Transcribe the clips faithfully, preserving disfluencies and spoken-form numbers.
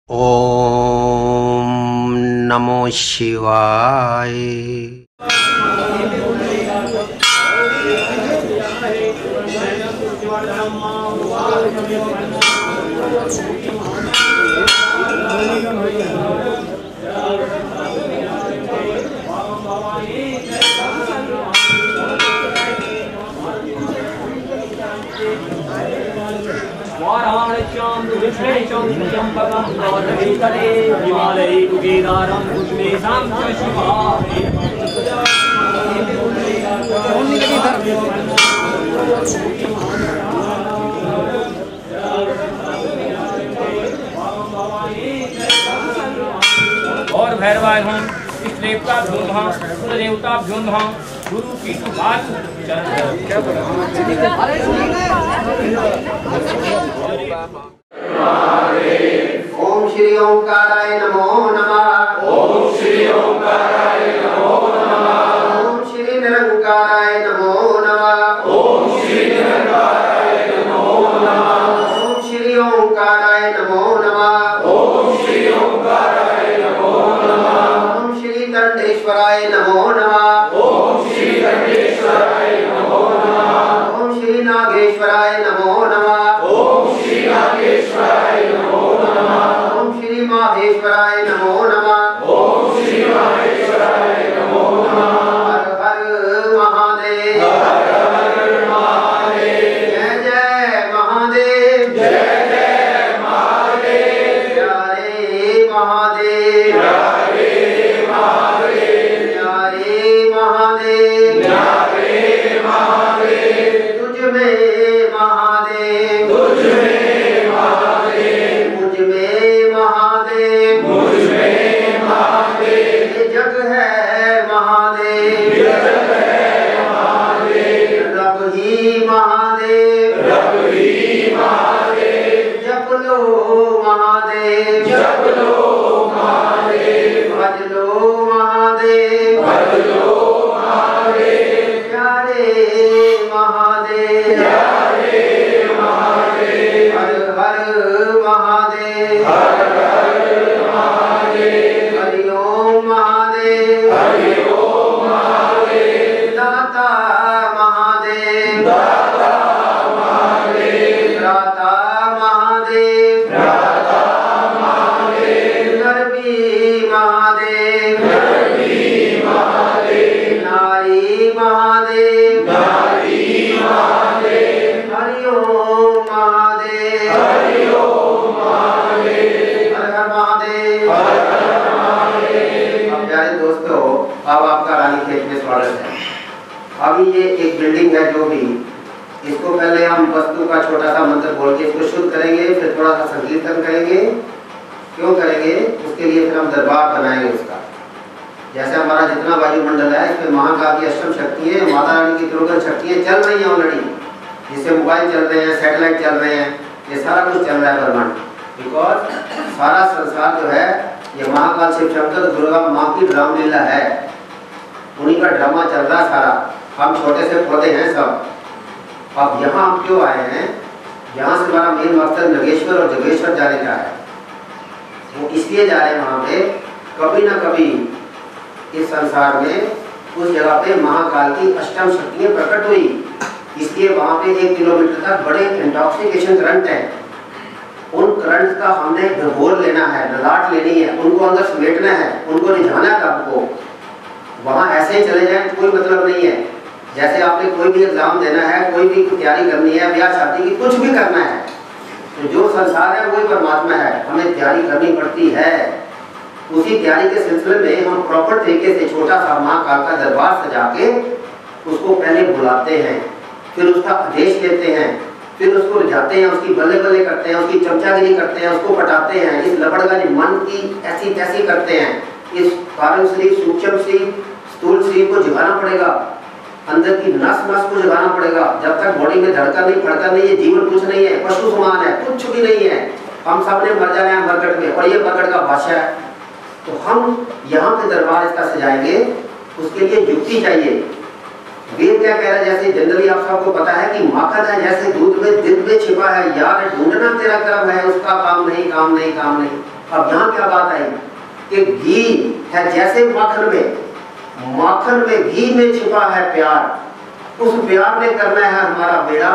ओम नमो शिवाय। और भैरवाय हम इस देवता भ्यों देवता भ्यों गुरु की बात ओम श्री ओंकाराय नमो नमः। ओम श्री ओंकाराय नमो नमः। ओम श्री निरंकाराय नमो नमः। ओम श्री निरंकाराय नमो नमः। ओम श्री ओंकाराय नमो नमः। ओम श्री ओंकाराय नमो नमः। ओम श्री दंडेश्वराय नमो नमः। ओम श्री दंडेश्वराय नमो नमः। ओम श्री नागेश्वराय नमो नमः। ओम श्री नागेश्वराय नमो नमः। ओम श्री माहेश्वराय नमो नमः। ओम श्री माहेश्वराय नमो नमः। हर हर महादेव। हर हर महादेव। जय जय महादेव। जय जय महादेव। प्यारे महादेव। प्यारे महादेव। प्यारे महादेव। प्यारे महादेव। तुझ में महादेव। तुझ में महादेव। मुझ में महादेव। मुझ में महादेव। ये जग है महादेव। ये जग है महादेव। रब ही महादेव। रब ही महादेव। जप लो महादेव। जप लो महादेव। भज लो महादेव। भज लो महादेव। प्यारे महादेव। प्यारे महादेव। हर हर महादेव। हर हर महादेव। हरि ओम महादेव। हरि ओम महादेव। दाता महादेव। दाता महादेव। दाता महादेव। दाता महादेव। नरवी महादेव। नरवी महादेव। नारी महादेव। नारी महादेव। हरि ओम महादेव। हरि ओम महादेव। हर हर महादेव। हर हर महादेव। अब प्यारे दोस्तों, अब आपका रानीखेत में स्वागत है। अभी ये एक बिल्डिंग है जो भी, इसको पहले हम वस्तु का छोटा सा मंत्र बोल के इसको शुद्ध करेंगे, फिर थोड़ा सा संकीर्तन करेंगे। क्यों करेंगे? उसके लिए फिर हम दरबार बनाएंगे उसका। जैसे हमारा जितना वायुमंडल है इसमें महाकाल की अष्टम शक्ति है, माता रानी की त्रिलोचन शक्तियाँ चल रही हैं ऑलरेडी, जिससे मोबाइल चल रहे हैं, सैटेलाइट चल रहे हैं, ये सारा कुछ चल रहा है ब्रह्मांड। बिकॉज सारा संसार जो है ये महाकाल शिव शंकर दुर्गा माँ की रामलीला है, उन्हीं का ड्रामा चल रहा है सारा। हम छोटे से पौधे हैं सब। अब यहाँ हम क्यों आए हैं? यहाँ से हमारा मेन मकसद नगेश्वर और जगेश्वर जाने का है। वो इसलिए जा रहे हैं वहाँ पे, कभी ना कभी इस संसार में उस जगह पे महाकाल की अष्टम शक्तियाँ प्रकट हुई, इसलिए वहाँ पे एक किलोमीटर तक बड़े इंटॉक्सिकेशन करंट है। उन करंट का हमने घोल लेना है, ललाट लेनी है, उनको अंदर समेटना है, उनको रिझाना है आपको। वहाँ ऐसे ही चले जाए कोई मतलब नहीं है। जैसे आपने कोई भी एग्जाम देना है, कोई भी तैयारी करनी है, ब्याह शादी की कुछ भी करना है, तो जो संसार है वही परमात्मा है, हमें तैयारी करनी पड़ती है। उसी तैयारी के सिलसिले में हम प्रॉपर तरीके से छोटा सा महाकाल का दरबार सजा के उसको पहले बुलाते हैं, फिर उसका आदेश लेते हैं, फिर उसको रिझाते हैं, उसकी बल्ले बल्ले करते हैं, उसकी चमचागिरी करते हैं, उसको पटाते हैं, इस लबड़गानी मन की ऐसी तैसी करते हैं। इस कारण शरीर, सूक्ष्म शरीर, स्थूल शरीर को जगाना पड़ेगा, अंदर की नस नस को जगाना पड़ेगा। जब तक बॉडी में धड़कन नहीं, फड़कन नहीं है, जीवन कुछ नहीं है, पशु समान है, कुछ भी नहीं है। हम सब ने मर जाना है मरकट में, और ये मरकट का बादशाह है। तो हम यहाँ पे दरबार इसका सजाएंगे, उसके लिए युक्ति चाहिए। वेद क्या कह रहा है? जैसे जनरली आप सबको पता है कि माखन है जैसे दूध में, दिल में छिपा है, यार ढूंढना तेरा कर्म है, उसका काम नहीं, काम नहीं, काम नहीं। अब यहाँ क्या बात आई कि घी है जैसे माखन में, माखन में घी में छिपा है प्यार, उस प्यार में करना है हमारा बेड़ा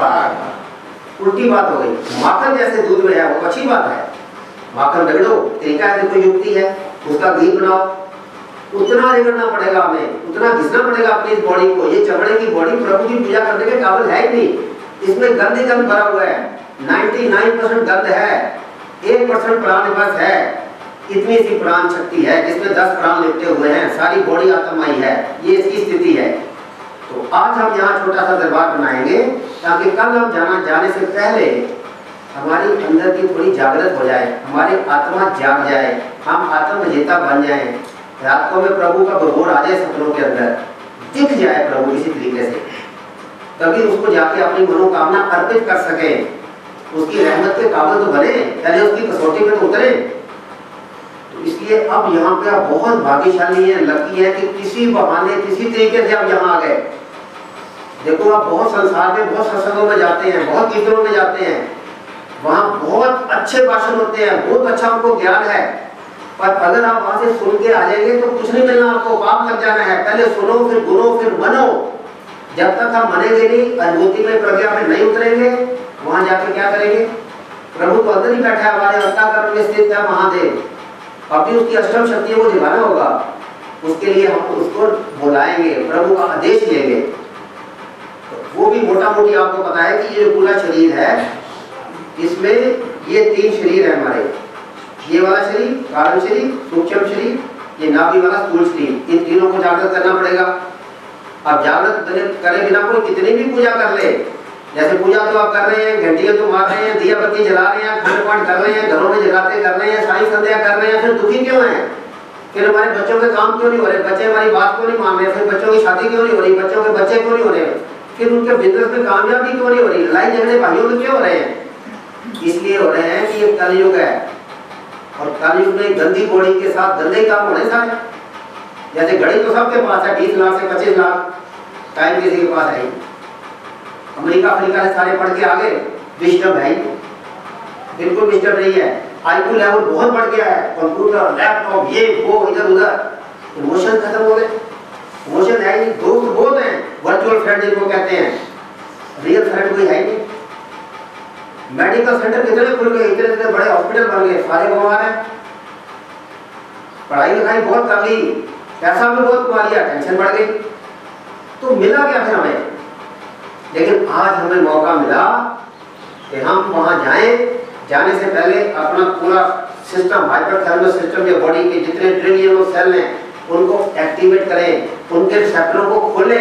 पार। उल्टी बात हो गई, माखन जैसे दूध में है वो अच्छी बात है, माखन रगड़ो, तरीका है, देखो युक्ति है, उसका घी बनाओ, उतना रगड़ना पड़ेगा हमें, उतना घिसना पड़ेगा अपनी इस बॉडी को। ये चमड़े की बॉडी प्रभु की पूजा करने के काबिल है ही नहीं, इसमें गंद ही गंद भरा हुआ है, निन्यानवे परसेंट गंद है, एक परसेंट प्राण बस है, इतनी सी प्राण शक्ति है जिसमें दस प्राण लिपटे हुए हैं, सारी बॉडी आत्माई है, ये इसकी स्थिति है। तो आज हम यहाँ छोटा सा दरबार बनाएंगे ताकि कल हम जाना जाने से पहले हमारी अंदर की थोड़ी जागृत हो जाए, हमारी आत्मा जाग जाए, हम आत्म विजेता बन जाए, रातों में प्रभु का बगोर आ जाए, सपनों के अंदर दिख जाए प्रभु किसी तरीके से, तभी उसको जाके अपनी मनोकामना अर्पित कर सके, उसकी रहमत के काबिल तो बने, पहले उसकी कसौटी में तो उतरे। तो इसलिए अब यहाँ पे आप बहुत भाग्यशाली है, लकी है कि किसी बहाने किसी तरीके से आप यहाँ आ गए। देखो आप बहुत संसार में बहुत सत्संगों में जाते हैं, बहुत कीर्तनों में जाते हैं, वहाँ बहुत अच्छे भाषण होते हैं, बहुत अच्छा आपको ज्ञान है, पर अगर आप वहां से सुन के आ जाएंगे तो कुछ नहीं मिलना, आपको पाप लग जाना है। पहले सुनो, फिर गुनो, फिर मनो। जब तक हम मनेंगे नहीं, अनुभूति में प्रज्ञा में नहीं उतरेंगे, वहां जाके क्या करेंगे? प्रभु तो अंदर ही बैठा है, हमारे अंतःकरण में स्थित है महादेव, अभी उसकी अष्टम शक्तियों को जगाना होगा, उसके लिए हम उसको बुलाएंगे, प्रभु का आदेश लेंगे। तो वो भी मोटा मोटी आपको पता है कि ये जो पूरा शरीर है, इसमें ये तीन शरीर है हमारे, ये वाला शरीर कारण शरीर, सूक्ष्म शरीर, ये नाभि वाला स्थूल शरीर, इन तीनों को जागृत करना पड़ेगा। अब जागृत करे बिना कोई कितनी भी पूजा कर ले, जैसे पूजा तो आप कर रहे हैं, घंटियां तो मार रहे हैं, दिया बत्ती जला रहे हैं, खंड पाठ कर रहे हैं, घरों में जगाते कर रहे हैं, साई संध्या कर रहे हैं, फिर दुखी क्यों हैं? फिर हमारे बच्चों के काम क्यों नहीं हो रहे, बच्चे हमारी बात क्यों नहीं मान रहे, फिर बच्चों की शादी क्यों नहीं हो रही, बच्चों के बच्चे क्यों नहीं हो रहे, फिर उनके बिजनेस में कामयाबी क्यों नहीं हो रही, लड़ाई झगड़े भाइयों में क्यों हो रहे हैं? इसलिए हो रहे हैं कि ये कलयुग है, और कलयुग में गंदी बॉडी के साथ गंदे काम होने सारे। जैसे घड़ी तो सबके पास है, बीस लाख से पच्चीस लाख, टाइम किसी के पास है, अमेरिका अफ्रीका से सारे पढ़ के आगे, विस्डम है, बिल्कुल विस्डम नहीं है, आईक्यू लेवल बहुत बढ़ गया है, कंप्यूटर लैपटॉप ये वो इधर उधर, इमोशन खत्म हो गए, इमोशन है नहीं, दोस्त बहुत हैं, वर्चुअल फ्रेंड जिनको कहते हैं, रियल फ्रेंड कोई है नहीं। मेडिकल सेंटर कितने खुल गए, इतने इतने बड़े हॉस्पिटल बन गए, सारे बीमार हैं, पढ़ाई लिखाई बहुत कर ली, पैसा भी बहुत कमा लिया, टेंशन बढ़ गई, तो मिला क्या फिर हमें? लेकिन आज हमें मौका मिला कि हम वहां जाएं, जाने से पहले अपना पूरा सिस्टम, हाइपर थर्मल सिस्टम, जो बॉडी के जितने ट्रिलियन सेल हैं उनको एक्टिवेट करें, उनके रिसेप्टरों को खोलें,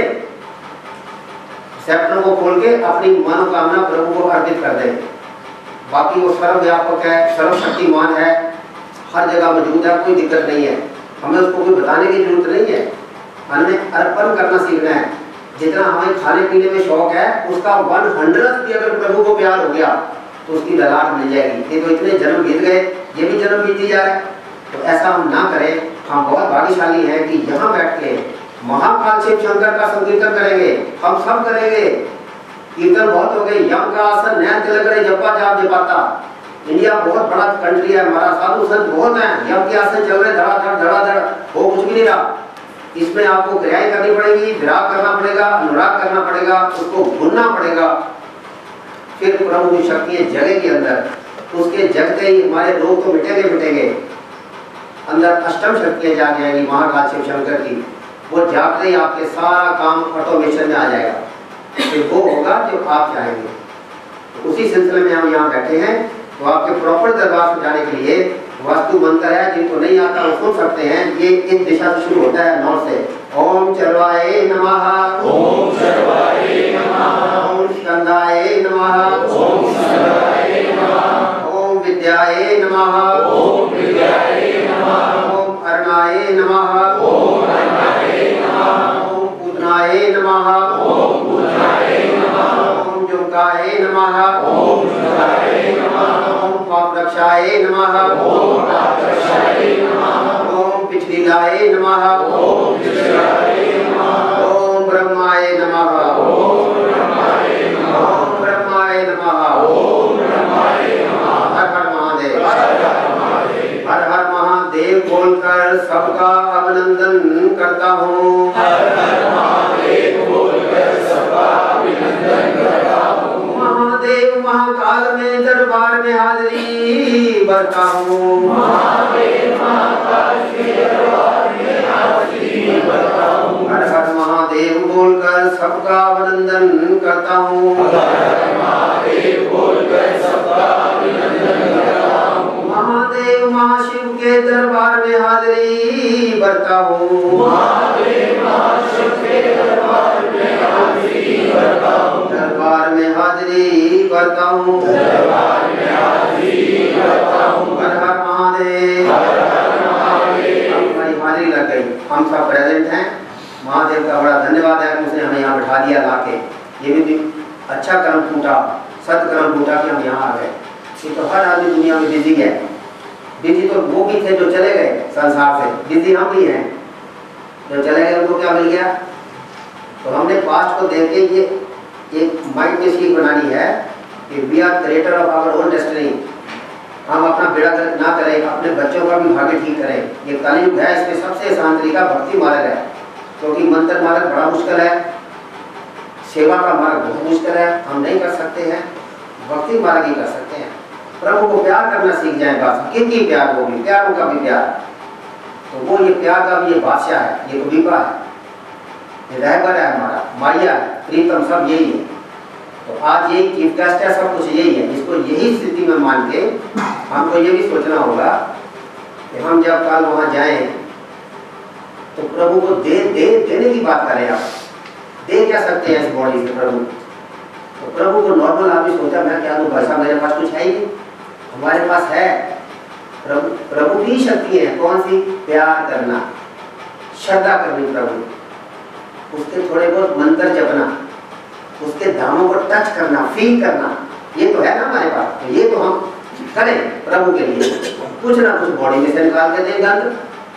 रिसेप्टरों को खोल के अपनी मनोकामना प्रभु को अर्पित कर दें। बाकी वो सर्वव्यापक है, सर्वशक्तिमान है, हर जगह मौजूद है, कोई दिक्कत नहीं है, हमें उसको कोई बताने की जरूरत नहीं है, हमें अर्पण करना सीखना है। जितना हमें खाने पीने में शौक है, उसका वन हंड्रेड भी अगर प्रभु को प्यार हो गया तो उसकी ललाट मिल जाएगी। ये तो इतने जन्म बीत गए, ये भी जन्म बीती जा रहा है, तो ऐसा हम ना करें। हम बहुत भाग्यशाली हैं कि यहाँ बैठ के महाकाल शिव शंकर का संकीर्तन करेंगे, हम सब करेंगे, कीर्तन बहुत हो गई, यम का आसन नैन तिलक रे जपा जाप जपाता। इंडिया बहुत बड़ा कंट्री है हमारा, साधु संत बहुत हैं, यम के आसन चल रहे धड़ाधड़ धड़ाधड़, वो कुछ भी नहीं रहा। इसमें आपको क्रियाएं करनी पड़ेगी, विराग करना पड़ेगा, अनुराग करना पड़ेगा, उसको भूनना पड़ेगा, फिर प्रभु की शक्ति जगह के अंदर, उसके जगते ही हमारे रोग तो मिटेंगे मिटेंगे, अंदर अष्टम शक्तियां जाग जाएंगी महाकाल शिव शंकर की, वो जागते ही आपके सारा काम ऑटोमेशन में आ जाएगा, फिर वो होगा जो आप चाहेंगे। तो उसी सिलसिले में हम यहाँ बैठे हैं। तो आपके प्रॉपर दरबार से जाने के लिए वास्तु मंत्र है, जिनको नहीं आता वो सुन सकते हैं। ये इस दिशा से शुरू होता है, नौ से। ओम चरवाये नमः, ओम चरवाये नमः, ओम स्कंदाये नमः, ओम स्कंदाये नमः, ओम विद्याये नमः, ओम विद्याये नमः, ओम अरणाये नमः, ओम अरणाये नमः, ओम पूतनाये नमः, ओम पूतनाये नमः, ओम जुमकाये नमः, ओम जुमकाये नमः, ओम पापरक्षाये नमः, ओम पापरक्षाये नमः, ओम पिछलिलाये नमः, ओम पिछलिलाये नमः, ओम ब्रह्माय नमः, ओम ब्रह्माय नमः, ओम ब्रह्माय नमः, ओम ब्रह्माय नमः, हर हर महादेव। हर हर महादेव। महादेव बोलकर सबका अभिनंदन करता हूँ। हर हर महादेव बोलकर सबका अभिनंदन करता हूँ। महादेव महाकाल में दरबार में हाजिरी भरता हूँ। महादेव महाकाल के दरबार में हाजिरी भरता हूँ। हर हर महादेव बोलकर सबका अभिनंदन करता हूँ। हर हर महादेव बोलकर सबका अभिनंदन करता हूँ। महादेव महाशिव के दरबार में हाजिरी भरता हूँ। महादेव महाशिव के दरबार में हाजिरी भरता हूँ। दरबार में हाजिरी भरता हूँ। दरबार में हाजिरी भरता हूँ। हर हर महादेव। हर हर महादेव। हमारी हाजिरी लग गई, हम सब प्रेजेंट हैं। महादेव का बड़ा धन्यवाद है कि उसने हमें यहाँ बिठा दिया लाके। ये भी, भी अच्छा कर्म फूटा, सत्कर्म फूटा कि हम यहाँ आ गए। ये तो हर आदमी दुनिया में बिजी है। बिजी तो वो भी थे जो चले गए संसार से, बिजी हम भी हैं। जो चले गए उनको क्या मिल गया? तो हमने पास्ट को देख के ये एक माइंड में सीख बनानी है कि we are creator of our own destiny. हम अपना बेड़ा गर्क ना करें, अपने बच्चों का भी भाग्य ठीक करें। ये कलयुग है, इसमें सबसे आसान तरीका भक्ति मार्ग है, क्योंकि तो मंत्र मार्ग बड़ा मुश्किल है, सेवा का मार्ग बहुत मुश्किल है, हम नहीं कर सकते हैं। भक्ति मार्ग ही कर सकते हैं। प्रभु को प्यार करना सीख जाए बस। किनकी प्यार? वो भी प्यारों का भी प्यार। तो वो ये प्यार का भी ये बादशाह है, ये कबीबा है, ये रहबर है, हमारा माया है, प्रीतम सब यही है। तो आज यही चीफ गेस्ट है, सब कुछ यही है। इसको यही स्थिति में मान के हमको ये भी सोचना होगा कि हम जब कल वहाँ जाएं तो प्रभु को दे दे देने की बात करें। आप दे क्या सकते हैं इस बॉडी से प्रभु? तो प्रभु को नॉर्मल आदमी सोचा मैं क्या दूं भाई साहब, मेरे पास कुछ है ही नहीं। हमारे पास है प्रभु, प्रभु की शक्ति है। कौन सी? प्यार करना, श्रद्धा करनी प्रभु, उसके थोड़े बहुत मंत्र जपना, उसके धामों को टच करना, फील करना, ये तो है ना हमारे पास। तो ये तो हम करें प्रभु के लिए। कुछ ना कुछ बॉडी में से निकाल के दें गंध,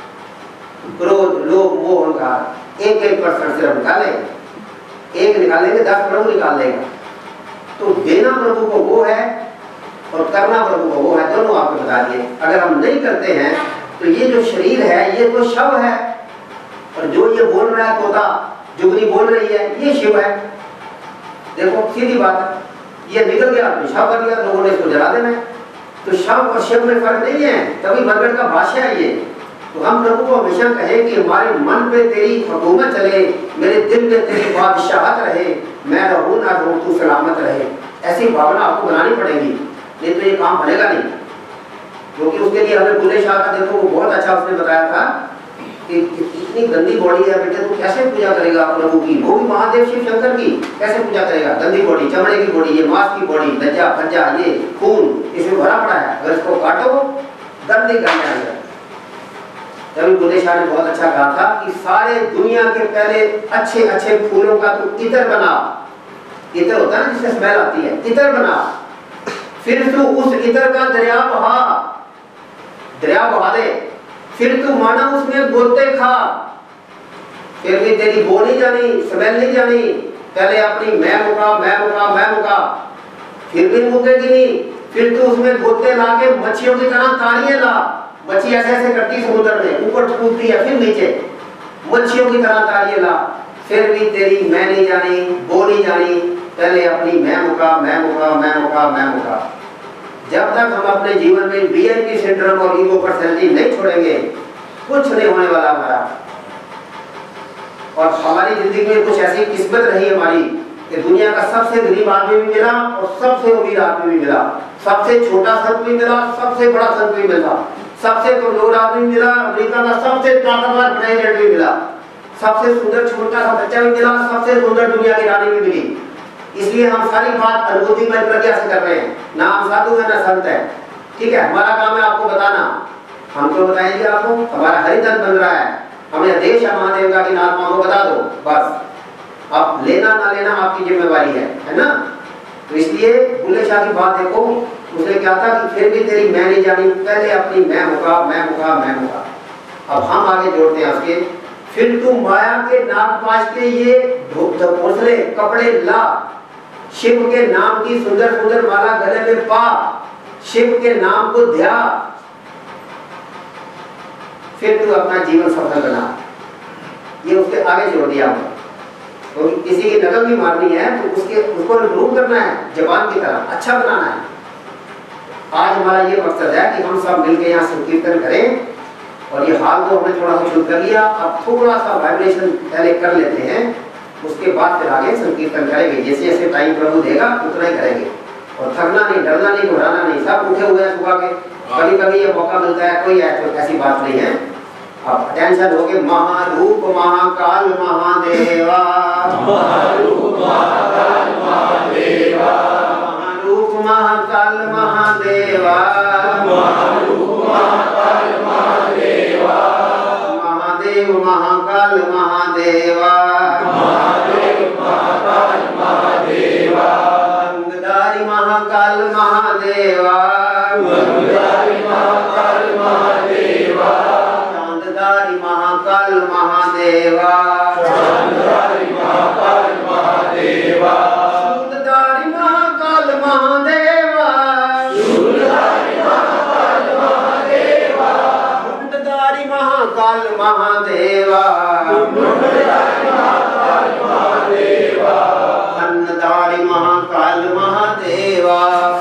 क्रोध, लोभ, मोह, अहंकार, एक एक परसेंट सिर्फ निकालें। एक निकालेंगे, दस प्रभु निकाल लेगा। तो देना प्रभु को वो है और करना प्रभु को वो है, दोनों आपको बता दिए। अगर हम नहीं करते हैं तो ये जो शरीर है ये तो शव है, और जो ये बोल रहा है तोता, जुगनी बोल रही है, ये शिव है। देखो सीधी बात है, ये निकल गया तो शव बन गया, लोगों ने इसको जला देना है। तो शव और शिव में फर्क नहीं है, तभी बरगद का भाष्य है ये। तो हम प्रभु को हमेशा कहें कि हमारे मन पे तेरी हुकूमत चले, मेरे दिल में तेरी बादशाहत रहे, मैं रहूं ना रहूं तू सलामत रहे। ऐसी भावना आपको बनानी पड़ेगी, नहीं तो ये काम बनेगा नहीं। क्योंकि उसके लिए हमें बुल्ले शाह का देखो वो बहुत अच्छा उसने बताया था कि इतनी गंदी बॉडी है बेटे, तो कैसे पूजा करेगा प्रभु की? वो भी महादेव शिव शंकर की, कैसे पूजा करेगा? गंदी बॉडी, चमड़े की बॉडी, ये मांस की बॉडी, लज्जा फज्जा, ये खून इसमें भरा पड़ा है। अगर इसको काटो दर्द नहीं करने आएगा। तभी बुल्ले शाह ने बहुत अच्छा कहा था कि सारे दुनिया के पहले अच्छे अच्छे फूलों का तू इत्र बना। इत्र होता है ना जिससे स्मेल आती है, इत्र बना। फिर तू उस इत्र का दरिया बहा, दरिया बहा दे। फिर तू माना उसमें गोते खा, फिर भी तेरी बो नहीं जानी, स्मेल नहीं जानी। पहले अपनी मैं मुका मैं मुका मैं मुका, फिर भी मुकेगी नहीं। फिर तू उसमें गोते ला के मच्छियों की तरह ताड़ियां ला। मच्छी ऐसे ऐसे करती समुद्र में, ऊपर कूदती है फिर नीचे, मच्छियों की तरह ताड़ियां ला। फिर भी तेरी मैं नहीं जानी, वो नहीं जानी। पहले अपनी मैं मुका मैं मुका मैं मुका मैं मुका। जब तक हम अपने जीवन में वीआईपी सिंड्रोम और ईगो पर्सनैलिटी नहीं छोड़ेंगे, कुछ नहीं होने वाला हमारा। और हमारी जिंदगी में कुछ ऐसी किस्मत रही हमारी कि दुनिया का सबसे गरीब आदमी भी मिला और सबसे अमीर आदमी भी मिला, सबसे छोटा संत भी मिला, सबसे बड़ा संत भी मिला, सबसे कमजोर आदमी मिला, अमेरिका का सबसे ताकतवर प्रेसिडेंट भी मिला, सबसे सुंदर छोटा सा बच्चा भी मिला, सबसे सुंदर दुनिया की रानी भी मिली। इसलिए हम सारी बात अनुभूति में प्रज्ञा से कर रहे हैं। ना हम साधु है ना संत है, ठीक है। हमारा काम है आपको बताना, हम क्यों बताएंगे आपको? हमारा हरिधन बन रहा है, हमें आदेश है महादेव का कि आत्मा को बता दो बस। अब लेना ना लेना आपकी जिम्मेवारी है, है ना। तो इसलिए बुल्ले शाह की बात देखो, उसने क्या था कि फिर भी तेरी मैं नहीं जानी, पहले अपनी मैं मुका मैं मुका मैं मुका। अब हम आगे जोड़ते हैं उसके, फिर तू माया के नाग पाश के ये भोसले कपड़े ला, शिव के नाम की सुंदर सुंदर माला गले में पा, शिव के नाम को ध्या, फिर तू अपना जीवन सफल बना। ये उसके आगे जोड़ दिया हमने। तो किसी की नकल भी मारनी है तो उसके उसको इम्प्रूव करना है, जबान की तरह अच्छा बनाना है। आज हमारा ये मकसद है कि हम सब मिलकर यहाँ संकीर्तन करें। और ये हाल तो हमने थोड़ा सा शुरू कर लिया, अब थोड़ा सा वाइब्रेशन पहले कर लेते हैं, उसके बाद फिर आगे संकीर्तन करेंगे। जैसे जैसे टाइम प्रभु देगा उतना ही करेंगे। और थकना नहीं, डरना नहीं, घबराना नहीं, सब उठे हुए हैं सुबह के। कभी कभी ये मौका मिलता है, कोई ऐसी बात नहीं है। अब टेंशन हो गए। महारूप महाकाल महादेवा, महारूप महाकाल महादेवा, महारूप महाकाल महादेवा, महारूप महाकाल महादेवा, महादेव महाकाल महादेवा, महादेव महाकाल महादेवा, अंगधारी महाकाल महादेवा, अंगधारी महाकाल महादेवा, चांदधारी महाकाल महादेवा, चांदधारी महाकाल महादेवा, शूलधारी महाकाल महादेवा, शूलधारी महाकाल महादेवा, मुंडधारी महाकाल महादेवा, मुंडधारी महाकाल महादेवा, अन्नधारी महाकाल महादेवा,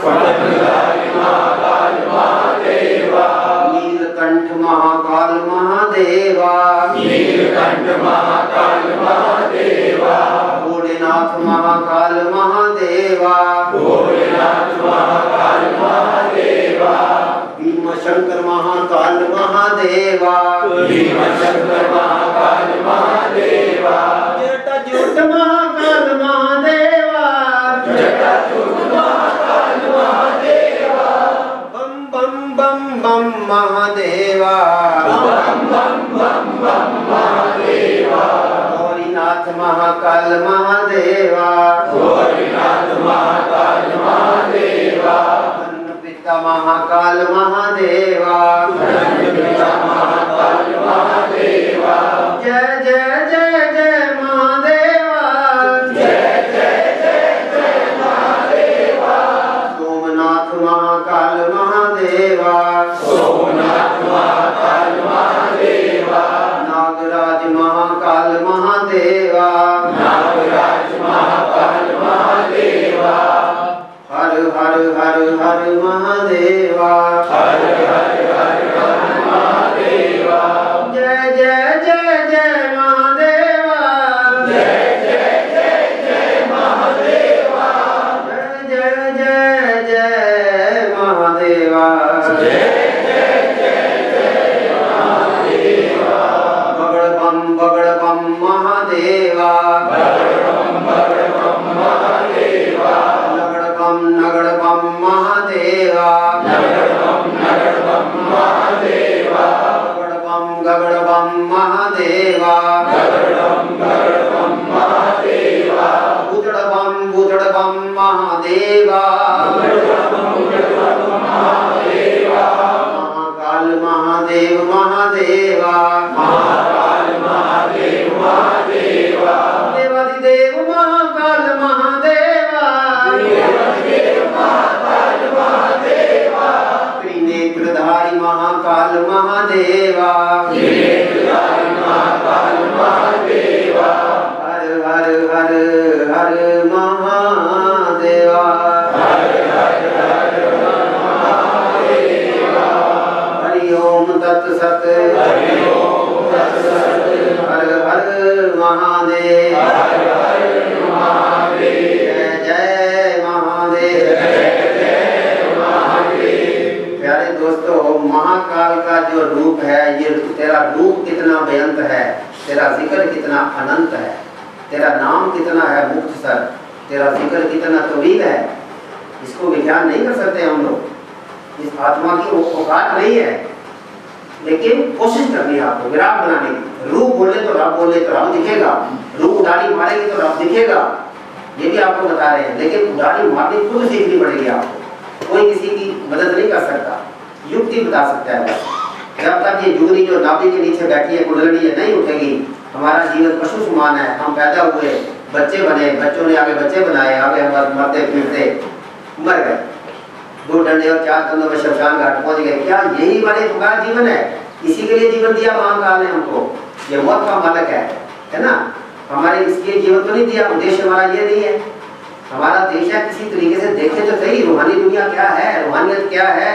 फणधारी महाकाल महादेवा, नीलकंठ महाकाल महादेवा, नीलकंठ महाकाल महादेवा, भोलेनाथ महाकाल महादेवा, भोलेनाथ महाकाल महादेवा, भीमशंकर महाकाल महादेवा, भीमशंकर महाकाल महादेवा, जटाजूट महाकाल महादेवा, जटाजूट महाकाल महादेवा, बम बम बम बम महादेवा, बम बम बम बम महादेवा, गौरीनाथ महाकाल महादेवा, गौरीनाथ महाकाल महादेवा, अन्नपिता महाकाल महादेवा, अन्नपिता महाकाल महादेवा, जय जय जय जय महादेवा, जय जय जय जय महादेवा, सोमनाथ महाकाल महादेवा, सोमनाथ महाकाल महादेवा, नागराज महाकाल महादेवा, नागराज महाकाल महादेवा, हर हर हर हर महादेवा, हर हर हर हर महादेवा, जय जय जय जय महादेवा, जय जय जय जय महादेवा, जय जय जय जय महादेवा, जय जय जय जय महादेवा, बगड़ बम बगड़ बम महादेवा, बगड़ बम बगड़ बम महादेवा, नगड़ बम नगड़ बम महादेवा, नगड़ बम नगड़ बम महादेवा, गगड़ बम गगड़ बम महादेवा, गगड़ बम गगड़ बम महादेवा, बुदड़ बम बुदड़ बम महादेवा, गगड़ बम गगड़ बम महादेवा, महाकाल महादेव महादेवा, महाकाल महादेव महादेवा, देवादिदेव महाकाल महादेवा, देवादिदेव महाकाल महादेवा, त्रिनेत्रधारी महाकाल महादेवा, त्रिनेत्रधारी महाकाल महादेवा, हर हर हर हर महादेवा, हर हर हर महादेवा, हरि ओम तत्सत, हरि ओम तत्सत, हर हर महादेव, हर हर महादेव, जय जय महादेव। जय जय महादेव। प्यारे दोस्तों, महाकाल का जो रूप है, ये तेरा रूप कितना बेअंत है, तेरा जिक्र कितना अनंत है, तेरा नाम कितना है मुख्तसर, तेरा जिक्र कितना तवील है, इसको विज्ञान नहीं कर सकते हम लोग। इस आत्मा की औकात नहीं है, लेकिन कोशिश करनी है आपको विराट बनाने की। रूप बोले तो रब बोले तो रब दिखेगा, रूप उड़ारी मारेगी तो रब दिखेगा, ये भी आपको बता रहे हैं। लेकिन उड़ारी मारनी खुद सीखनी पड़ेगी आपको, कोई किसी की मदद नहीं कर सकता, युक्ति बता सकता है बस। जब तक ये जुगनी जो नाभि के नीचे बैठी है कुंडली ये नहीं उठेगी, हमारा जीवन पशु समान है। हम पैदा हुए, बच्चे बने, बच्चों ने आगे बच्चे बनाए, आगे हम मरते फिरते मर गए, दो डंडे और चार कंधों में शमशान घाट पहुंच गए। क्या यही हमारे तुम्हारा जीवन है? इसी के लिए जीवन दिया महाकाल ने हमको, ये मौत का मालिक है, है ना। हमारे इसके जीवन तो नहीं दिया, उद्देश्य हमारा ये नहीं है। हमारा देश है किसी तरीके से देखे तो सही रूहानी दुनिया क्या है, रूहानियत क्या है।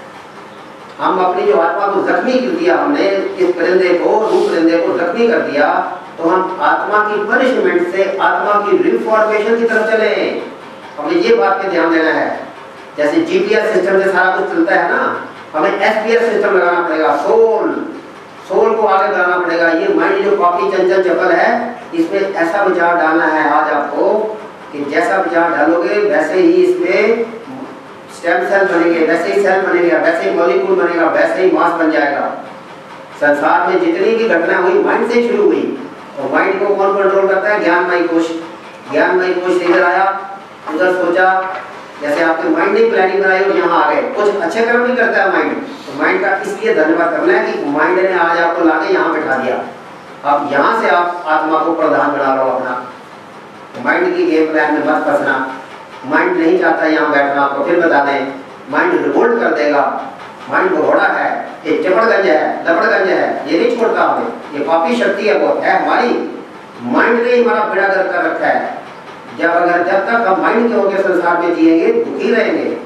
हम अपनी जो आत्मा को जख्मी कर दिया, हमने इस परिंदे को रूप परिंदे को जख्मी कर दिया, तो हम आत्मा की पनिशमेंट से आत्मा की रिफॉर्मेशन की तरफ चले। हमें ये बात पे ध्यान देना है। जैसे जीपीएस सिस्टम से सारा कुछ चलता है ना, हमें एसपीएस सिस्टम लगाना पड़ेगा। सोल सोल को आगे बढ़ाना पड़ेगा। ये माइंड जो कॉपी चंचल चपल है, इसमें ऐसा विचार डालना है आज आपको कि जैसा विचार डालोगे वैसे ही इसमें स्टेम सेल बनेंगे, वैसे ही सेल बनेगा, वैसे ही मॉलिक्यूल बनेगा, वैसे ही मास बन जाएगा। संसार में जितनी भी घटना हुई माइंड से शुरू हुई, और माइंड को कौन कंट्रोल करता है? ज्ञानमय कोश। ज्ञानमय कोश इधर आया, उधर सोचा, जैसे आपके माइंड ने प्लानिंग बनाई और यहाँ आ गए। कुछ अच्छे कर्म नहीं करता है माइंड, तो माइंड का इसलिए धन्यवाद करना है कि माइंड ने आज आपको लाके यहाँ बैठा दिया। अब यहाँ से आप आत्मा को प्रधान बना लो अपना। माइंड की गेम प्लान में मत फंसना। माइंड नहीं चाहता यहाँ बैठना, आपको फिर बता दें, माइंड रिवोल्ट कर देगा। माइंड घोड़ा है, ये चपड़गंज है, लपड़गंज है, ये नहीं छोड़ता हमें। ये पापी शक्ति है, वो है हमारी। माइंड ने हमारा बेड़ा गर्क कर रखा है। जब अगर जब तक हम माइंड के होकर संसार में जिएंगे, दुखी रहेंगे।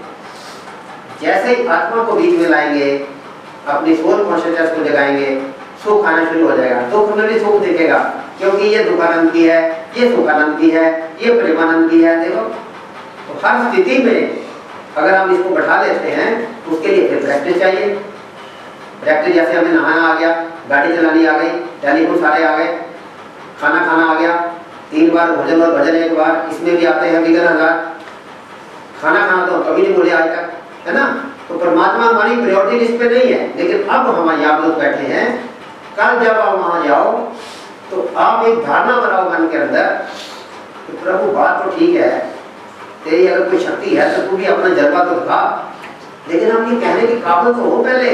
जैसे ही आत्मा को बीच में लाएंगे, अपनी सोल कॉन्शियसनेस को जगाएंगे, सुख आना शुरू हो जाएगा। दुख में भी सुख दिखेगा, क्योंकि ये दुखानंद की है, ये सुखानंद की है, ये प्रेमानंद की है। देखो, तो हर स्थिति में अगर हम इसको बैठा लेते हैं, उसके लिए फिर प्रैक्टिस चाहिए। प्रैक्टिस जैसे हमें नहाना आ गया, गाड़ी चलानी आ गई, टेलीफोन सारे आ गए, खाना खाना आ गया, तीन बार भोजन और भजन एक बार, इसमें भी आते हैं विघ्न हजार। खाना खाना तो कभी नहीं बोले आज तक, है ना। तो परमात्मा हमारी प्रायोरिटी लिस्ट पे नहीं है, लेकिन अब हम यहाँ लोग बैठे हैं। कल जब आप वहाँ जाओ तो आप एक धारणा बनाओ मन के अंदर कि प्रभु बात तो ठीक है, तेरी अगर कोई शक्ति है तो तू भी अपना जज्बा तो दिखा, लेकिन हम ये कहने की काबिल तो हो पहले।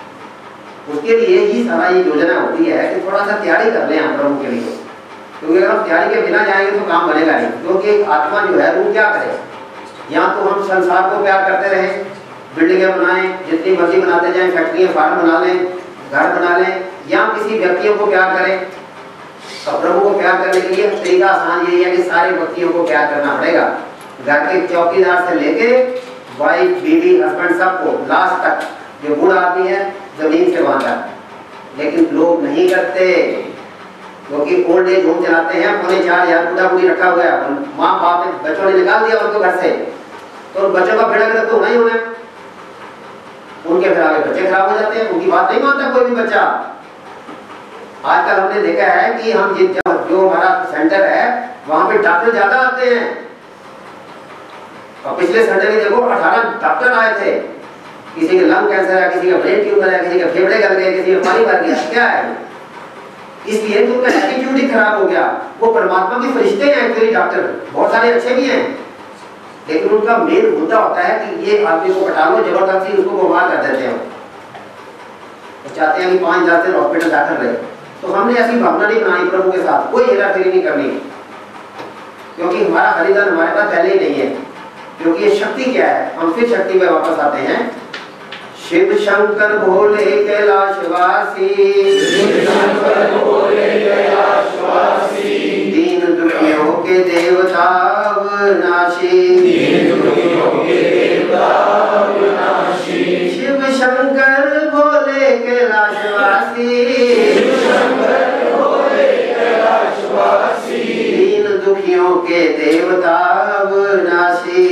उसके लिए ही सारा ये योजना होती है कि थोड़ा सा तैयारी कर लें हम प्रभु के लिए, क्योंकि अगर हम तैयारी के बिना जाएंगे तो काम बनेगा नहीं। क्योंकि आत्मा जो है वो क्या करे, या तो हम संसार को प्यार करते रहें, बिल्डिंगें बनाएं, जितनी मर्जी बनाते जाएं, फैक्ट्रियाँ फार्म बना लें, घर बना लें, या किसी व्यक्तियों को प्यार करें। अब प्रभु को प्यार करने के लिए तरीका आसान यही है कि सारे व्यक्तियों को प्यार करना पड़ेगा। घर के चौकीदार से लेके वाइफ, बीवी, हस्बैंड, सबको लास्ट तक। जो बूढ़ा आदमी है जमीन से बांधा, लेकिन लोग नहीं करते, क्योंकि ओल्ड एज होम चलाते हैं, पौने चार हजार बूढ़ा बूढ़ी रखा हुआ है। माँ बाप ने बच्चों ने निकाल दिया उनको घर से, तो बच्चों का बेड़ा गर्क तो होना ही होना है। उनके फिर आगे बच्चे खराब हो जाते हैं, उनकी बात नहीं मानता कोई भी बच्चा। आजकल हमने देखा है कि हम जिस जो हमारा सेंटर है वहाँ पे डॉक्टर ज्यादा आते हैं। और पिछले संडे में देखो अठारह डॉक्टर आए थे। किसी के लंग कैंसर है, किसी का ब्रेन ट्यूमर है, किसी के फेफड़े गल गए, किसी का पानी भर गया। क्या है? इसलिए तो उनका एटीट्यूड ही खराब हो गया। वो परमात्मा के फरिश्ते हैं एक्चुअली, डॉक्टर बहुत सारे अच्छे भी हैं, लेकिन उनका मेन मुद्दा होता है कि ये आदमी को हटा लो, जबरदस्ती उसको बीमार कर देते हैं। वो चाहते हैं कि पाँच हजार से हॉस्पिटल दाखिल रहे। तो हमने ऐसी भावना नहीं बनाई प्रभु के साथ, कोई हेरा फेरी नहीं करनी, क्योंकि हमारा खरीदार हमारे पास पहले ही नहीं है। क्योंकि ये शक्ति क्या है, हम फिर शक्ति में वापस आते हैं। शिव शंकर भोले कैलाशवासी, दीन दुखियों के देवता विनाशी, शिव शंकर भोले कैलाशवासी, दीन दुखियों के देवता विनाशी,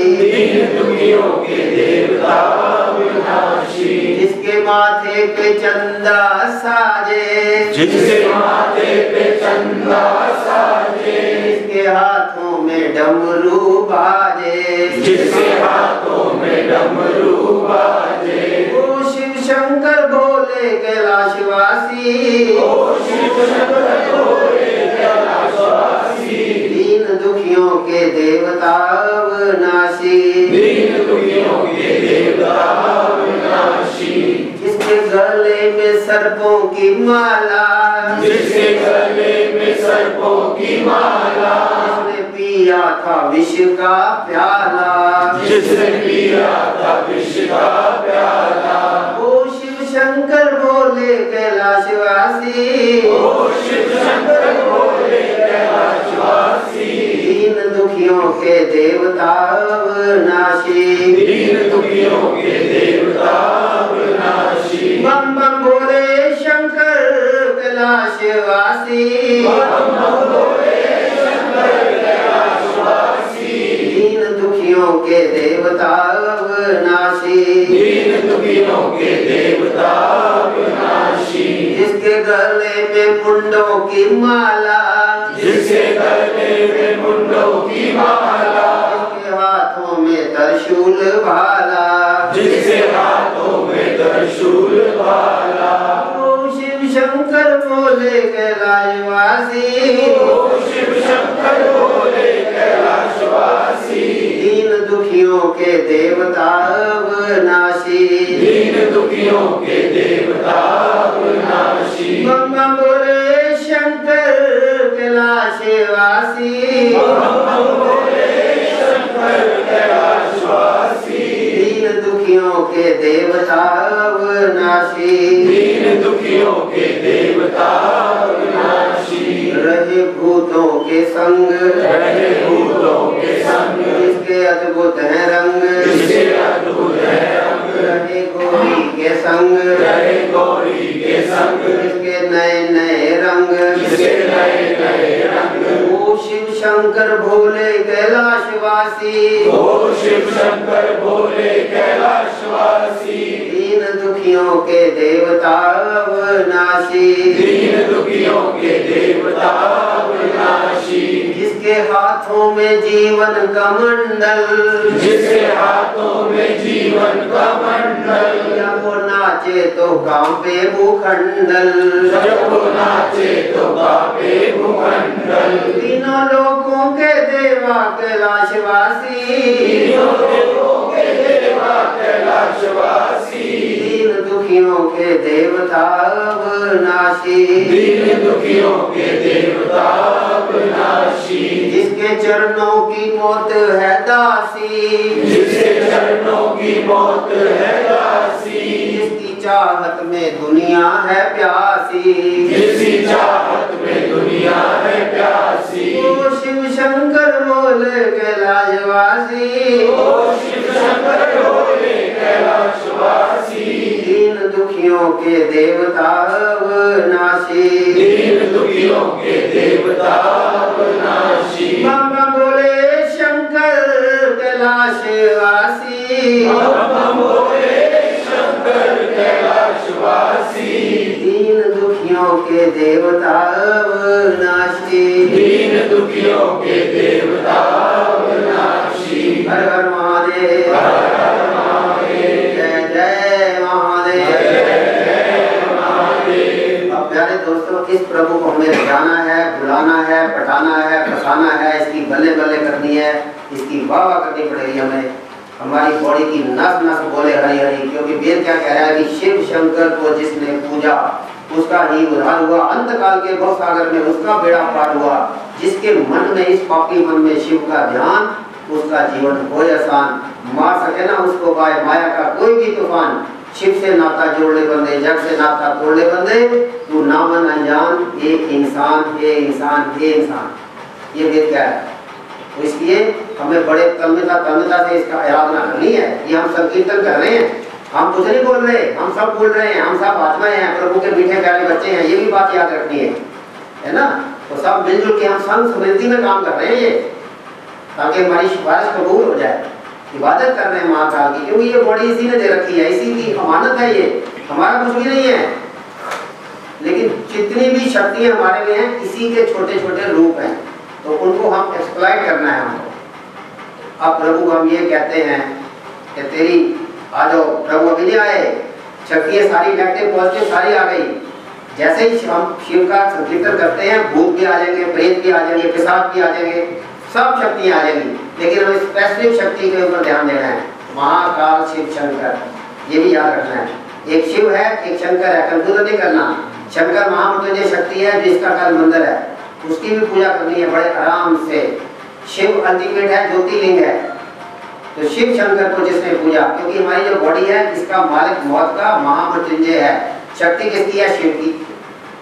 जिसके माथे पे चंदा साजे, जिसके माथे पे चंदा साजे, जिसके हाथों में डमरू बाजे, जिसके हाथों में डमरू बाजे, ओ शिव शंकर भोले कैलाशवासी, ओ शिव शंकर भोले कैलाशवासी, दीन दुखियों के देवता विनाशी, दीन दुखियों के देवता विनाशी, जिसके गले में सर्पों की माला, जिसके गले में सर्पों की माला, जिसने पिया था विष का प्याला, जिसने पिया था विष का प्याला, ओ शिव शंकर भोले कैलाशवासी, ओ शिव शंकर भोले कैलाशवासी, दीन दुखियों के देवता विनाशी, दीन दुखियों के देवता विनाशी, बम बम बोले शंकर कैलाशवासी, बम बम बोले शंकर कैलाशवासी, दीन दुखियों के देवता विनाशी, दीन दुखियों के देवता विनाशी, जिसके गले में मुंडों की माला, जिसके गले में मुंडों की माला, जिसके हाथों में त्रिशूल भाला, जिसके हाथों में त्रिशूल भाला, ओ शिव शंकर भोले कैलाशवासी, ओ शिव शंकर भोले कैलाशवासी, दीन दुखियों के देवता विनाशी, दीन दुखियों के देवता विनाशी, बम बम बोले शंकर कैलाशवासी, बम बम बोले शंकर कैलाशवासी, दीन दुखियों के देवता विनाशी, दीन दुखियों के देवता विनाशी, रहे भूतों के संग, रहे भूतों के संग, जिसके अद्भुत है रंग, जिसके अद्भुत है रंग, रहे गौरी के संग, रहे गौरी के संग, जिसके नए नए रंग, जिसके नए नए रंग, ओ शिव शंकर भोले कैलाशवासी, ओ शिव शंकर भोले कैलाशवासी, दीन दुखियों के देवता विनाशी, दीन दुखियों के देवता विनाशी, जिसके हाथों में जीवन का मंडल, जिसके हाथों में जीवन का मंडल, जब वो नाचे तो कांपे भूखंडल, जब वो नाचे तो कांपे भूमंडल, तीनों लोकों के देवा कैलाशवासी, तीनों लोकों के देवा कैलाशवासी, दीन दुखियों के देवता विनाशी, दीन दुखियों के देवता विनाशी, जिसके चरणों की मौत है दासी, जिसके चरणों की मौत है दासी, जिसकी चाहत में दुनिया है प्यासी, जिसकी चाहत में दुनिया है प्यासी, ओ शिव शंकर भोले कैलाशवासी, ओ शिव शंकर भोले कैलाशवासी, दीन दुखियों के देवता विनाशी, दीन दुखियों के देवता विनाशी, बम बम बोले शंकर कैलाशवासी, बम बम बोले शंकर कैलाशवासी, दीन दुखियों के देवता विनाशी, दीन दुखियों के देवता विनाशी, हर हर महादेव, हर हर महादेव, जय जय महादेव। अब प्यारे दोस्तों, इस प्रभु को हमें जाना है, बुलाना है, पठाना है, फसाना है, इसकी बल्ले बल्ले करनी है, इसकी वाह वाह करनी पड़ेगी हमें। हमारी बॉडी की नस नस बोले हरी हरी, क्योंकि वेद क्या कह रहा है कि शिव शंकर को जिसने पूजा उसका ही उद्धार हुआ, अंत काल के भव सागर में उसका बेड़ा पार हुआ। जिसके मन में, इस पापी मन में शिव का ध्यान, उसका जीवन हो आसान, मार सके ना उसको बाय माया का कोई भी तूफान। शिव से नाता जोड़ ले बंदे, जग से नाता तोड़ ले बंदे, तू नामन अनजान एक इंसान, हे इंसान, हे इंसान। ये वेद क्या है? तो इसलिए हमें बड़े तन्मयता तन्मयता से इसका आराधना करनी है। ये हम संकीर्तन कर रहे हैं, हम कुछ नहीं बोल रहे, हम सब बोल रहे हैं, हम सब आत्माएं हैं, प्रभु के मीठे प्यारे बच्चे हैं। ये भी बात याद रखनी है, है ना? तो सब मिलजुल के हम संग समृद्धि में काम कर रहे हैं ये, ताकि हमारी सिफारिश कबूल हो जाए। इबादत कर रहे हैं महाकाल की, क्योंकि ये बॉडी इसी ने दे रखी है, इसी की अमानत है, ये हमारा कुछ भी नहीं है। लेकिन जितनी भी शक्तियां हमारे में हैं, इसी के छोटे छोटे रूप हैं, तो उनको हम एक्सप्लॉइट करना है हमको। अब प्रभु को हम ये कहते हैं कि तेरी आ जाओ, प्रभु अभी नहीं आए, शक्तियाँ सारी नेगेटिव पॉजिटिव सारी आ गई। जैसे ही हम शिव का संकीर्तन करते हैं, भूत भी आ जाएंगे, प्रेत भी आ जाएंगे, पिशाच भी आ जाएंगे, सब शक्तियाँ आ जाएंगी। लेकिन हमें स्पेसिफिक शक्ति के ऊपर ध्यान देना है, महाकाल शिव शंकर, ये भी याद रखना है। एक शिव है, एक शंकर है, कंफ्यूजन नहीं करना। शंकर महामृत्युंजय शक्ति है जिसका कल मंदिर है, उसकी भी पूजा करनी है बड़े आराम से। शिव अल्टीमेट है, ज्योतिर्लिंग है, तो शिव शंकर को जिसने पूजा, क्योंकि हमारी जो बॉडी है इसका मालिक मौत का महामृत्युंजय है। शक्ति किसकी है? शिव की।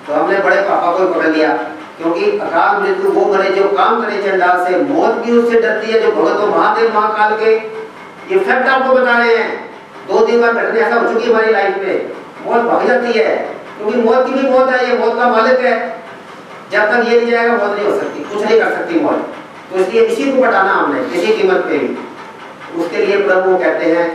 तो हमने बड़े पापा को पकड़ लिया, क्योंकि अकाल मृत्यु वो मरे जो काम करे चंडाल से, मौत भी उससे डरती है जो भगत हो महादेव महाकाल के। ये फैक्ट आपको बता रहे हैं। दो दिन बाद घटना ऐसा हो चुकी है हमारी लाइफ में, मौत भाग जाती है, क्योंकि मौत की भी मौत है, ये मौत का मालिक है। जब तक ये नहीं जाएगा मौत नहीं हो सकती, कुछ नहीं कर सकती मौत। तो इसलिए इसी को बटाना हमने किसी कीमत पे भी। उसके लिए प्रभु कहते हैं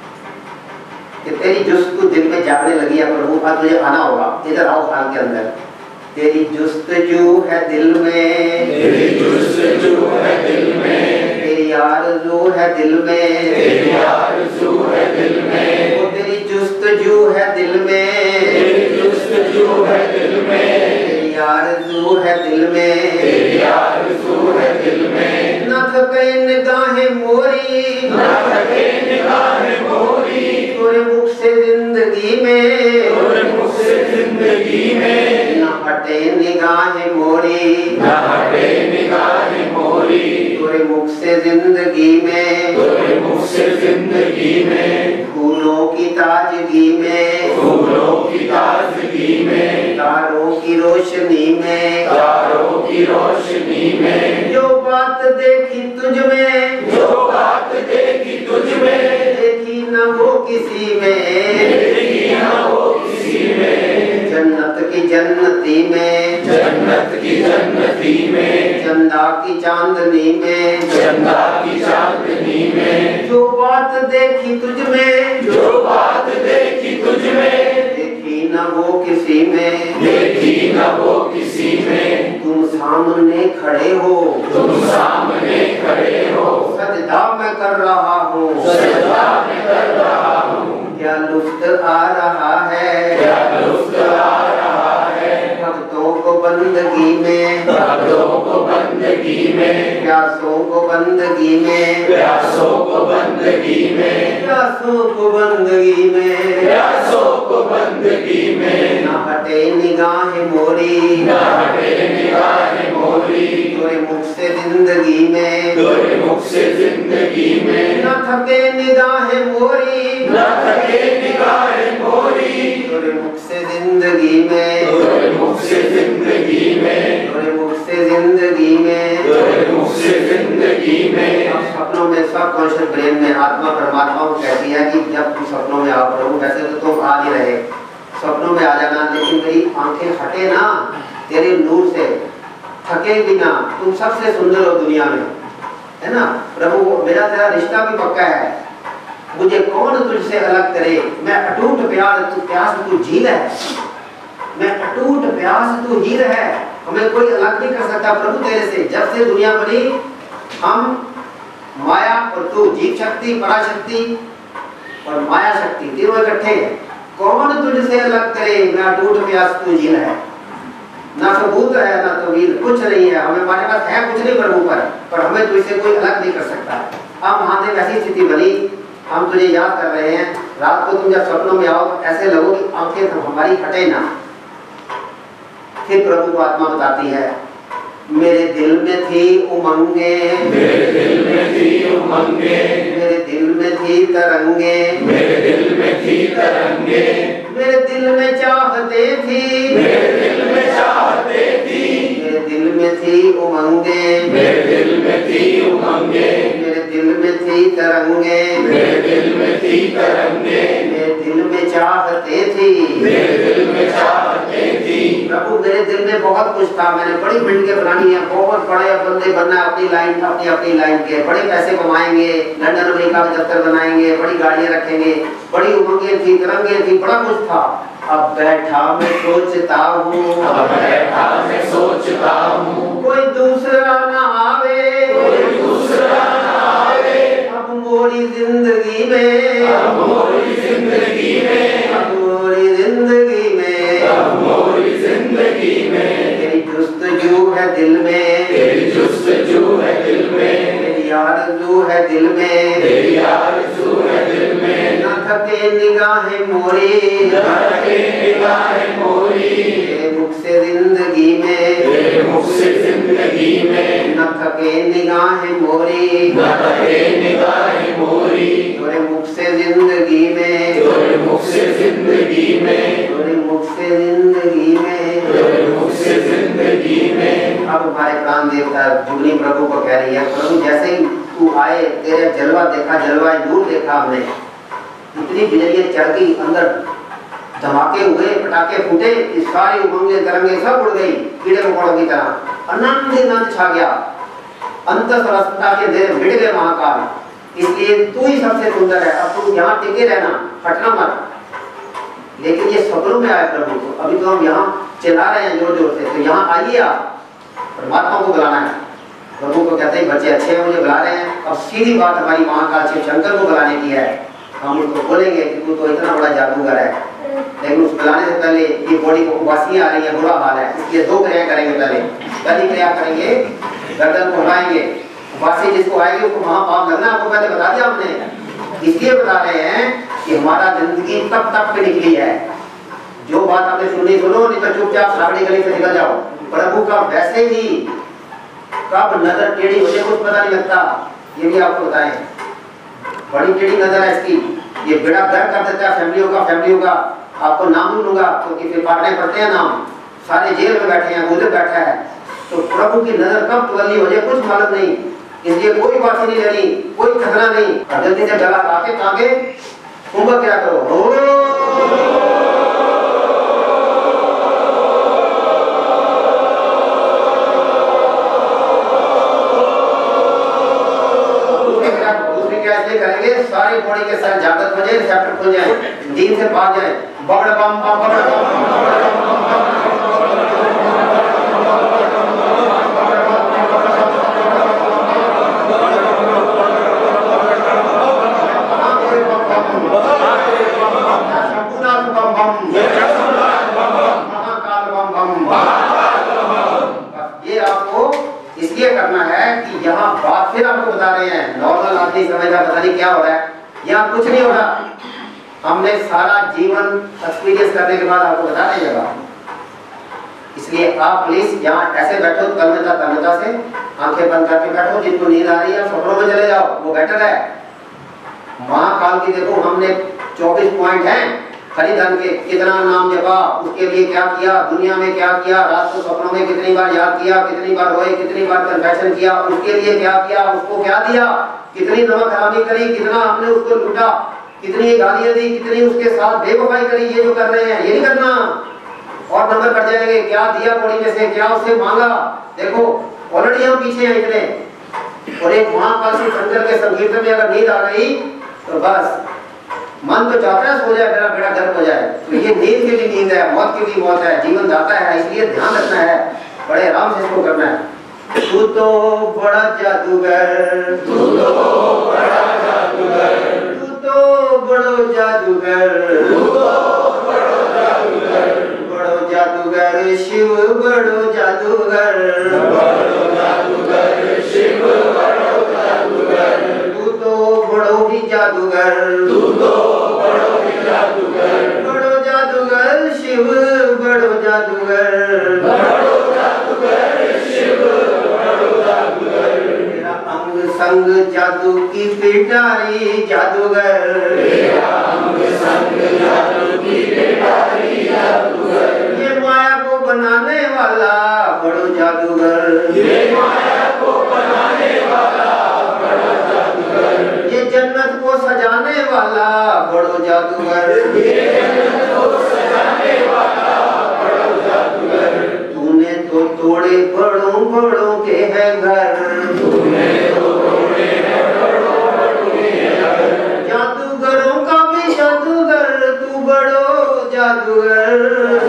कि तेरी जुस्तु दिल में जागने लगी है प्रभु, आज तुझे आना होगा, इधर आओ हाल के अंदर। तेरी जुस्तजू है दिल में, तेरी जुस्तजू है दिल में, तेरी आरज़ू है दिल में, तेरी आरज़ू है दिल में, वो तेरी जुस्तजू है दिल में, तेरी जुस्तजू है दिल में, तेरी आरज़ू है दिल में, तेरी आरज़ू है दिल में। न थके निगाहें मोरी, न थके निगाहें मोरी, तोरे मुख से जिंदगी में, तोरे मुख से जिंदगी में, न हटे निगाहें मोरी, न हटे निगाहें मोरी, तोरे मुख से जिंदगी में, तोरे मुख से जिंदगी में, फूलों की ताजगी में, फूलों की ताजगी में, तारों की रोशनी में, तारों की रोशनी में, जो बात देखी तुझ में, जो बात देखी तुझ में, देखी न वो किसी में, देखी न वो किसी में, जन्नत की जन्नती में, जन्नत की जन्नती में, चंदा की चांदनी में, चंदा की चांदनी में, जो बात देखी तुझ में, जो बात देखी तुझ में, देखी न वो किसी में, देखी न वो किसी में, तुम सामने खड़े हो, तुम सामने खड़े हो, सजदा मैं कर रहा हूँ, सजदा मैं कर रहा हूँ, क्या लुत्फ आ रहा है, क्या लुत्फ आ रहा है, भक्तों को बंदगी में, भक्तों को बंदगी में, प्यासों को बंदगी में, प्यासों को बंदगी में, प्यासों को बंदगी में, प्यासों को बंदगी में, न हटे निगाहें मोरी, न हटे निगाहें मोरी, तोरे मुख से जिंदगी में, तोरे मुख से जिंदगी में, न थके निगाहें मोरी, न थके निगाहें मोरी, तोरे मुख से जिंदगी में, तोरे मुख से जिंदगी में, तोरे मुख से जिंदगी में, तोरे मुख से जिंदगी में। अब सपनों में सब कॉन्शियस ब्रेन में आत्मा परमात्मा को कहती है कि जब तुम सपनों में आओ प्रभु, वैसे तो तुम आ नहीं रहे, सपनों में आ जाना, लेकिन मेरी आंखें हटे ना तेरे नूर से, थके भी ना, तुम सबसे सुंदर हो दुनिया में, है ना प्रभु। मेरा तेरा रिश्ता भी पक्का है, मुझे कौन तुझसे अलग करे, मैं अटूट प्यार तू प्यास तू झील है, मैं अटूट प्यास तू हीर है, हमें कोई अलग नहीं कर सकता प्रभु तेरे से। जब से दुनिया बनी हम माया और तू, जीव शक्ति पराशक्ति और माया शक्ति तीनों इकट्ठे हैं, कौन तुझसे अलग करे, मैं अटूट प्यास तू झील है, ना सबूत है ना तवील, कुछ नहीं है, हमें हमारे पास है कुछ नहीं प्रभु पर, पर हमें तुझसे कोई अलग नहीं कर सकता। अब महादेव ऐसी स्थिति बनी, हम तुझे याद कर रहे हैं, रात को तुम जब सपनों में आओ तो ऐसे लगो कि आंखें तो हमारी हटे ना। फिर प्रभु को आत्मा बताती है, मेरे दिल में थी उमंगे, मेरे दिल में थी उमंगे, मेरे दिल में थी तरंगे, मेरे दिल में थी तरंगे, मेरे दिल में चाहते थी, मेरे दिल में चाहते थी, मेरे दिल में थी उमंगे, मेरे दिल में थी उमंगे, मेरे दिल में थी तरंगे, मेरे दिल में थी तरंगे, मेरे दिल में चाहते थी, मेरे दिल में चाहते थी। प्रभु मेरे दिल में बहुत कुछ था, मैंने बड़ी बिल्डिंगें बनानी है, बहुत बड़े बंदे बनना है, अपनी लाइन अपनी अपनी लाइन के, बड़े पैसे कमाएंगे, लंदन अमेरिका में दफ्तर बनाएंगे, बड़ी गाड़ियां रखेंगे, बड़ी उमंगें थी, तरंगे थी, बड़ा कुछ था। अब बैठा मैं सोचता हूँ, अब बैठा मैं सोचता हूँ, कोई दूसरा ना आवे, कोई दूसरा ना आवे, अब मोरी जिंदगी में, अब मोरी जिंदगी में, अब मोरी जिंदगी में, अब मोरी जिंदगी में, तेरी जुस्तजू है दिल में, तेरी जुस्तजू है दिल में, तेरी आरज़ू है दिल में, तेरी आरज़ू है दिल में, न थके निगाहें मोरी, न थके निगाहें मोरी, तेरे मुख से जिंदगी में, तेरे मुख से जिंदगी में, न थके निगाहें मोरी, न थके निगाहें मोरी, तेरे मुख से जिंदगी में, तेरे मुख से जिंदगी में, तेरे मुख से जिंदगी में, तुम्हारे प्राण देवता जुगनी प्रभु को कह रही है, प्रभु जैसे ही तू आए तेरे जलवा देखा, जलवा नूर देखा हमने, इतनी बिजलियां चढ़ गई, अंदर धमाके हुए, पटाखे फूटे, सारी उमंगे तरंगे सब उड़ गई कीड़े मकोड़ों की तरह, आनंद आनंद छा गया, अंत सरसता के देर मिट गए महाकाल। इसलिए तू ही सबसे सुंदर है, अब तुम यहाँ टिके रहना, हटना मत। लेकिन ये सपनों में आए प्रभु को, अभी तो हम यहाँ चिल्ला रहे हैं जोर जोर से, तो यहाँ आइए आप, परमात्मा को बुलाना है। प्रभु को कहते हैं बच्चे अच्छे हैं, मुझे बुला रहे हैं, अब सीधी बात हमारी महाकाल शिव शंकर को बुलाने की है। हम उसको बोलेंगे कि तू तो इतना बड़ा जादूगर है, लेकिन उस बुलाने से पहले ये बॉडी को उबासियां आ रही है, बुरा हाल है, इसलिए दो क्रिया करेंगे। पहले पहली क्रिया करेंगे, गर्दन को हिलाएंगे, उबासी जिसको आएगी उसको महापाप लगना, आपको पहले बता दिया हमने। इसलिए बता रहे हैं कि हमारा जिंदगी तब तक पे निकली है, जो बात आपने सुनी सुनो, नहीं तो चुपचाप सावड़ी गली से निकल जाओ। प्रभु का वैसे ही कब नजर टेढ़ी हो जाए कुछ पता नहीं लगता, ये भी आपको बताएं, बड़ी टेढ़ी नजर है इसकी, ये बेड़ा गर्क कर देता है फैमिलियों का फैमिलियों का। आपको नाम लूंगा क्योंकि तो फिर बांटने पड़ते हैं नाम, सारे जेल में बैठे हैं, उधर बैठा है, तो प्रभु की नजर कब तवल्ली हो जाए कुछ मालूम नहीं। इसलिए कोई बात नहीं लेनी, कोई खतरा नहीं, जल्दी से गला काटे ताके कुंभ क्या करो। दूसरी क्या इसलिए करेंगे, सारी बॉडी के साथ जागृत हो जाए, रिसेप्टर खुल जाए, नींद से भाग जाए, बगड़ बम बम बगड़ बम इसलिए करना है कि यहाँ बात फिर आपको बता रहे हैं, नॉर्मल आदमी समझता पता नहीं क्या हो रहा है, यहाँ कुछ नहीं हो रहा, हमने सारा जीवन एक्सपीरियंस करने के बाद आपको बता रहे हैं। इसलिए आप प्लीज यहाँ ऐसे बैठो तन्मयता तन्मयता से, आंखें बंद करके बैठो, जिनको नींद आ रही है सपनों में चले जाओ, वो बेटर है। महाकाल की देखो हमने चौबीस पॉइंट हैं हरिधन के, कितना नाम जपा, उसके लिए क्या किया, दुनिया में क्या किया, रात को सपनों में कितनी बार याद किया, कितनी बार रोए, कितनी बार कन्फेशन किया, उसके लिए क्या किया, उसको क्या दिया, कितनी नमक हरामी करी, कितना हमने उसको लूटा, कितनी गालियां दी, कितनी उसके साथ बेवफाई करी। ये जो कर रहे हैं ये नहीं करना, और नंबर कट जाएंगे, क्या दिया बॉडी में से, क्या उससे मांगा। देखो ऑलरेडी हम पीछे हैं इतने, और एक महाकाल से शंकर के संकीर्तन में अगर नींद आ गई तो बस मन तो चाहता है सो जाए, मेरा बेड़ा गर्क हो जाए, तो ये नींद की भी नींद है, मौत की भी मौत है, जीवन दाता है, इसलिए ध्यान रखना है, बड़े आराम से इसको करना है। तू तो बड़ा जादूगर, तू तो बड़ा जादूगर, तू तो बड़ो जादूगर, तू तो बड़ो जादूगर, बड़ो जादूगर शिव बड़ो जादूगर, बड़ो जादूगर शिव बड़ो जादूगर, तू तो बड़ो ही जादूगर, तू तो बड़ो ही जादूगर, बड़ो जादूगर शिव बड़ो जादूगर, बड़ो जादूगर शिव बड़ो जादूगर, मेरा अंग संग जादू की पिटारी जादूगर, मेरा अंग संग जादू की पिटारी जादूगर, ये माया को बनाने वाला बड़ो जादूगर, ये माया को बनाने वाला बड़ो जादूगर, ये जन्नत को सजाने वाला बड़ो जादूगर, ये जन्नत को सजाने वाला बड़ो जादूगर, तूने तो तोड़े बड़ों बड़ों के हैं घर, तूने तो तोड़े हैं बड़ों बड़ों के घर, जादूगरों का भी जादूगर तू बड़ो जादूगर,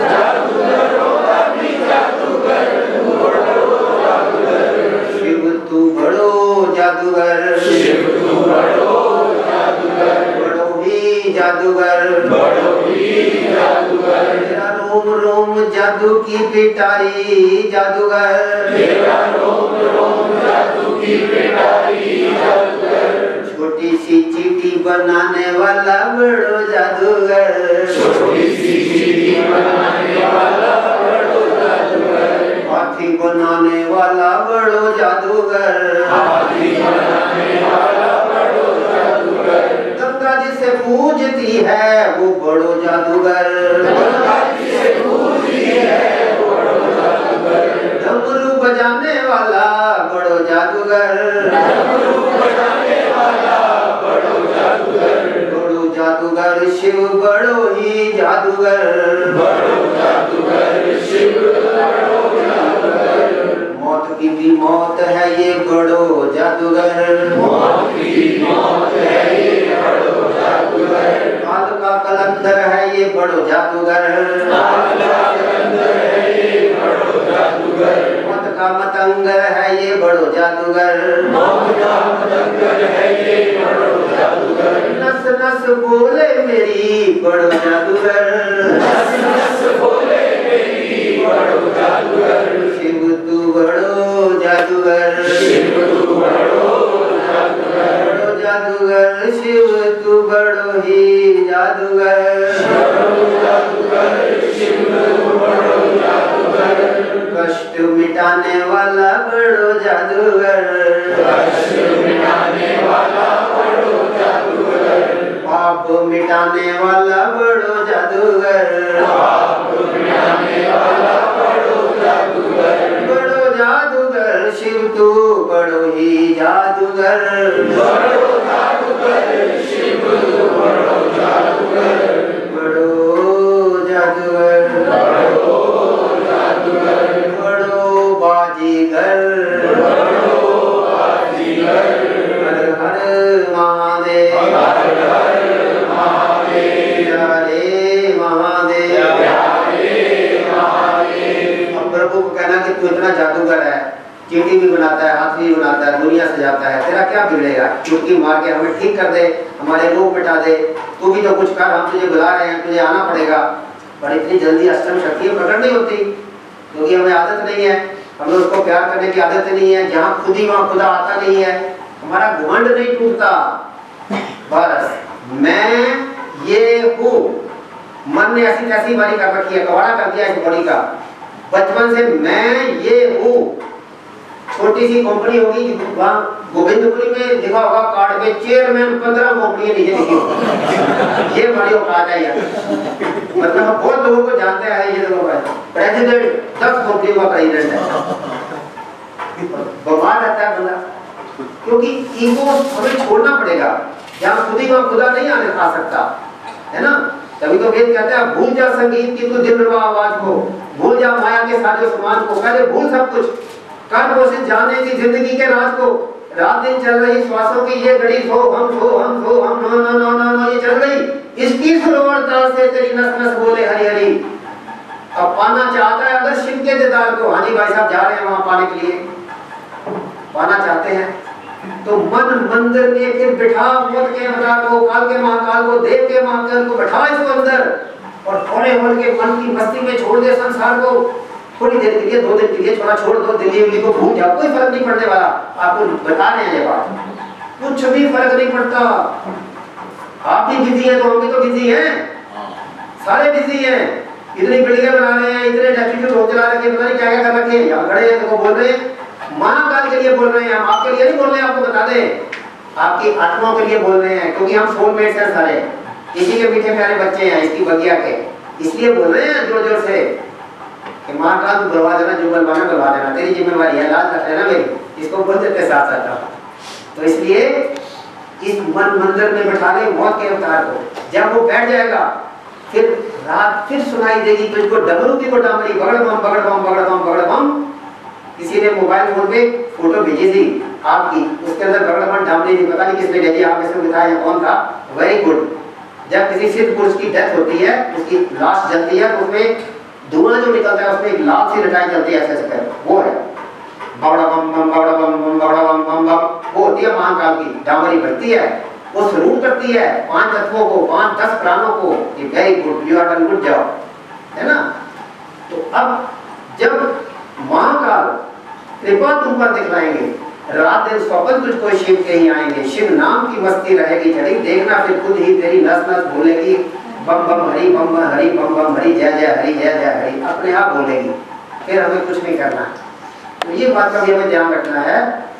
जादूगरों का भी जादूगर तू बड़ो जादूगर, शिव तू बड़ो जादूगर, शिव तू बड़ो जादूगर, बड़ो ही जादूगर, बड़ो ही जादूगर, तेरा रोम रोम जादू की पिटारी जादूगर, तेरा रोम रोम जादू की पिटारी जादूगर, छोटी सी चींटी बनाने वाला बड़ो जादूगर, छोटी सी चींटी बनाने वाला बड़ो जादूगर, हाथी बनाने वाला बड़ो जादूगर, हाथी बनाने वाला बड़ो जादूगर, गंगा जी से पूजती है वो बड़ो जादूगर, गंगा जी से पूजती है वो बड़ो जादूगर, डमरू बजाने शिव बड़ो ही जादूगर, बड़ो जादूगर शिव बड़ो जादूगर, मौत की भी मौत है ये बड़ो जादूगर, मौत की मौत है ये बड़ो जादूगर, काल का कलंदर है ये बड़ो जादूगर, काल का कलंदर है ये बड़ो जादूगर, मौत का मतंगर है ये बड़ो जादूगर, मौत का मतंगर है ये बड़ो जादूगर, नस नस बोले मेरी बड़ो जादूगर, नस नस बोले मेरी बड़ो जादूगर, शिव तू बड़ो जादूगर, शिव तू बड़ो जादूगर, बड़ो जादूगर शिव तू बड़ो ही जादूगर, बड़ो जादूगर शिव तू बड़ो जादूगर, कष्ट मिटाने वाला बड़ो जादूगर, कष्ट मिटाने वाला बड़ो जादूगर, पाप मिटाने वाला बड़ो जादूगर, पाप मिटाने वाला बड़ो जादूगर, बड़ो जादूगर शिव तू बड़ो ही जादूगर, बड़ो जादूगर शिव तू बड़ो जादूगर, बड़ो जादूगर, बड़ो जादूगर, बड़ो बाजीगर, बड़ो बाजीगर, हर हर महादेव, हर हर महादेव, हरे महादेव। हरे महादेव। अब प्रभु को कहना कि तू इतना जादूगर है, चींटी भी बनाता है, हाथी भी बनाता है, दुनिया सजाता है, तेरा क्या बिगड़ेगा? चुटकी मार के हमें ठीक कर दे, हमारे रोग मिटा दे, तू भी तो कुछ कर, हम तुझे बुला रहे हैं, तुझे आना पड़ेगा। पर इतनी जल्दी अष्टम शक्तियाँ प्रकट नहीं होती, क्योंकि हमें आदत नहीं है, हमें उसको प्यार करने की आदत नहीं है। जहाँ खुद ही वहाँ खुदा आता नहीं है, हमारा घमंड नहीं टूटता। बस मैं ये हूँ, मन ने ऐसी तैसी बारी कर रखी है, कवाड़ा कर दिया इस बॉडी का। बचपन से मैं ये हूँ। छोटी सी कंपनी होगी, वहाँ गोविंदपुरी में लिखा होगा कार्ड पे चेयरमैन पंद्रह कंपनियां नीचे लिखी होगी। ये बड़ी औकात है यार, मतलब हम बहुत लोगों को जानते हैं। ये लोग प्रेसिडेंट दस कंपनियों का प्रेसिडेंट है, बीमार रहता है बंदा, क्योंकि ईगो हमें छोड़ना पड़ेगा। जहाँ खुद ही वहाँ खुदा नहीं आने आ सकता है ना। तभी तो वेद कहते हैं भूल जा संगीत की तू दिलरुबा आवाज को, भूल जा माया के साजो समाज को, पहले भूल सब कुछ, कर कोशिश जानने की जिंदगी के राज को। रात दिन चल रही श्वासों की ये घड़ी, सो हम सो हम सो हम no no no no no ये चल रही। इसकी सरोवरता से तेरी नस नस बोले हरी हरी। अब पाना चाहता है अगर शिव के दीदार को, हाँ जी भाई साहब जा रहे हैं वहां पाने के लिए, पाना चाहते हैं तो मन मंदिर के फिर बिठा मत के अवतार को, काल के महाकाल को, देव के महाकाल को बैठा इसको अंदर, और थोड़े होल के मन की मस्ती में छोड़ दे संसार को। थोड़ी देर के लिए, दो दिन के लिए थोड़ा छोड़ दो, दिल्ली उल्ली को भूल जाओ, कोई फर्क नहीं पड़ने वाला। आपको बता रहे हैं ये बात, कुछ भी फर्क नहीं पड़ता। आप भी बिजी हैं तो हम भी तो बिजी हैं, सारे बिजी हैं। इतनी बिल्डिंगें बना रहे हैं, इतने डेस्टिट्यूट हो चला रखे हैं, पता नहीं क्या क्या कर रखे हैं। यहाँ खड़े हैं देखो बोल रहे हैं, महाकाल के लिए बोल रहे हैं हम, आपके लिए नहीं बोल रहे हैं। आपको बता दें, आपकी आत्माओं के लिए बोल रहे हैं, क्योंकि हम सोलमेट्स हैं सारे, इसी के मीठे प्यारे बच्चे हैं इसकी बगिया के, इसलिए बोल रहे हैं जोर जोर से कि महाकाल तू बुलवा देना, जो बुलवाना बुलवा देना, तेरी जिम्मेवारी है, लाज रख लेना मेरी। इसको बोल देते साथ साथ। तो इसलिए इस मन मंदिर में बैठा ले मौत के अवतार को। जब वो बैठ जाएगा फिर रात फिर सुनाई देगी तुझको डमरू की वो डामरी, बगड़ बम बगड़ बम बगड़ बम बगड़ बम। किसी ने मोबाइल फोन पे फोटो भेजी थी आपकी, उसके अंदर बगड़ बम डामरी थी, पता नहीं किसने भेजी, आप इसमें बताया कौन था। Very good. जब किसी सिद्ध पुरुष की डेथ होती है, उसकी लाश जलती है, तो उसमें धुआं जो निकलता है, उसमें एक लाल सी लटाई चलती है ऐसे ऐसे कर, वो है बगड़ा बम बम बगड़ा बम बम बगड़ा बम बम बम। वो होती है महाकाल की डामरी, बढ़ती है, वो सलूट करती है पांच तत्वों को, पांच दस प्राणों को। Very good, you are done good job, है ना। तो अब जब महाकाल कृपा तुम पर दिखलाएंगे, रात दिन स्वप्न तुझको शिव के ही आएंगे, शिव नाम की मस्ती रहेगी चढ़ी, देखना फिर खुद ही तेरी नस नस बोलेगी बम बम हरि बम बम हरि बम बम हरि जय जय हरि जय जय हरि, अपने आप बोलेगी, फिर हमें कुछ नहीं करना। तो ये बात का भी हमें ध्यान रखना है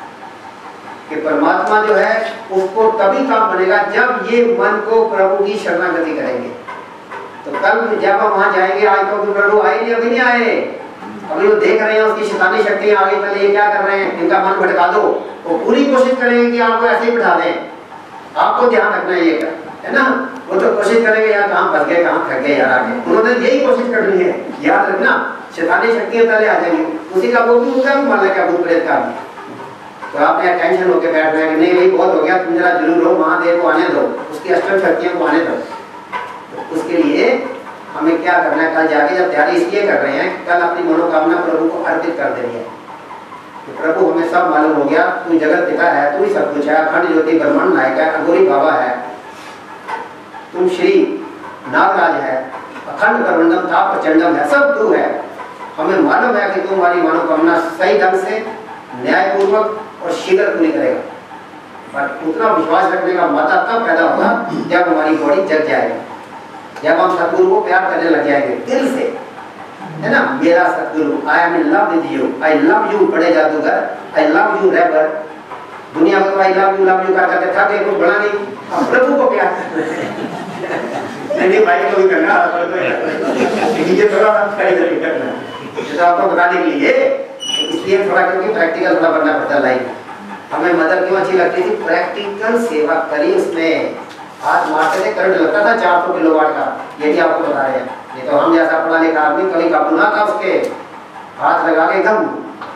कि परमात्मा जो है उसको तभी काम बनेगा जब ये मन को प्रभु की शरणागति करेंगे। तो कल जब हम वहां जाएंगे, आज तो प्रभु आए नहीं, अभी नहीं आए, अभी वो देख रहे हैं उसकी शैतानी शक्तियां आ गई, पहले ये क्या कर रहे हैं, इनका मन भटका दो। वो पूरी कोशिश करेंगे कि आपको ऐसे ही बिठा दें। आपको ध्यान रखना है ये कर, है ना। वो तो कोशिश करेंगे यार कहाँ फंस गए, कहाँ थक गए यार आगे, उन्होंने यही कोशिश करनी है। याद रखना शैतानी शक्तियां पहले आ जाएंगी, उसी का वो भी उनका भी मान लेगा भूत प्रेत का। तो आपने टेंशन होकर बैठ रहे हैं कि नहीं भाई बहुत हो गया, तुम जरा जरूर रहो, महादेव को आने दो, उसकी अष्टम शक्तियों को आने दो। तो उसके लिए हमें क्या करना है, कल जाके जब तैयारी इसलिए कर रहे हैं, कल अपनी मनोकामना प्रभु को अर्पित कर देनी है। तो प्रभु हमें सब मालूम हो गया, तू जगत पिता है, तू ही सब कुछ है, अखंड ज्योति ब्रह्मांड नायक है, अघोरी बाबा है, तुम श्री नागराज है, अखंड करवंडम था प्रचंडम है, सब तू है। हमें मालूम है कि तू हमारी मनोकामना सही ढंग से न्यायपूर्वक और शीघ्र पूरी करेगा। पर उतना विश्वास रखने का मौका तब पैदा होगा जब हमारी बॉडी जग जाएगी, जब हम सतगुरु को प्यार करने लग जाएंगे दिल से, है ना। मेरा सतगुरु, I am in love with you, I love you बड़े जादूगर, आई लव यू रैपर। दुनिया में तो I love you love you कर करके थक गए, कुछ बड़ा नहीं, अब प्रभु को प्यार नहीं भाई को भी करना, ये थोड़ा करना तो आपको बताने के लिए, इसलिए थोड़ा क्योंकि प्रैक्टिकल थोड़ा करना पड़ता है लाइफ। हमें मदर क्यों अच्छी लगती थी, प्रैक्टिकल सेवा करी उसमें। हाथ मारते थे, करंट लगता था चार सौ किलो वाट का, ये भी आपको बता रहे हैं। नहीं तो हम जैसा पढ़ा लिखा आदमी कभी काबू ना था उसके, हाथ लगा के एकदम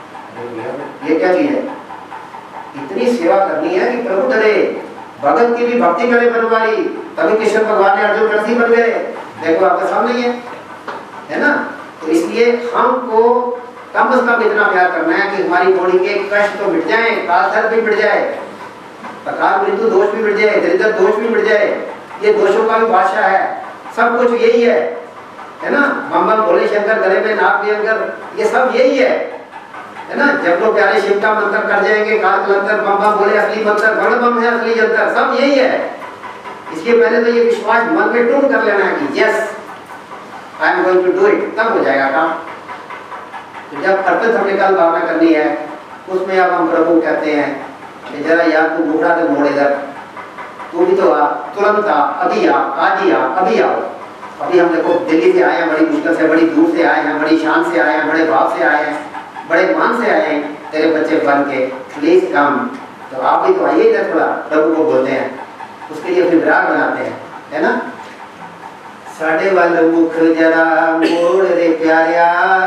ये क्या चीज है। इतनी सेवा करनी है कि प्रभु डरे, भगत की भी भक्ति करे बनवारी, तभी कृष्ण भगवान ने अर्जुन रथी बन गए। देखो आपके सामने ही है, है ना। तो इसलिए हमको कम से कम इतना प्यार करना है कि हमारी बॉडी के कष्ट तो मिट जाए, काल दर्द भी मिट जाए, प्रकार मृत्यु दोष भी मिट जाए, दरिद्र दोष भी मिट जाए। ये दोषों का भी बादशाह है, सब कुछ यही है, है ना। बम बम भोले शंकर, गले में नाग भयंकर, ये सब यही है, है ना। जब लोग प्यारे शिव का मंत्र कर जाएंगे, काल मंत्र, बम बम भोले असली मंत्र, बम बम है असली जंतर, सब यही है। इसलिए पहले तो ये विश्वास मन में टूट कर लेना है कि yes I am going to do it, तब हो जाएगा काम। तो जब अर्पित हमने कल भावना करनी है, उसमें अब हम प्रभु कहते हैं कि जरा यार तू घूरा तो मोड़ इधर, तू भी तो आ, तुरंत आ, अभी आ, आज ही आ, अभी आओ। अभी हम देखो दिल्ली से आए हैं, बड़ी मुश्किल से, बड़ी दूर से आए हैं, बड़ी शान से आए हैं, बड़े भाव से आए हैं, बड़े मान से आए हैं, तेरे बच्चे बन के प्लीज कम। तो आप भी तो आइए इधर, थोड़ा प्रभु को बोलते हैं, उसके लिए फिर विराग बनाते हैं, है ना। साढ़े वाल मुख जरा मोड़ रे प्यारिया,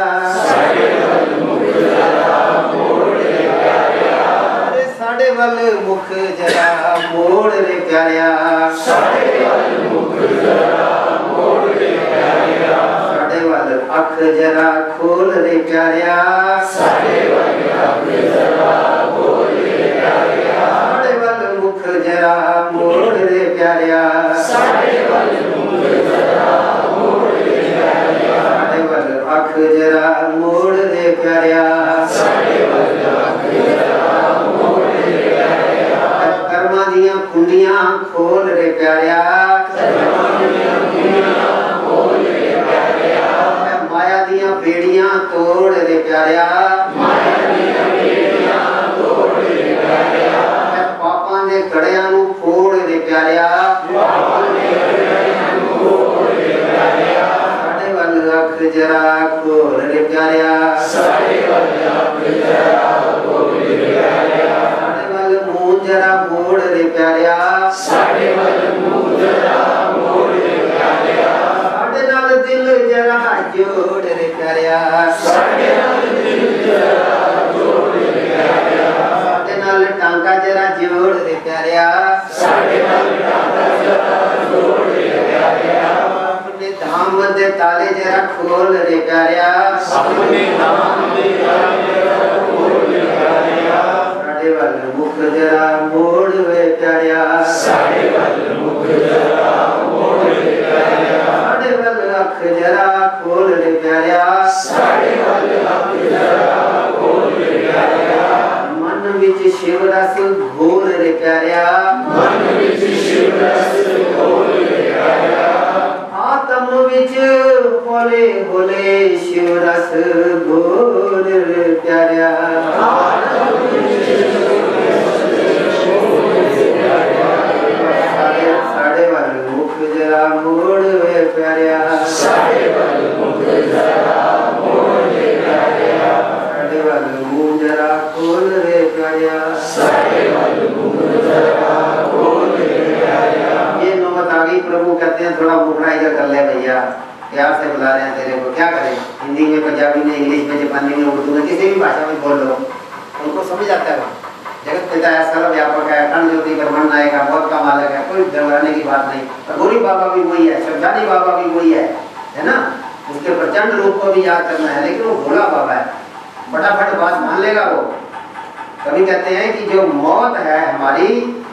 साढ़े वाल मुख जरा मोड़ रे प्यारिया, साढ़े वाल मुख जरा मोड़ रे प्यारिया, साढ़े वाल मुख जरा मोड़ रे प्यारिया, साढ़े वाल अख जरा खोल रे प्यारिया, साढ़े वाल अख जरा खोल रे प्यारिया, साढ़े वाल मुख जरा मोड़ रे प्यारिया, साढ़े वाल मुख जरा मोड़ रे प्यारिया, साढ़े वाल अख जरा मोड़ रे प्यारिया, साढ़े वाल अख जरा मोड़ रे प्यारिया, कर्मा दियां कुंडियां खोल रे प्यारिया, कर्मा दियां कुंडियां खोल रे प्यारिया, माया दियां बेड़ियां तोड़ रे प्यारिया, माया दियां बेड़ियां तोड़ रे प्यारिया, पापां दे कड़ियां नू फोड़ रे प्यारिया, पापां दे कड़ियां नू फोड़ रे प्यारिया, साढ़े वाल अख जरा खोल रे प्यारिया, साढ़े वाल अख जरा खोल रे प्यारिया, साढ़े वाल मुंह जरा मोड़ रे प्यारिया, साढ़े वाल मुंह जरा मोड़ रे प्यारिया, साढ़े नाल दिल जरा जोड़ रे प्यारिया, साढ़े नाल दिल जरा जोड़ रे प्यारिया, साढ़े नाल टांका जरा जोड़ रे प्यारिया, साढ़े नाल टांका जरा जोड़ रे प्यारिया, अपने धाम दे ताले जरा खोल रे प्यारिया, अपने धाम दे ताले जरा खोल रे प्यारिया, साढ़े वाल मुख जरा मोड़ रे प्यारिया, साढ़े वाल मुख जरा मोड़ रे प्यारिया, साढ़े वाल अख जरा खोल रे प्यारिया, साढ़े वाल अख जरा खोल रे प्यारिया, मन विच शिव रस घोल रे प्यारिया, मन विच शिव रस घोल रे प्यारिया, आत्म विच होले होले शिव रस घोल रे प्यारिया, आत्म विच साढ़े वाल मुख जरा मोड़ रे प्यारिया, साढ़े वाल मुख जरा मोड़ रे प्यारिया, साढ़े वाल मुंह जरा खोल रे प्यारिया, साढ़े वाल मुंह जरा खोल रे प्यारिया। ये नौबत है, हिंदी में, पंजाबी में, इंग्लिश में, जापानी में, उर्दू में, किसी भी भाषा में बोल लो उनको समझ आता है। वहाँ जगत पिता है, सर्व व्यापक है, अखंड ज्योति ब्रह्मांड नायक है, बहुत का मालक है, कोई डराने की बात नहीं। और गौरी बाबा भी वही है, शब्दानी बाबा भी वही है, है ना। उसके प्रचंड रूप को भी याद करना है, लेकिन वो भोला बाबा है, फटाफट बात मान लेगा वो। कभी कहते हैं कि जो मौत है हमारी,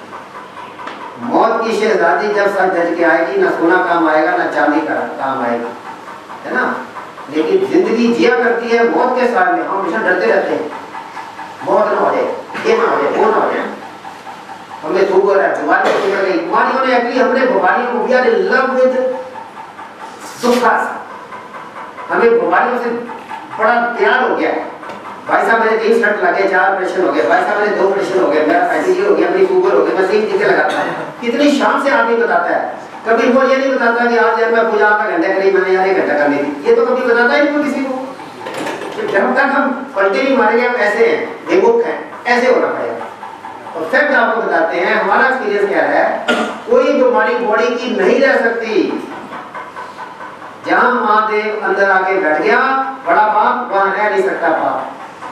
मौत की शहजादी जब सर जज के आएगी, ना सोना काम आएगा ना चांदी का काम आएगा, है ना। लेकिन जिंदगी जिया करती है मौत के साथ में, हम हमेशा डरते रहते हैं मौत ना हो जाए, ये ना हो जाए, वो ना हो जाए, हमें दुख हो रहा है, बीमारी हो गई। बीमारियों ने एक्चुअली हमने बीमारियों को, we are in love with दुख, हमें बीमारियों से बड़ा प्यार हो गया। भाई साहब मेरे तीन स्टंट लगे, चार ऑपरेशन हो गए, भाई साहब मेरे दो ऑपरेशन हो गए, मेरा पैंतीस हो गया, मेरी शुगर हो गई, मैं तीन टीके लगाता हूँ। कितनी शान से आदमी बताता है, कभी वो ये नहीं बताता कि आज यार मैं पूजा आधा घंटा करी, मैंने यार एक घंटा करनी थी, ये तो कभी बताता ही नहीं किसी को। जब तक हम पलटे नहीं मारेंगे, हम ऐसे हैं, बेमुख हैं, ऐसे होना पड़ेगा। और फैक्ट आपको बताते हैं, हमारा एक्सपीरियंस क्या है, कोई बीमारी बॉडी की नहीं रह सकती। जहां महादेव अंदर आके बैठ गया, बड़ा पाप वहां रह नहीं सकता। पाप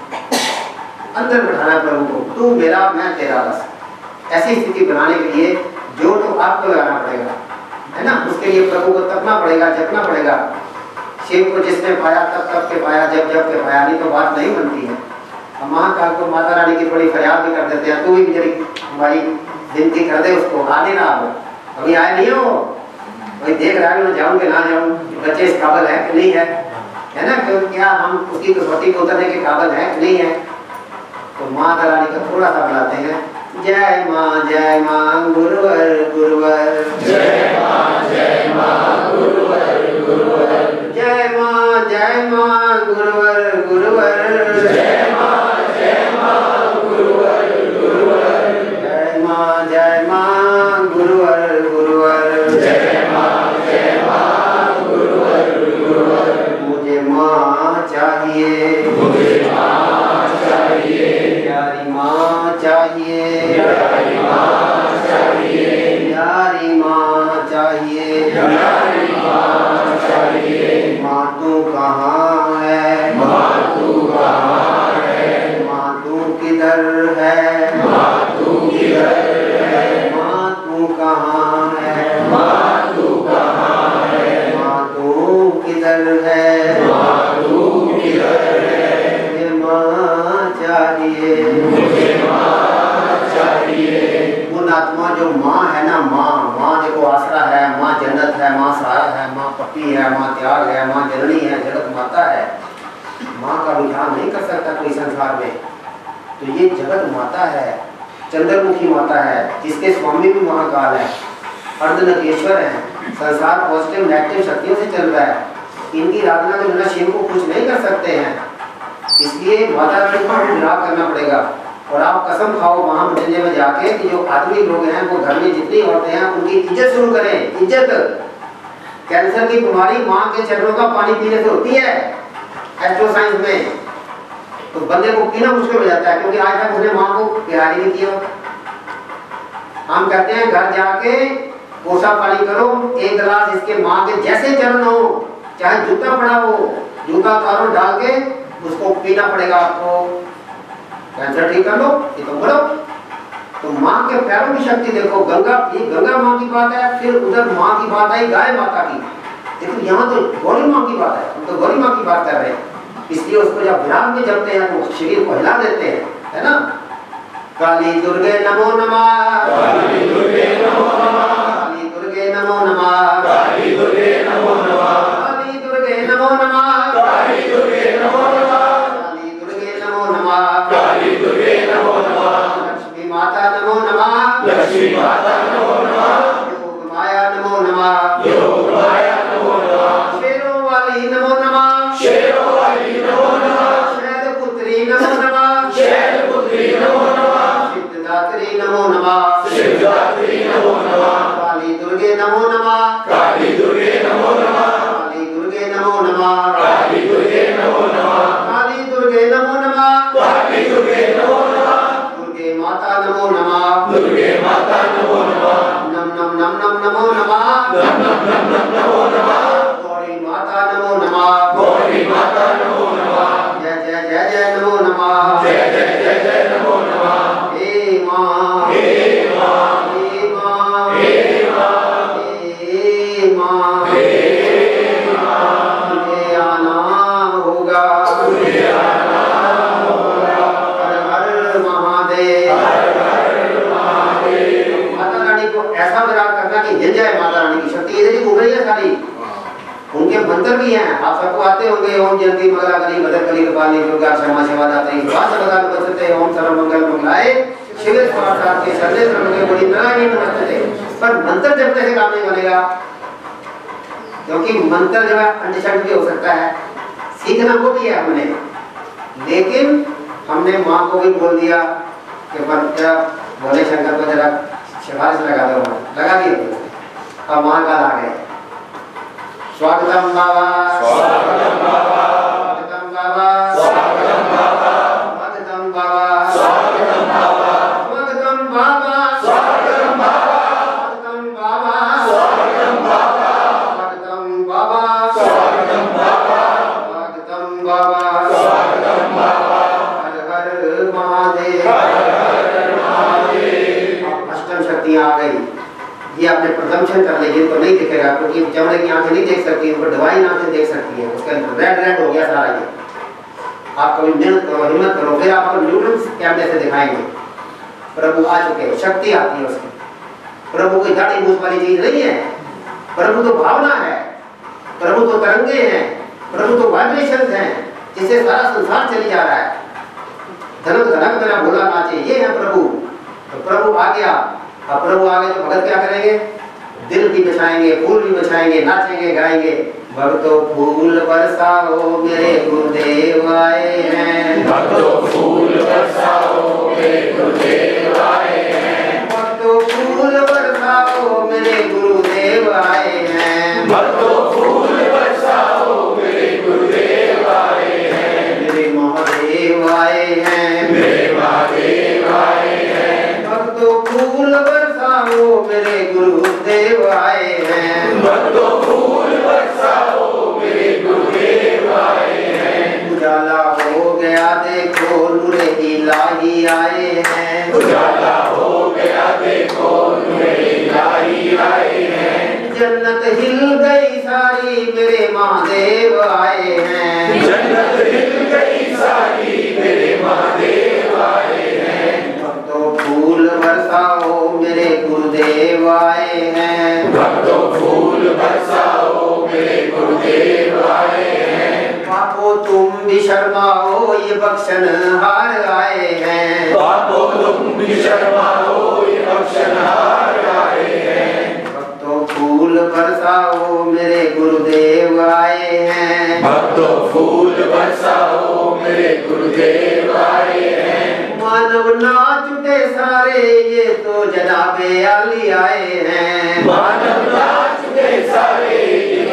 अंदर बैठाना प्रभु को, तू मेरा मैं तेरा, बस। ऐसी स्थिति बनाने के लिए जो तो आपको लगाना पड़ेगा, है ना। उसके लिए प्रभु को तपना पड़ेगा, जपना पड़ेगा। शिव को जिसने पाया तब तब के पाया, जब जब के पाया, नहीं तो बात नहीं बनती है। हम महाकाल को, माता रानी की बड़ी फरियाद भी कर देते हैं, तू भी मेरी भाई विनती कर दे उसको, आ नहीं रहा हो, अभी आए नहीं हो, वही देख रहा है मैं जाऊँ कि ना जाऊँ, बच्चे इस काबिल है कि नहीं है, है ना। क्यों क्या हम उसकी कसौटी को उतरने के काबिल है कि नहीं है। तो माता रानी का थोड़ा सा बुलाते हैं, जय माँ जय माँ गुरुवर गुरुवर, जय माँ जय माँ गुरुवर गुरुवर, जय माँ जय माँ गुरुवर गुरुवर, जय माँ जय माँ गुरुवर गुरुवर, जय माँ जय माँ गुरुवर गुरुवर, जय माँ जय माँ गुरुवर गुरुवर। मुझे माँ चाहिए, मुझे माँ चाहिए, प्यारी माँ चाहिए, प्यारी माँ चाहिए, प्यारी माँ चाहिए, प्यारी माँ चाहिए। माँ तू कहाँ है, माँ तू कहाँ है, माँ तू किधर है, माँ तू किधर है, माँ तू कहाँ है, माँ तू कहाँ है, माँ तू किधर है, माँ तू किधर है। मुझे माँ चाहिए, मुझे माँ चाहिए। उन आत्मा जो माँ है ना, माँ माँ देखो आसरा है, माँ जन्नत है, माँ सहारा है, माँ पति है, माँ त्याग है, माँ जननी है, जगत माता है। माँ का विधान नहीं कर सकता कोई संसार में। तो ये जगत माता है, चंद्रमुखी माता है, जिसके स्वामी भी महाकाल है, अर्धनकेश्वर है, संसार पॉजिटिव नेगेटिव शक्तियों से चल रहा है। इनकी आराधना के बिना शिव को कुछ नहीं कर सकते हैं, इसलिए माता रानी को विराग करना पड़ेगा। और आप कसम खाओ महामृत्युंजय में जाके कि जो आदमी लोग हैं वो घर में जितनी औरतें हैं उनकी इज्जत शुरू करें। इज्जत, कैंसर की बीमारी माँ के चरणों का पानी पीने से होती है एस्ट्रो साइंस में। तो बंदे को पीना मुश्किल हो जाता है, क्योंकि आज तक उसने माँ को प्यार ही नहीं किया। हम कहते हैं घर जाके कोसा पानी करो, एक गिलास इसके माँ के जैसे चरण हो, चाहे जूता पड़ा हो, जूता उतारो डाल के उसको पीना पड़ेगा आपको, कैंसर ठीक कर लो। ये तो बोलो, तो माँ के पैरों की शक्ति देखो। गंगा, ये गंगा माँ की बात है, फिर उधर माँ की बात आई गाय माता की। देखो यहाँ तो गौरी माँ की बात है, हम तो गौरी माँ की बात कर रहे हैं। इसलिए उसको जब विराग में जपते हैं तो शरीर को हिला देते हैं, है ना। काली दुर्गे नमो नमः, काली दुर्गे नमो नमः, काली दुर्गे नमो नमः, काली दुर्गे नमो नमः, काली दुर्गे नमो नमः, काली दुर्गे नमो नमः, काली दुर्गे नमो नमः, काली दुर्गे नमो नमः, लक्ष्मी माता नमो नमः, लक्ष्मी माता नमो नमः, योग माया नमो नमः, योग माया नमो नमः, शेरों वाली नमो नमः, शेरों वाली नमो नमः, शैलपुत्री नमो नमः, शैलपुत्री नमो नमः, सिद्धिदात्री नमो नमः, सिद्धिदात्री नमो नमः, काली दुर्गे नमो नमः, काली दुर्गे नमो नमः, काली दुर्गे नमो नमः, है माता रानी की शक्ति इधर ही घूम रही है सारी। उनके मंत्र भी हैं, आप सबको आते होंगे। ओम जयंती मंगला कली भद्रकाली कपालिनी दुर्गा क्षमा सेवा दात्री स्वास्थ्य प्रदान बचते ओम सर्व मंगल मंगलाय शिव स्वास्थ्य के शरणे शरण बड़ी नारायणी नमस्ते। पर मंत्र जपने से काम नहीं बनेगा, क्योंकि मंत्र जो है अंडशंड भी हो सकता है, सीखना वो भी है हमने। लेकिन हमने माँ को भी बोल दिया कि भोले शंकर को जरा सिफारिश लगा दो, लगा दिया। अब महाकाल आ गए। स्वागतम बाबा, स्वागतम बाबा, स्वागतम बाबा, स्वागतम बाबा, स्वागतम बाबा, स्वागतम बाबा, स्वागतम बाबा, स्वागतम बाबा, स्वागतम बाबा, स्वागतम बाबा, स्वागतम बाबा, स्वागतम बाबा, स्वागतम बाबा, स्वागतम बाबा, हर हर महादेव, हर हर महादेव। अब अष्टम शक्तियाँ आ गई। ये आपने प्रदर्शन कर ली, इनको नहीं दिखेगा क्योंकि चमड़े की आंखें नहीं देख सकती, इनको डिवाइन आंखें देख सकती है। उसका रेड रेड हो गया सारा ये। आप कभी मेहनत करो, हिम्मत करो, फिर आपको न्यूट्रन कैमरे से दिखाएंगे। प्रभु आ चुके, शक्ति आती है उसकी। प्रभु कोई दाढ़ी मूछ वाली चीज नहीं है, प्रभु तो भावना है, प्रभु तो तरंगे हैं, प्रभु तो वाइब्रेशन हैं, जिससे सारा संसार चली जा रहा है। धनक धनक मेरा भोला नाचे, ये है प्रभु। तो प्रभु आ गया। अब प्रभु आगे तो भगत क्या करेंगे? दिल भी बचाएंगे, फूल भी बचाएंगे, नाचेंगे, गाएंगे। भक्तों फूल बरसाओ मेरे गुरुदेव आए हैं, भक्तों फूल बरसाओ मेरे गुरुदेव आए हैं, भक्तों फूल बरसाओ मेरे गुरुदेव आए हैं, भक्तों फूल बरसाओ मेरे गुरुदेव आए हैं, मेरे महादेव आए हैं, मेरे महादेव आए हैं, भक्तों फूल बरसाओ मेरे गुरुदेव आए हैं, भक्तों फूल बरसाओ मेरे गुरुदेव आए हैं, उजाला हो गया देखो नूरे इलाही आए हैं, उजाला हो गया देखो नूरे इलाही आए हैं, जन्नत हिल गई सारी मेरे महादेव आए हैं, जन्नत हिल गई सारी मेरे महादेव आए हैं, भक्तों फूल बरसाओ मेरे गुरुदेव आए हैं, भक्तों फूल बरसाओ मेरे गुरुदेव आए हैं, पापो तुम भी शर्माओ ये बख्शन हार आए हैं, पापो तुम भी शर्माओ ये बख्शनहार आए हैं, भक्तों फूल बरसाओ मेरे गुरुदेव आए हैं, भक्तों फूल बरसाओ मेरे गुरुदेव आए हैं, मानव नाच उठे सारे ये तो जनाबे आली आए हैं, मानव नाच के सारे ये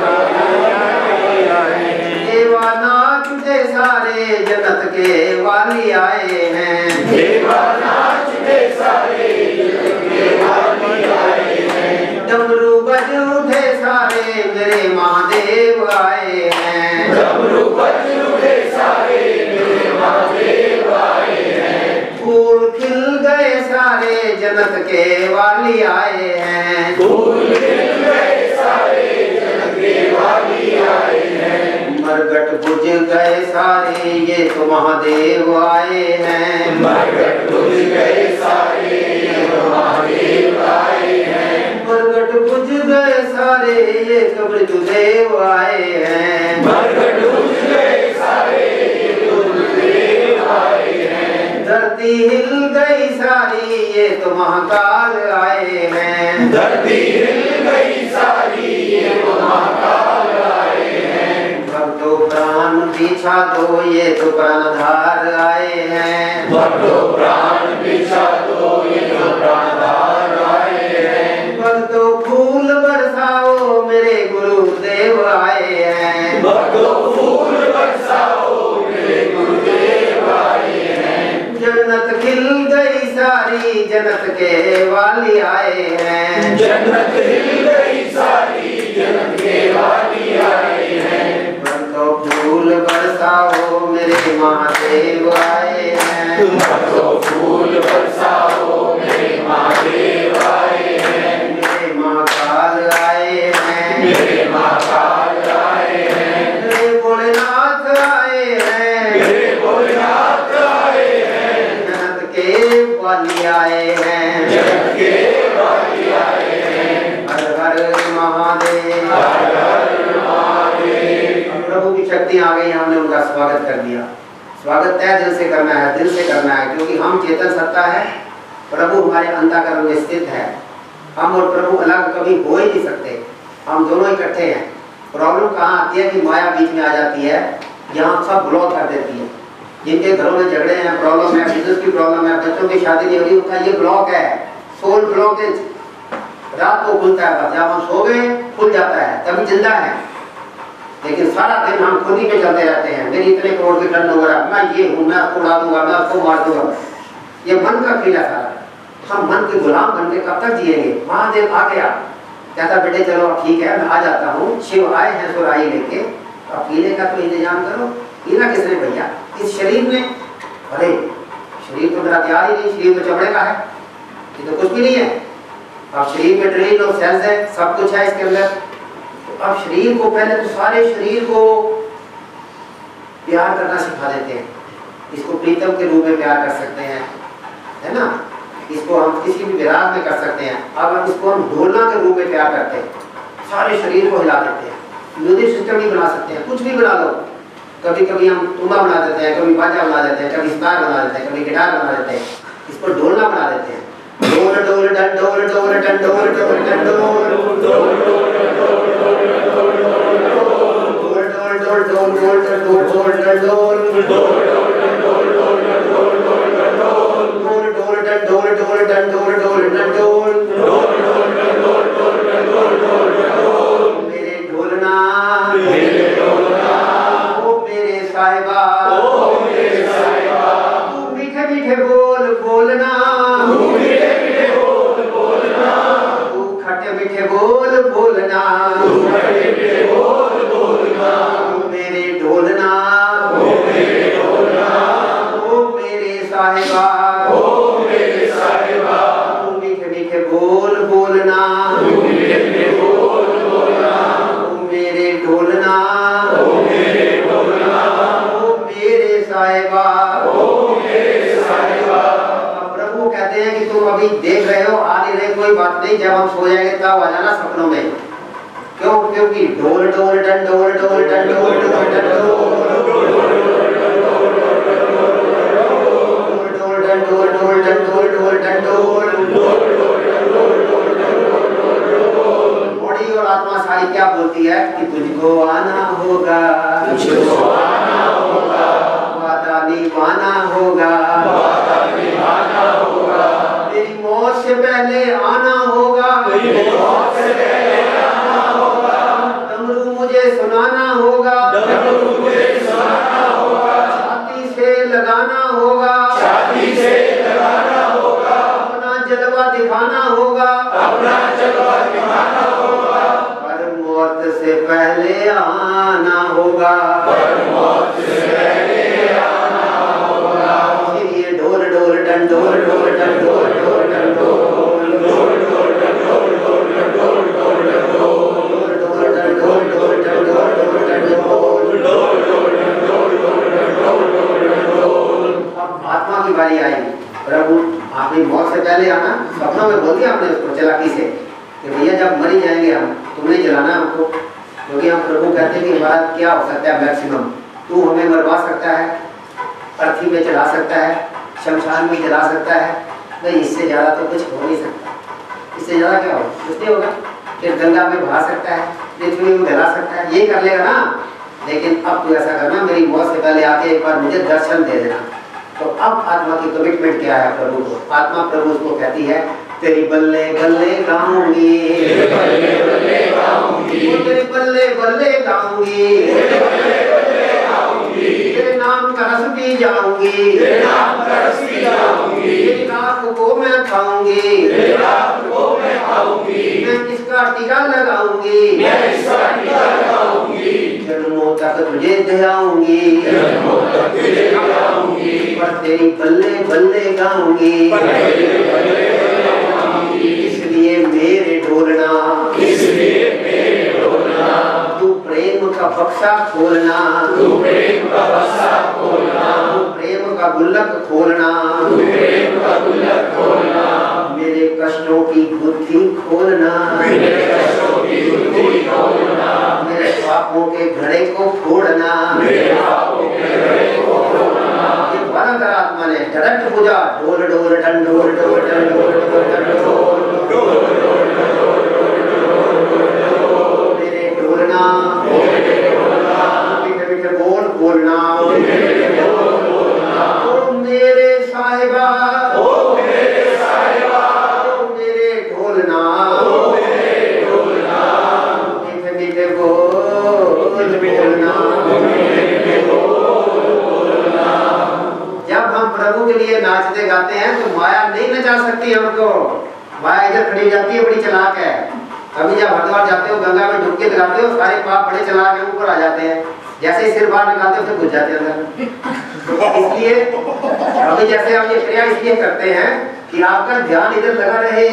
देवा नाच उठे सारे जन्नत के वाली आए हैं, देवा नाच के सारे ये वाली आए हैं, डमरू बज उठे सारे मेरे महादेव आए हैं, डमरू बज उठे सारे मेरे महादेव आए हैं, फूल खिल गए सारे जन्नत के वाली आए हैं, फूल खिल गए सारे जन्नत के वाली आए हैं, मरगट बुझ गए सारे ये तो महादेव आए हैं, मरगट बुझ गए सारे ये महादेव आए हैं, मरगट बुझ गए सारे ये तो मृत्युदेव आए हैं, मरगट बुझ गए सारे ये गुरुदेव आए हैं, धरती हिल गई सारी ये तो महाकाल आए हैं, धरती हिल गई सारी ये महाकाल आए हैं, भक्तों प्राण बिछा दो ये तो प्राणधार आए हैं, भक्तों प्राण बिछा दो ये प्राणधार आए हैं, भक्तों फूल बरसाओ मेरे गुरुदेव आए हैं, भक्तों फूल बरसाओ मेरे गुरुदेव आए हैं, जन्नत खिल गई सारी जन्नत के वाली आए हैं, जन्नत हिल गई सारी जन्नत के वाली आए हैं, भक्तों फूल बरसाओ मेरे महादेव आए हैं, भक्तों फूल बरसाओ मेरे महादेव आए हैं, मेरे महाकाल आए हैं, मेरे महाकाल आए हैं, मेरे भोलेनाथ आए हैं, मेरे भोलेनाथ आए हैं, जन्नत के वाली आए हैं, जन्नत के वाली आए हैं, हर का स्वागत कर दिया। स्वागत तय दिल से करना है, दिल से करना है, क्योंकि हम चेतन सत्ता है, प्रभु हमारे अंतःकरण में स्थित है। हम और प्रभु अलग कभी हो ही नहीं सकते, हम दोनों इकट्ठे हैं। प्रॉब्लम कहाँ आती है कि माया बीच में आ जाती है, यहाँ सब ब्लॉक कर देती है। जिनके घरों में झगड़े हैं, प्रॉब्लम है, बिजनेस की प्रॉब्लम है, बच्चों की शादी नहीं हो रही, उनका ये ब्लॉक है, सोल ब्लॉकेज। रात को खुलता है, जब हम सो गए खुल जाता है, तभी जिंदा है। लेकिन सारा दिन हम खुद ही पे चलते रहते हैं, मेरी इतने करोड़ की टर्न ओवर है, मैं ये हूँ, मैं उसको उड़ा दूंगा, मैं उसको मार दूंगा। ये मन का खेल है सारा। हम मन के गुलाम बन के कब तक जिएंगे? महादेव आ गया, कहता बेटे चलो ठीक है मैं आ जाता हूँ, शिव आए हैं सुराही लेके, अब पीने का तो इंतजाम करो। पीना किसने भैया? इस शरीर में। अरे शरीर तो मेरा तैयार ही नहीं, शरीर तो चमड़े का है, ये तो कुछ भी नहीं है। अब शरीर में ट्रेन और सेल्स है, सब कुछ है इसके अंदर। तो अब शरीर को पहले तो सारे शरीर को प्यार करना सिखा देते हैं। इसको प्रीतम के रूप में प्यार कर सकते हैं, है ना। इसको हम किसी भी विराग में कर सकते हैं। अब हम इसको हम ढोलना के रूप में प्यार करते हैं, सारे शरीर को हिला देते हैं। म्यूजिक सिस्टम भी बना सकते हैं, कुछ भी बना लो। कभी कभी हम तुम्बा बना देते हैं, कभी बाजा बना देते हैं, कभी स्टार बना देते हैं, कभी गिटार बना देते हैं, इसको ढोलना बना देते हैं। डोल डोल डन डोल डोल डन डोल डोल डन डोल डोल डोल मेरे ढोलना ओ मेरे साहिबा, तू मीठे मीठे बोल बोलना, तू खट्टे मीठे बोल बोलना, मेरे ढोलना ओ मेरे साहिबा, तू मीठे मीठे बोल बोलना, मेरे ढोलना ओ मेरे साहिबा। प्रभु कहते हैं कि तुम अभी देख रहे हो, आ नहीं रहे, कोई बात नहीं, जब हम सो जाएंगे तब आ जाना सपनों में। क्यों? क्योंकि ढोल ढोल डन ढोल ढोल डन ढोल ढोल डन ढोल डन ढोल ढोल डन ढोल ढोल डन ढोल। बॉडी और आत्मा सारी क्या बोलती है कि तुझको आना होगा, तुझको आना होगा, वादा निभाना होगा, वादा निभाना होगा, तेरी मौत से पहले आना होगा, तेरी मौत से पहले आना होगा, डमरू मुझे सुनाना होगा, डमरू मुझे सुनाना होगा, छाती से लगाना होगा, छाती से लगाना होगा, अपना जलवा दिखाना होगा, अपना जलवा दिखाना होगा, पर मौत से पहले आना होगा, पर मौत से पहले आना होगा। ये ढोल ढोल डन ढोल ढोल डन ढोल ढोल डन ढोल ढोल ढोल डन ढोल ढोल डन ढोल ढोल डन ढोल ढोल डन ढोल ढोल डन ढोल ढोल डन ढोल ढोल ढोल डन ढोल ढोल डन ढोल ढोल डन ढोल। अब आत्मा की बारी आई। प्रभु आपने मौत से पहले आना, सपनों में बोल दिया आपने उसको चलाकी से कि भैया जब मरी जाएंगे हम, तुमने जलाना हमको, क्योंकि हम प्रभु कहते हैं कि हमारा क्या हो सकता है मैक्सिमम, तू हमें मरवा सकता है, अर्थी में चला सकता है, शमशान में जला सकता है, नहीं इससे ज़्यादा तो कुछ हो नहीं सकता। इससे ज़्यादा क्या हो? कुछ नहीं होगा। फिर गंगा में बहा सकता है, पृथ्वी में जला सकता है, ये कर लेगा ना। लेकिन अब तू ऐसा करना, मेरी मौत से पहले आके एक बार मुझे दर्शन दे देना। तो अब आत्मा की कमिटमेंट क्या है प्रभु को? आत्मा प्रभु उसको कहती है तेरी बल्ले बल्ले गाऊंगी, तेरी बल्ले बल्ले गाऊंगी, तेरी बल्ले बल्ले गाऊंगी, तेरे नाम का रस पी जाऊंगी, तेरे नाम का रस पी जाऊंगी, तेरी राख को मैं खाऊंगी, तेरी राख को मैं खाऊंगी, मैं इसका टीका लगाऊंगी, मैं इसका टीका लगाऊंगी, जन्मों तक तुझे ध्याऊंगी, जन्मों तक तुझे ध्याऊंगी, पर तेरी बल्ले बल्ले गाऊंगी, इसलिए मेरे ढोलना, इसलिए मेरे ढोलना, तू प्रेम का बक्सा खोलना, तू प्रेम का बक्सा खोलना, तू प्रेम का गुल्लक खोलना, तू प्रेम का गुल्लक खोलना, मेरे कष्ट कष्टों की बुद्धि खोलना, मेरे कष्टों की बुद्धि खोलना, मेरे पापों के घड़े को फोड़ना, मेरे पापों के घड़े को फोड़ना। ये वाला आत्मा ने डरट पूजा ढोल ढोल ढन ढोल ढोल ढन ढोल ढोल ढन ढोल मेरे ढोलना, मीठे मीठे बोल बोलना, ओ मेरे साहिबा, ओ मेरे साहिबा, ओ मेरे ढोलना, ओ मेरे ढोलना, मीठे मीठे बोल बोलना। जब हम प्रभु के लिए नाचते गाते हैं तो माया नहीं नचा सकती हमको। माया इधर खड़ी जाती है, बड़ी चलाक है। कभी जब हरिद्वार जाते हो, गंगा में डुबकी लगाते हो, सारे पाप बड़े चलाक है, ऊपर आ जाते हैं। जैसे ही सिर बाहर निकालते हो, फिर घुस जाते हैं अंदर। इसलिए अभी जैसे हम ये क्रिया इसलिए करते हैं कि आपका ध्यान इधर लगा रहे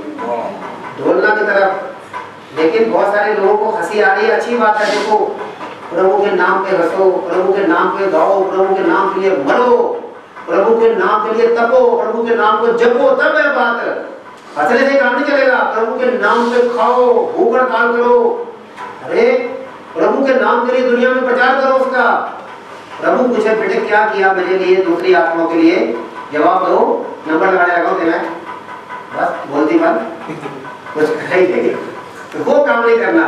ढोलना की तरफ। लेकिन बहुत सारे लोगों को हंसी आ रही है, अच्छी बात है। देखो, प्रभु के नाम पे हंसो, प्रभु के नाम पे गाओ, प्रभु के नाम के लिए मरो, प्रभु के नाम के लिए तपो, प्रभु के नाम को जपो, तब है बात। हंसने से काम नहीं चलेगा। प्रभु के नाम पे खाओ, भूख हड़ताल करो, अरे प्रभु के नाम के लिए दुनिया में प्रचार करो उसका। प्रभु पूछे, बेटे क्या किया मेरे लिए, दूसरी आत्माओं के लिए? जवाब दो, नंबर लगाने लगाओ देना है, बस बोलती बात कुछ ही नहीं। तो वो काम नहीं करना,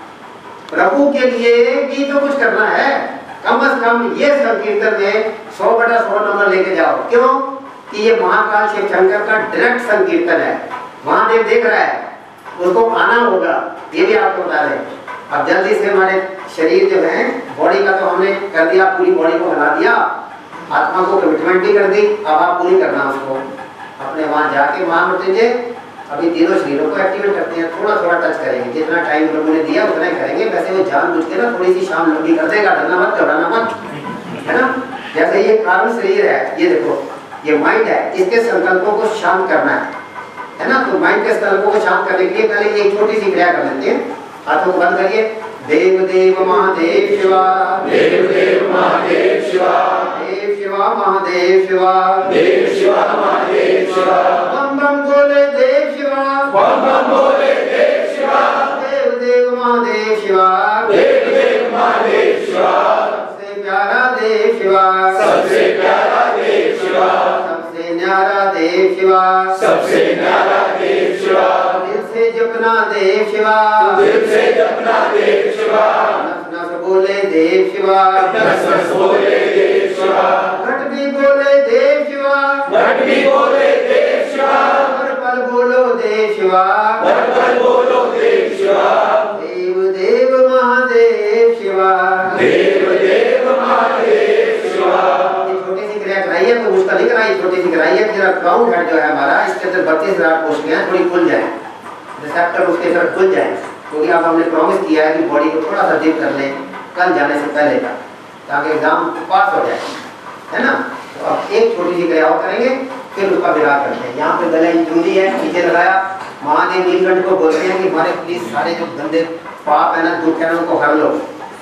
प्रभु के लिए भी तो कुछ करना है। कम से कम ये संकीर्तन में सौ बटा सौ नंबर लेके जाओ। क्यों कि ये महाकाल शिव शंकर का डायरेक्ट संकीर्तन है। महादेव देख रहा है, उसको आना होगा, ये भी आपको बता रहे। अब जल्दी से हमारे शरीर जो है, बॉडी का तो हमने कर दिया, पूरी बॉडी को हिला दिया, आत्मा को कमिटमेंट भी कर दी। अब आप पूरी करना उसको अपने वहां जाके महामृत्युंजय अभी तीनों शरीरों को एक्टिवेट करते हैं। थोड़ा थोड़ा टच करेंगे, जितना टाइम प्रभु ने दिया उतना ही करेंगे। वैसे वो जानबूझ के ना थोड़ी सी शाम लंबी कर देगा, डरना मत, घबराना मत, है ना। जैसे ये कारण शरीर है, ये देखो, ये माइंड है, इसके संकल्पों को शांत करना है, है ना। तो माइंड के संकल्पों को शांत करने के लिए पहले एक छोटी सी क्रिया कर लेते हैं। हाथों को बंद करिए। देव देव महादेव शिवा, देव देव महादेव शिवा, देव शिवा महादेव शिवा, देव शिवा महादेव शिवा, बम बम बोले देव शिवा, बम बम बोले देव शिवा, देव देव महादेव शिवा, देव देव महादेव शिवा, सबसे प्यारा देव शिवा, सबसे प्यारा देव शिवा, सबसे न्यारा देव शिवा, सबसे न्यारा देव शिवा, दिल से जपना देव शिवा, दिल से जपना देव शिवा, नस नस बोले देव शिवा, नस नस बोले देव शिवा, घट भी बोले देव शिवा, घट भी बोले देव शिवा, हर पल बोलो देव शिवा, हर पल बोलो देव शिवा, देव देव महादेव शिवा, देव देव महादेव शिवा। ये छोटी सी क्रिया कराइए, तो उसका नहीं कराई, छोटी सी कराइए। जरा क्राउन हेड जो है हमारा, इसके अंदर बत्तीस हजार कोशिकाएं हैं, थोड़ी खुल जाए, रिसेप्टर उसके अंदर खुल जाए। क्योंकि तो अब हमने प्रॉमिस किया है कि बॉडी को थोड़ा सा डीप कर लें कल जाने से पहले का, ताकि एग्जाम पास हो जाए, है ना। तो अब एक छोटी सी क्रिया और करेंगे, फिर उसका विराह करते हैं। यहाँ पे गले चूंदी है, नीचे लगाया। महादेव नीलकंठ को बोलते हैं कि हमारे प्लीज सारे जो गंदे पाप है ना, दुख है ना, उनको हर लो।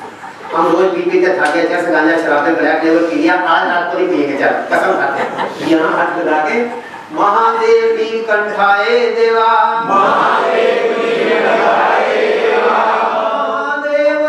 हम रोज पी पी के थाके जैसे गांजा शराब ब्लैक लेवल पी लिया, आज रात को नहीं पिएंगे, चल कसम खाते हैं। यहाँ हाथ लगा के महादेव नीलकंठाए देवा, महादेव नीलकंठाए देवा, महादेव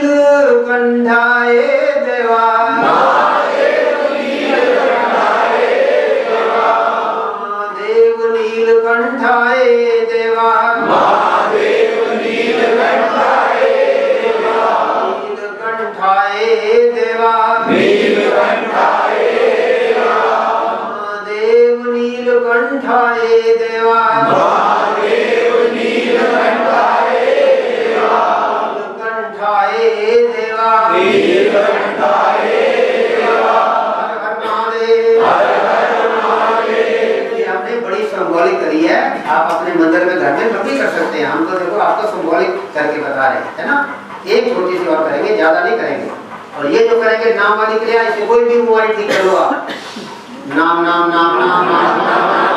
नीलकंठाए देवा, महादेव नीलकंठाए देवा, महादेव नीलकंठाए देवा, महादेव नीलकंठाए देवा, नीलकंठाए देवा, नीलकंठाए देवा, महादेव नीलकंठाए देवा, महादेव नीलकंठाए देवा, नीलकंठाए देवा, नीलकंठाए देवा। हर हर महादेव, हर हर महादेव। ये हमने बड़ी सिंबॉलिक करी है। आप अपने मंदिर में घर में लंबी कर सकते हैं, हम तो देखो आपको सिंबॉलिक करके बता रहे हैं, है ना। एक छोटी सी और करेंगे, ज्यादा नहीं करेंगे। और ये जो करेंगे नाम वाली क्रिया, इसे कोई भी मोबाइल ठीक कर लो आप। नाम नाम नाम नाम नाम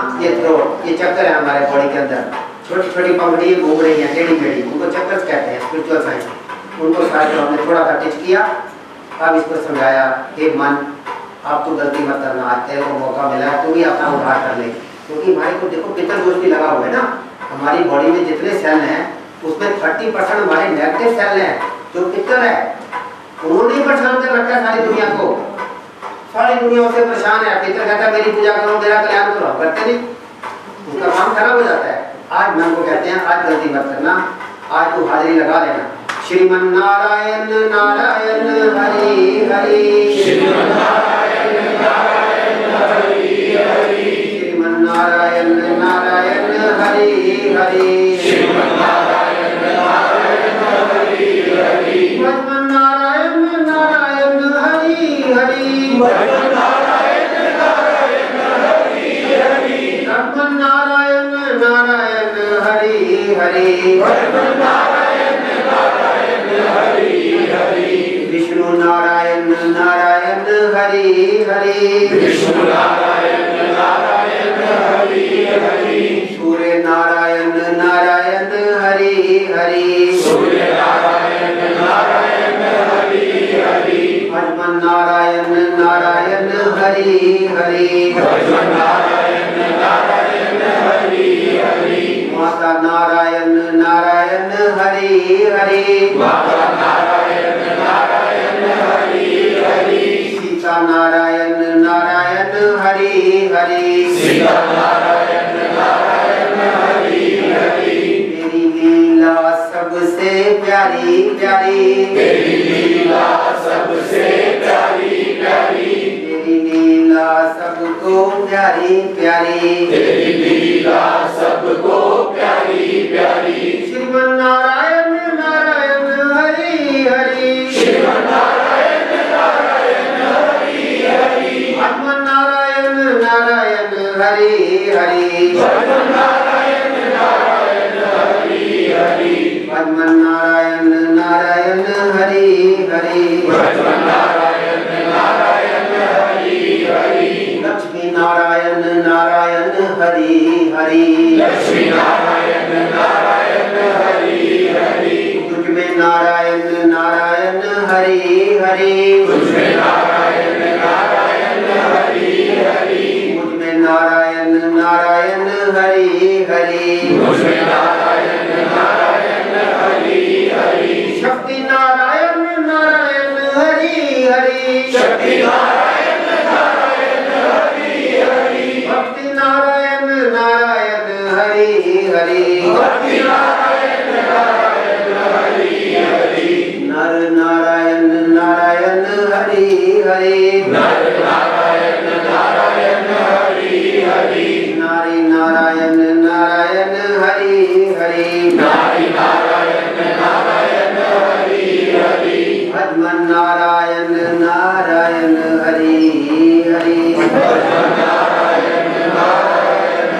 ये थ्रोट, ये चक्कर है हमारे बॉडी के अंदर, छोटी छोटी पंखड़ी घूम रही हैं टेढ़ी मेढ़ी, उनको चक्कर कहते हैं स्पिरिचुअल साइंस। उनको साथ हमने थोड़ा सा टच किया। अब इसको समझाया कि मन आप तो गलती मत करना, आज तेरे को मौका मिला है, तू भी अपना उद्धार कर ले। क्योंकि हमारे को देखो पितर दोष भी लगा हुआ है ना, हमारी बॉडी में जितने सेल हैं उसमें थर्टी परसेंट हमारे नेगेटिव सेल हैं जो पितर है, उन्होंने ही परेशान कर रखा है सारी दुनिया को। सारी दुनिया उससे परेशान है। पितर कहता है मेरी पूजा करो, मेरा कल्याण करो, करते नहीं, उसका काम खराब हो जाता है। आज मन को कहते हैं आज गलती मत करना, आज तू हाजिरी लगा लेना। श्रीमन नारायण नारायण हरि हरि, श्रीमन नारायण नारायण हरि हरि, श्रीमन नारायण नारायण हरि हरि, श्रीमन नारायण नारायण हरि हरि, भजमन नारायण नारायण हरि हरि, भजमन नारायण नारायण हरि हरि, भजमन नारायण नारायण हरि हरि, भजमन नारायण नारायण हरि हरि, विष्णु नारायण नारायण हरि हरि, विष्णु नारायण नारायण हरि हरि, सूर्य नारायण नारायण हरि हरि, सूर्य नारायण नारायण हरि हरि, भजमन नारायण नारायण हरि हरि, भजमन नारायण नारायण हरि हरि, माता नारायण नारायण हरि हरि, माता नारायण नारायण हरि हरि, सीता नारायण नारायण हरि हरि, सीता नारायण नारायण हरि हरि, तेरी लीला सबसे प्यारी प्यारी, तेरी लीला सबसे प्यारी प्यारी, तेरी लीला सबको प्यारी प्यारी, तेरी लीला सबको प्यारी प्यारी, श्रीमन नारायण नारायण हरि हरि, श्रीमन नारायण नारायण हरि हरि, भजमन नारायण नारायण हरि हरि, भजमन नारायण नारायण हरि हरि, भजमन नारायण नारायण हरि हरि, भजमन नारायण नारायण हरि हरि, लक्ष्मी नारायण नारायण हरि हरि, लक्ष्मी नारायण नारायण हरि हरि, तुझमें नारायण नारायण हरि हरि, तुझमें नारायण नारायण हरि हरि, मुझमें नारायण नारायण हरि हरि, मुझमें नारायण नारायण हरि हरि, शक्ति नारायण नारायण हरि हरि, शक्ति नारायण नारायण हरि हरि, भक्ति नारायण नारायण हरि हरि, भक्ति नारायण नारायण हरि हरि, नर नारायण नारायण हरि हरि, नर नारायण नारायण हरि हरि, नारी नारायण नारायण हरि हरि, नारी नारायण नारायण हरि हरि, भजमन नारायण नारायण हरि हरि, भजमन नारायण नारायण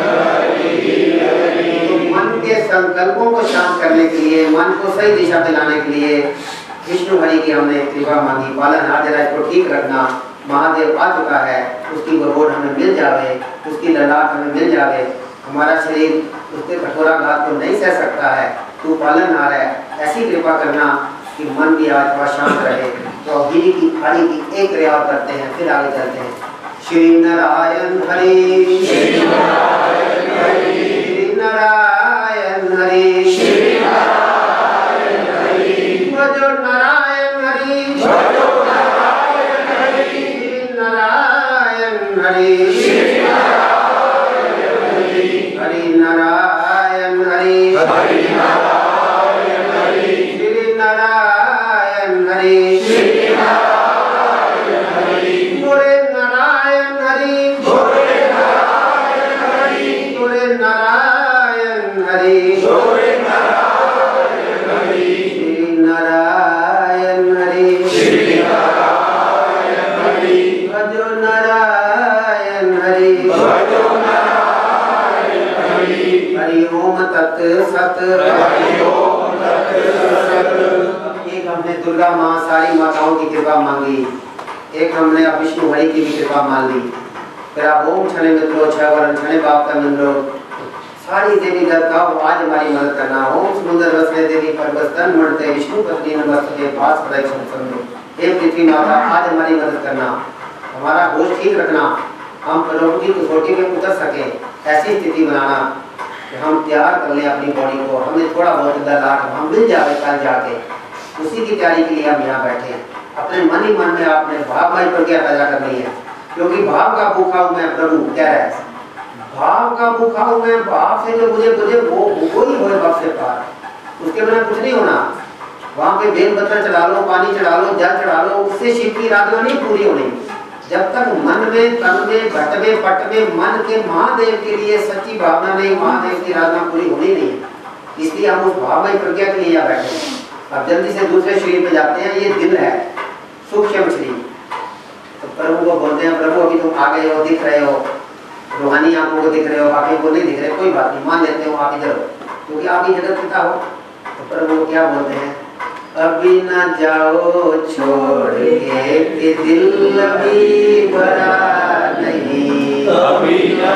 हरि हरि। तो मन के संकल्पों को शांत करने के लिए, मन को सही दिशा दिलाने के लिए विष्णु हरि की हमने कृपा मांगी। पालन हाथ जरा इसको ठीक रखना, महादेव आ चुका है, उसकी वो रोड हमें मिल जावे, उसकी ललाट हमें मिल जावे, हमारा शरीर उसके कठोरा घात को नहीं सह सकता है, तू पालन आ रहा है। ऐसी कृपा करना कि मन भी आज थोड़ा शांत रहे। तो गिरी की खाड़ी की एक रियाव करते हैं, फिर आगे चलते हैं। श्री नारायण हरि, श्री नारायण हरि, श्री नारायण हरि, श्री नारायण हरि, भजो नारायण हरि, भजो नारायण हरि, श्री नारायण हरि, श्री नारायण हरि, हरि नारायण हरि, हरि नारायण हरि, श्री नारायण हरि, श्री नारायण हरि, गोरे नारायण हरि, गोरे नारायण हरि, गोरे नारायण हरि, गोरे नारायण हरि, श्री नारायण हरि, श्री नारायण हरि, भजो नारायण हरि, भजो नारायण हरि, हरि ओम तत् सत, हरि ओम तत् सत। एक हमने दुर्गा माँ सारी माताओं की कृपा मांगी, एक हमने अब विष्णु हरि की भी कृपा मान ली। फिर आप ओम क्षणे मित्रो छह वरण क्षणे बाप का मित्रो सारी देवी देवता आज हमारी मदद करना। ओम समुद्र रसने देवी परवस्तन मणते विष्णु पत्नी नमस्ते पास प्रदक्षिण समझो। हे पृथ्वी माता आज हमारी मदद करना, हमारा होश ठीक रखना, हम प्रभु की कसौटी में उतर सके, ऐसी स्थिति बनाना कि हम तैयार कर लें अपनी बॉडी को। हमें थोड़ा बहुत अंदर लाट हम मिल जाए कल जाके, उसी की तैयारी के लिए हम यहाँ बैठे हैं। अपने मन ही मन में आपने भावमय प्रज्ञा पैदा करनी है, क्योंकि भाव का भूखा हूँ मैं, प्रभु कह रहा है भाव का भूखा हूँ मैं, भाव से जो मुझे मुझे वो वो ही होए भाव से पार, उसके बिना कुछ नहीं होना। वहाँ पे बेल पत्थर चढ़ा लो, पानी चढ़ा लो, जल चढ़ा लो, उससे शिव की आराधना नहीं पूरी होनी जब तक मन में तन में घट में पट में मन के महादेव के लिए सच्ची भावना नहीं, महादेव की आराधना पूरी होनी नहीं है। इसलिए हम उस भावमय प्रज्ञा के लिए यहाँ बैठे हैं। अब जल्दी से दूसरे शरीर पे जाते हैं। ये दिल है सूक्ष्म शरीर। तो प्रभु को बोलते हैं प्रभु अभी तुम आ गए हो, दिख रहे हो, रूहानी आंखों को दिख रहे हो, बाकी को नहीं दिख रहे, कोई बात नहीं, मान लेते हो आप इधर हो क्योंकि आप ही जगत पिता हो। तो प्रभु क्या बोलते हैं, अभी न जाओ छोड़ के कि दिल अभी भरा नहीं, अभी न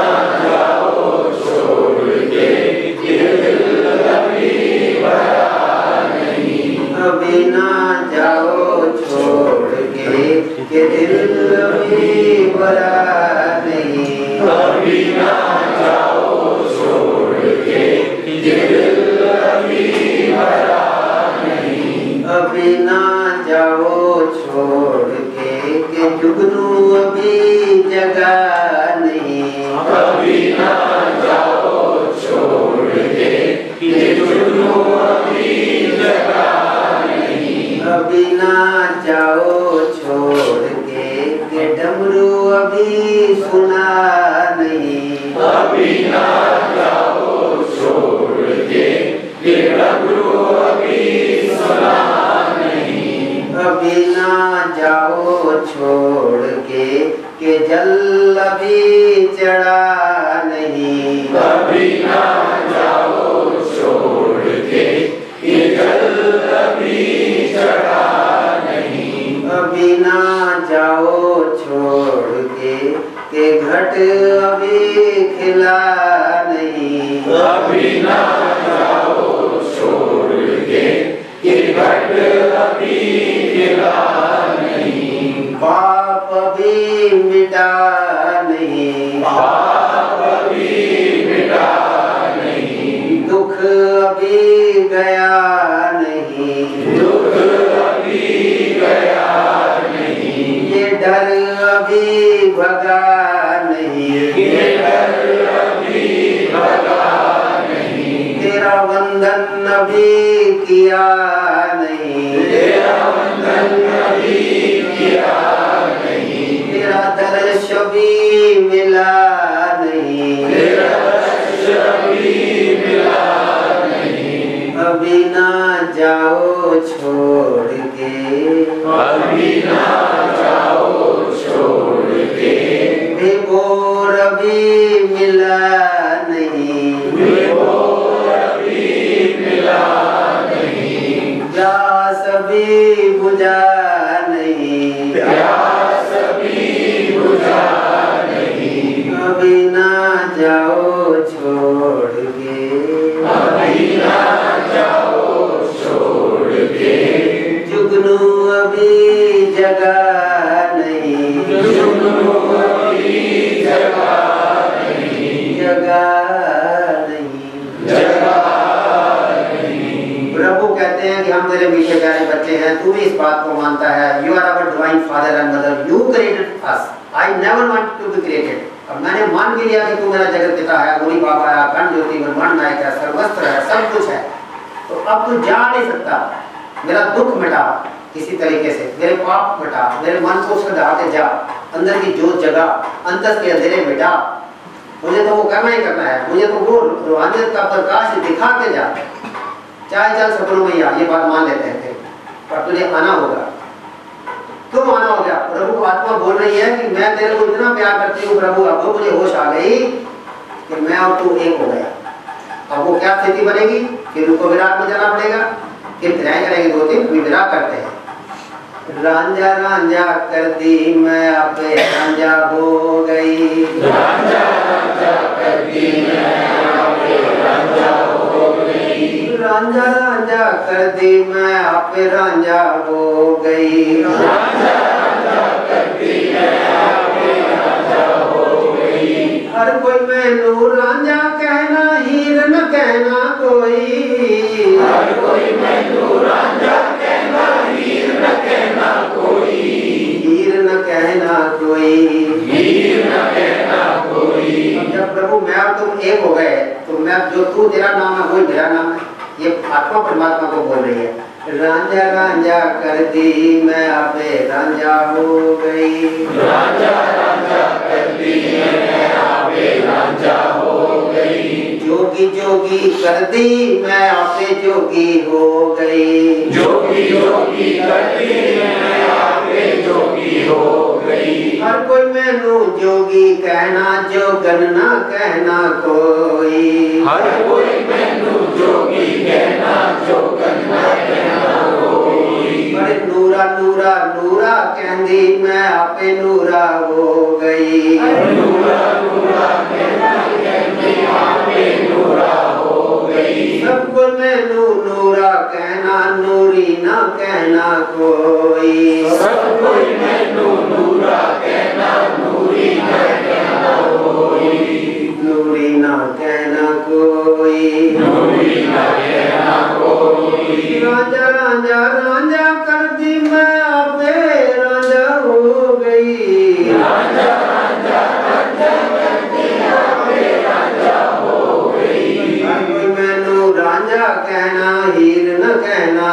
जाओ छोड़ के कि दिल अभी भरा नहीं, अभी न जाओ छोड़ के कि दिल अभी भरा नहीं, अभी न जाओ छोड़ के कि दिल अभी भरा नहीं, अभी ना जाओ छोड़ के कि जुगनू अभी जगा नहीं, अभी न जाओ छोड़ के कि जुगनू अभी जगा नहीं, अभी ना जाओ छोड़ के कि डमरू अभी सुना नहीं, अभी न जाओ छोड़ के कि डमरू अभी सुना नहीं, अभी ना जाओ छोड़ के कि जल अभी चढ़ा नहीं, अभी न जाओ छोड़ के कि जल अभी चढ़ा नहीं, अभी ना जाओ छोड़ के कि घट अभी खिला नहीं, अभी न जाओ छोड़ के कि घट अभी खिला नहीं, पाप अभी मिटा नहीं, पाप अभी मिटा नहीं, दुख अभी गया नहीं, दुख अभी गया नहीं, ये डर अभी भगा नहीं, ये डर अभी भगा नहीं, तेरा वंदन अभी किया नहीं, तेरा वंदन अभी किया नहीं, तेरा दर्श भी मिला नहीं, तेरा दर्श अभी मिला नहीं, अभी ना जाओ छोड़ के, अभी न जाओ छोड़ के, विभोर अभी मिला नहीं, विभोर अभी मिला नहीं, प्यास अभी बुझा नहीं, प्यास अभी बुझा नहीं, अभी ना जाओ छोड़ के, अभी न जाओ छोड़ के, जुगनू अभी जगा नहीं, जुगनू अभी जगा नहीं, जगा नहीं, जगा नहीं, प्रभु कहते हैं कि हम तेरे मीठे प्यारे बच्चे हैं, तू भी इस बात को मानता है। You are our divine father and mother, you created us, I never want to be created. अब मैंने मान भी लिया कि तू मेरा जगत पिता है, गोरी बाबा है, अखंड ज्योति ब्रह्मांड नायक है, सर्वस्त्र है, सब कुछ है। तो अब तू जा नहीं सकता, मेरा दुख मिटा किसी तरीके से, मेरे पाप मिटा, मेरे मन को सदा के जा, अंदर की जोत जगा, अंतर के अंधेरे मिटा। मुझे तो वो करना ही करना है, मुझे तो वो रूहानियत का प्रकाश दिखा के जा, चाहे चल सपनों में आ, ये बात मान लेते हैं थे, पर तुझे आना होगा। क्यों आना हो गया? प्रभु आत्मा बोल रही है कि मैं तेरे को इतना प्यार करती हूँ प्रभु, अब मुझे होश आ गई कि मैं और तू एक हो गया। अब वो क्या स्थिति बनेगी? फिर उनको विराट में जाना पड़ेगा, फिर क्रियाएं करेंगे, दो तीन विराट करते हैं। रांझा रांझा कर दी मैं आपे रांझा हो गई। रांझा रांझा कर दी मैं आपे रांझा हो गई। रांझा रांझा कर दी मैं आपे रांझा हो गई। रांझा रांझा कर दी मैं आपे रांझा हो गई। हर कोई मैनू रांझा कहना हीर न कहना कोई। हर कोई मैनू रांझा कहना हीर न कहना कोई। हीर न कहना कोई। हीर न कहना कोई। अब जब प्रभु मैं और तुम एक हो गए तो मैं जो तू तेरा नाम है वही मेरा नाम है। ये आत्मा परमात्मा को बोल रही है। रांझा रांझा कर दी मैं आपे रांझा हो गई। रांझा रांझा कर दी मैं आपे रांझा हो गई। जोगी जोगी कर दी मैं आपे जोगी हो गई। जोगी जोगी कर दी मैं आपे जोगी हो गई। हर कोई मैनू जोगी कहना जोगन ना कहना कोई। हर कोई मैनू जोगी कहना जोगन ना कहना कोई। बड़े नूरा नूरा नूरा कहंदी मैं आपे नूरा हो गई। नूरा नूरा कहना कहंदी आपे नूरा हो गई। सबको मैनू नूरा कहना नूरी ना कहना कोई। सब कोई मैनू नूरा कहना नूरी ना कहना कोई। नूरी ना कहना कोई। नूरी ना कहना कोई। रांझा रांझा रांझा कर दी मैं आपे रांझा हो गई। रांझा रांझा रांझा कर दी आपे रांझा हो गई। हर कोई मैनू रांझा कहना हीर न कहना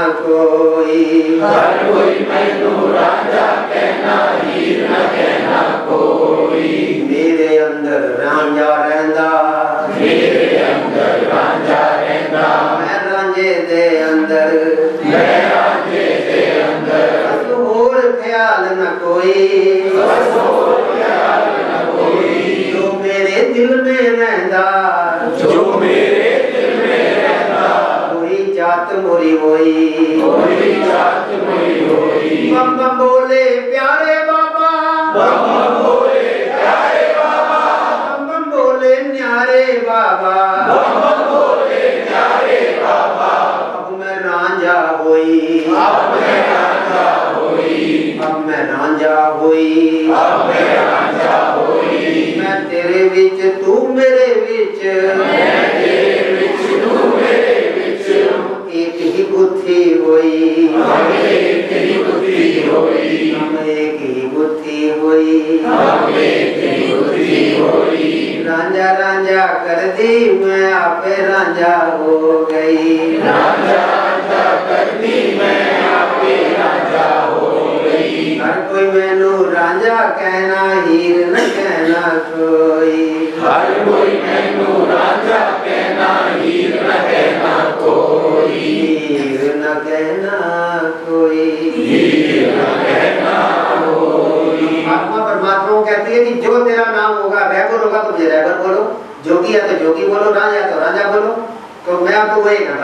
कोई। हर कोई मैनू रांझा कहना हीर न कहना कोई। मेरे अंदर रांझा रहंदा। मेरे अंदर रांझा रहंदा। मैं रांझे दे अंदर। मैं रांझे दे अंदर। बस होर ख्याल न कोई। बस होर ख्याल न कोई। जो मेरे दिल में रहंदा। जो मेरे दिल में रहंदा। कोई जात मोरी होई। कोई जात मोरी होई। बम बम बोले प्यारे बाबा। बम बम बोले प्यारे बाबा। बम बम बोले न्यारे बाबा। बम बम बोले प्यारे बाबा। अब मैं रांझा होई। अब मैं रांझा होई। अब मैं रांझा होई। अब मैं रांझा होई। मैं तेरे विच तू मेरे विच। मैं तेरे विच तू मेरे विच। एक ही गुत्थी होई। हम एक ही बुद्धि होई। हम एक ही गुत्थी होई। हम एक ही बुद्धि होई। रांझा रांझा कर दी मैं आपे रांझा हो गई। रांझा रांझा कर दी मैं आपे रांझा हो गई। हर कोई मैनू रांझा कहना हीर न कहना कोई। हर कोई मैनू रांझा कहना हीर न कहना कोई। हीर न कहना कोई। हीर न कहना कोई। आत्मा परमात्मा को कहती है कि जो तेरा नाम होगा रहबर होगा तो मुझे रहबर बोलो। जोगी है तो जोगी बोलो। रांझा है तो रांझा बोलो। तो मैं आपको वही ना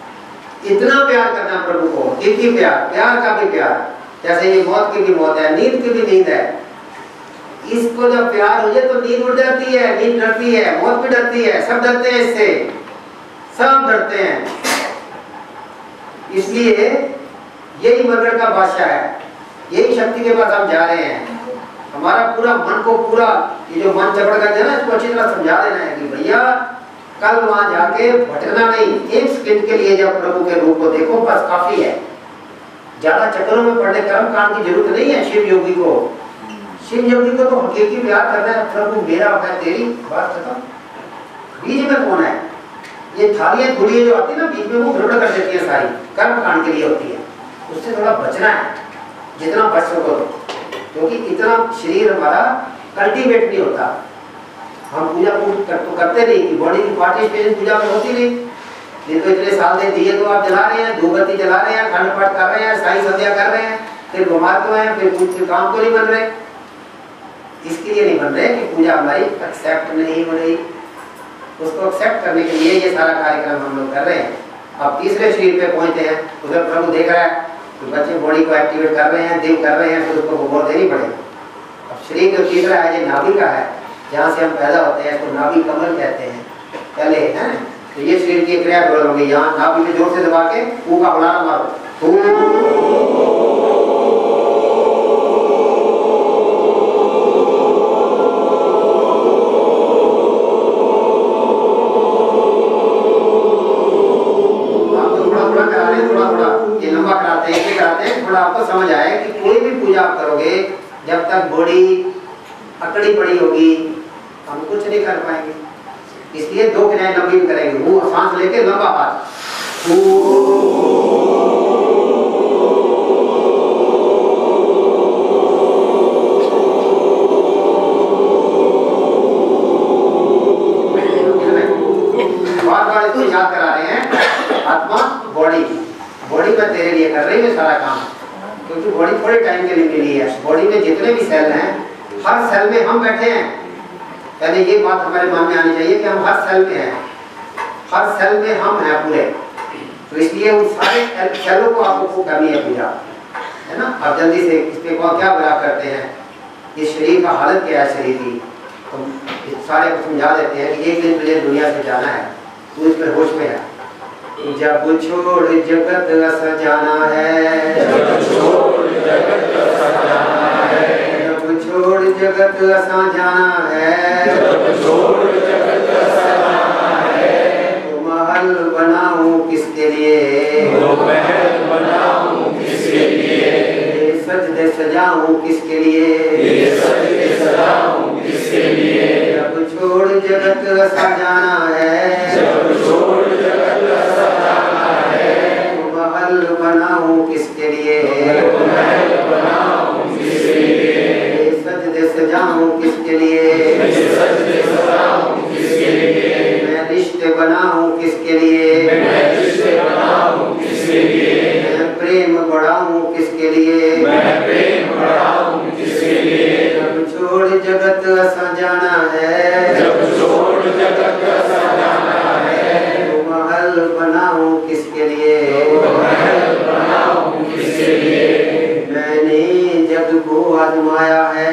बस इतना प्यार करना प्रभु को। दिव्य प्यार प्यार का भी प्यार। जैसे ये मौत की भी मौत है नींद की भी नींद है। इसको जब प्यार हो जाए तो नींद उड़ जाती है। नींद डरती है। मौत भी डरती है। सब डरते हैं इससे। सब डरते हैं। इसलिए यही मंदिर का बादशाह है। यही शक्ति के पास हम जा रहे हैं। हमारा पूरा मन को पूरा ये जो मन चपड़ कर देना इसको अच्छी तरह समझा देना है कि भैया कल वहां जाके भटकना नहीं। एक सेकंड के लिए जब प्रभु के रूप को देखो बस काफी है। ज्यादा चक्करों में पड़ने कर्म कांड की जरूरत नहीं है। शिव योगी को शिव योगी को तो हकीकी प्यार करना है। प्रभु मेरा है तेरी बात खत्म। बीच में कौन है? ये थालियां थोड़ी जो आती है ना बीच में वो गड़बड़ कर देती है। सारी कर्म कांड के लिए होती है। उससे थोड़ा बचना है जितना बच सको तो। क्योंकि इतना शरीर हमारा कल्टीवेट नहीं होता। हम पूजा कर, तो करते नहीं कि बॉडी की पार्टिसिपेशन पूजा में होती नहीं। ये तो इतने साल दे दिए तो आप जला रहे हैं। धूपबत्ती जला रहे हैं। खंड पाठ कर रहे हैं। साई संध्या कर रहे हैं। फिर बीमार तो हैं। फिर कुछ काम तो नहीं बन रहे। इसके लिए नहीं बन रहे कि पूजा हमारी एक्सेप्ट नहीं हो रही। उसको एक्सेप्ट करने के लिए ये सारा कार्यक्रम हम लोग कर रहे हैं। अब तीसरे शरीर पे पहुंचते हैं। उधर प्रभु देख रहा है तो बच्चे बॉडी को एक्टिवेट कर रहे हैं, दिल कर रहे हैं, तो उसको वो देनी पड़ेगी। अब शरीर जो तीसरा है, ये नाभि का है, जहाँ से हम पैदा होते हैं, इसको नाभि कमल कहते हैं पहले, है। तो ये शरीर की क्रिया डोल होगी। यहाँ नाभि में जोर से दबा के ऊ का बुलाना मारो, थोड़ा आपको समझ आए कि कोई भी पूजा आप करोगे, जब तक बॉडी अकड़ी पड़ी होगी हम कुछ नहीं कर पाएंगे। इसलिए दो क्रियाएं लंबी करेंगे, वो सांस लेके लंबा हाथ, बार बार इसको याद करा रहे हैं। आत्मा बॉडी, बॉडी में तेरे लिए कर रही है सारा काम, क्योंकि बॉडी थोड़े टाइम के लिए मिली है। बॉडी में जितने भी सेल हैं, हर सेल में हम बैठे हैं। पहले ये बात हमारे मन में आनी चाहिए कि हम हर सेल में हैं, हर सेल में हम हैं पूरे। तो इसलिए उन सारे सेलों को आपको करनी है पूजा, है ना। अब जल्दी से इस पे क्या बड़ा करते हैं, इस शरीर का हालत क्या है शरीर की, तो इस सारे को समझा देते हैं कि एक दिन तुझे दुनिया से जाना है, तू इसमें होश में है। जब छोड़ जगत सजाना है, जब छोड़ जगत सजाना है, जब छोड़ जगत सजाना है, जब छोड़ जगत सजाना है, तो महल बनाऊं किसके लिए, तो महल बनाऊं किसके लिए, ये सजदे सजाऊं किसके लिए, ये सजदे सजाऊं किसके लिए, जब छोड़ जगत सजाना है, जब छोड़ जगत बनाऊं किसके लिए, महल बनाऊं किसके लिए, सजदे सजाऊं किसके लिए, सजदे सजाऊं किसके लिए, मैं रिश्ते बनाऊं किसके लिए, मैं रिश्ते बनाऊं किसके लिए, मैं प्रेम बढ़ाऊं किसके लिए, मैं प्रेम बढ़ाऊं किसके लिए, जब छोड़ जगत सजाना है, जब छोड़ जगत सजाना है, तो महल बनाऊं किसके लिए, मैंने जग को आजमाया है,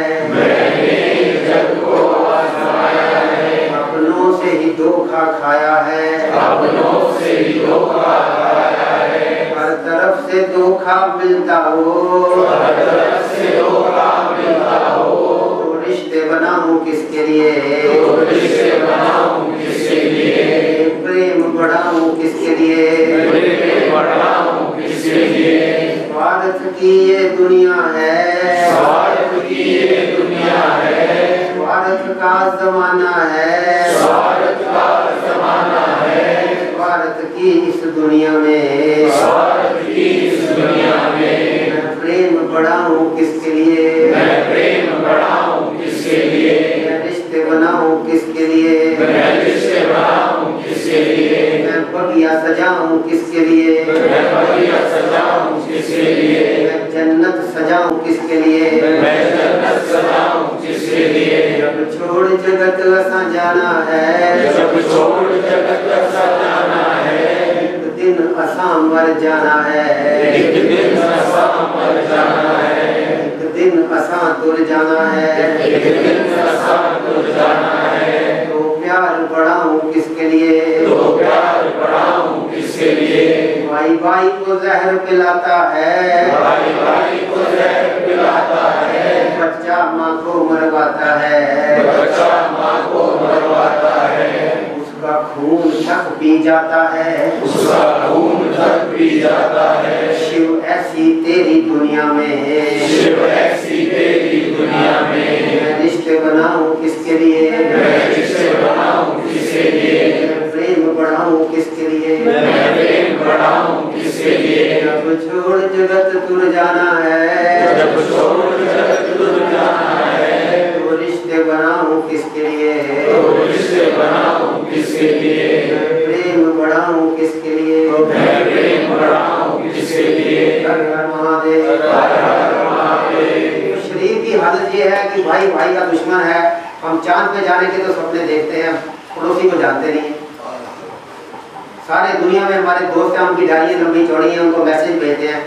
मैंने जग को आजमाया है, अपनों से ही धोखा खाया है, अपनों से ही धोखा खाया है, हर तरफ से धोखा मिलता हो, हर तरफ से धोखा मिलता हो, तो रिश्ते बनाऊं किसके लिए, तो रिश्ते बनाऊं किसके लिए, प्रेम बढ़ाऊं किसके लिए, प्रेम बढ़ाऊं किसके लिए, स्वार्थ की ये दुनिया है, स्वार्थ की ये दुनिया है, स्वार्थ का जमाना है, स्वार्थ का जमाना है, स्वार्थ की इस दुनिया में, स्वार्थ की इस दुनिया में, मैं प्रेम बढ़ाऊं किसके लिए, मैं प्रेम बढ़ाऊं किसके लिए, मैं रिश्ते बनाऊं किसके लिए, मैं रिश्ते बनाऊं किसके लिए, मैं बगिया सजाऊं किसके लिए, मैं बगिया सजाऊं किसके लिए, मैं जन्नत सजाऊं किसके लिए, मैं जन्नत सजाऊं किसके लिए, जब छोड़ जगत सजाना है, जब छोड़ जगत सजाना है, एक दिन असाम मर जाना है, एक दिन असाम मर जाना है, एक दिन असां तुर जाना है, एक दिन असां तुर जाना है, तो प्यार बढ़ाऊं किसके लिए, तो प्यार बढ़ाऊं किसके लिए, भाई भाई को जहर पिलाता है, भाई भाई को जहर पिलाता है, बच्चा माँ को मरवाता है, बच्चा माँ को मरवाता है, उसका खून तक पी जाता है, उसका खून तक पी जाता है, शिव ऐसी तेरी दुनिया में, शिव ऐसी तेरी दुनिया में, मैं रिश्ते बनाऊं किसके लिए, मैं रिश्ते बनाऊं किसके लिए, मैं प्रेम बढ़ाऊं किसके लिए, मैं प्रेम बढ़ाऊं किसके लिए, जब छोड़ जगत तुर जाना है, जब छोड़ जगत तुर जाना है, तो रिश्ते बनाऊं किसके लिए, तो रिश्ते बनाऊं किसके लिए, मैं प्रेम बढ़ाऊं किसके लिए, मैं प्रेम बढ़ाऊं किसके लिए, हर हर महादेव, हर हर महादेव। शरीर की हालत ये है कि भाई भाई का दुश्मन है। हम चांद पे जाने के तो सपने देखते हैं, पड़ोसी को जानते नहीं। सारे दुनिया में हमारे दोस्त हैं, उनकी डायरियाँ लंबी चौड़ी हैं, उनको मैसेज भेजते हैं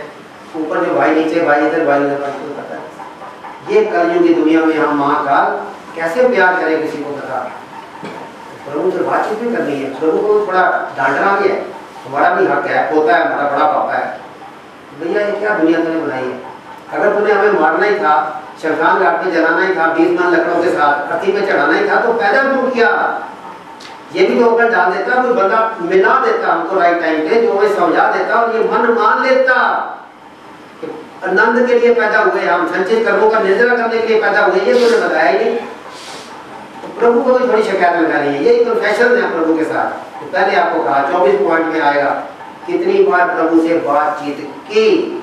ऊपर जो भाई नीचे भाई इधर भाई इधर भाई को पता है। ये कलयुग की दुनिया में हम महाकाल कैसे प्यार करें किसी को पता। प्रभु से बातचीत भी करनी है, प्रभु को थोड़ा डांटना भी है, हमारा भी हक है, पोता है हमारा, बड़ा पापा है। भैया ये क्या दुनिया तूने बनाई है? अगर तूने हमें मारना ही था, शमशान घाट में जलाना ही था, बीस मन लकड़ों के साथ अर्थी में चढ़ाना ही था, तो पैदा क्यों किया? ये भी तो ऊपर डाल देता, कोई बंदा मिला देता हमको राइट टाइम पे, जो हमें समझा देता और ये मन मान लेता। आनंद के लिए पैदा हुए हम, संचित कर्मों का निर्जरा करने के लिए पैदा हुए, ये तूने बताया ही नहीं। तो प्रभु को भी थोड़ी शिकायत लगानी है, यही कन्फेशन है प्रभु के साथ। तो पहले आपको कहा चौबीस पॉइंट में आएगा, कितनी बार प्रभु से बातचीत की,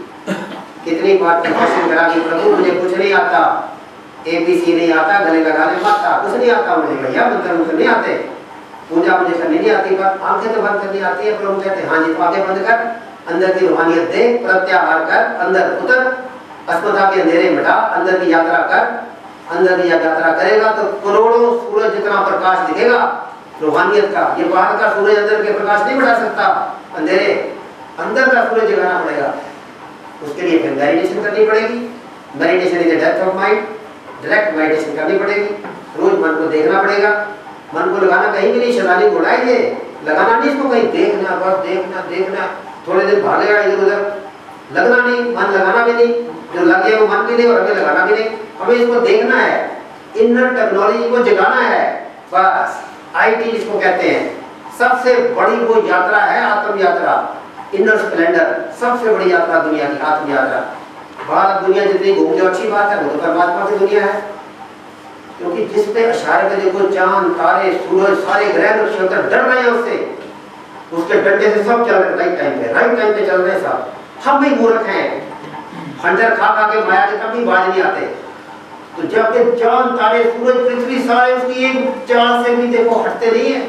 कितनी बार कन्फेशन करा कि प्रभु मुझे कुछ नहीं आता, ए बी सी नहीं आता, गले लगाने मत आता, कुछ नहीं आता मुझे भैया, मंत्र मुझे नहीं आते, पूजा मुझे करनी नहीं आती, पर आंखें तो बंद करनी आती है। प्रभु कहते हैं हाँ जी, तो आंखें बंद कर, अंदर की रूहानियत दे, प्रत्याहार कर, अंदर उतर, अस्पताल के अंधेरे मिटा, अंदर की यात्रा कर। अंदर की यात्रा करेगा तो करोड़ों सूरज जितना प्रकाश दिखेगा रूहानियत का, ये बाहर का सूरज अंदर के प्रकाश नहीं बढ़ा सकता, अंधेरे अंदर का सूरज जगाना पड़ेगा। उसके लिए फिर मेडिटेशन करनी पड़ेगी। Meditation is the depth of mind, direct meditation करनी पड़ेगी। रोज मन को देखना पड़ेगा, मन को लगाना कहीं भी नहीं, शैतानी को उड़ाएंगे, लगाना नहीं इसको कहीं, देखना बस देखना देखना, थोड़े दिन भागेगा इधर उधर, लगना नहीं, मन लगाना भी नहीं, जो लग गया वो मन भी नहीं और हमें लगाना भी नहीं, हमें इसको देखना है, इनर टेक्नोलॉजी को जगाना है बस। आईटी जिसको कहते हैं, सबसे बड़ी वो यात्रा है आत्म यात्रा, इनर स्प्लेंडर, सबसे बड़ी यात्रा दुनिया की आत्म यात्रा। भारत दुनिया जितनी घूमते हो अच्छी बात है, वो तो परमात्मा की दुनिया है, क्योंकि जिस पे इशारे पे देखो चांद तारे सूरज सारे ग्रह नक्षत्र डर रहे हैं उससे, उसके डंडे से सब चल रहे राइट टाइम पे, राइट टाइम पे चल रहे हैं सब। हम भी मूर्ख हैं, खंडर खा खा के माया के कभी बाज नहीं आते। तो जब के चांद तारे सूरज पृथ्वी सारे उसकी एक चाल से भी देखो हटते नहीं है।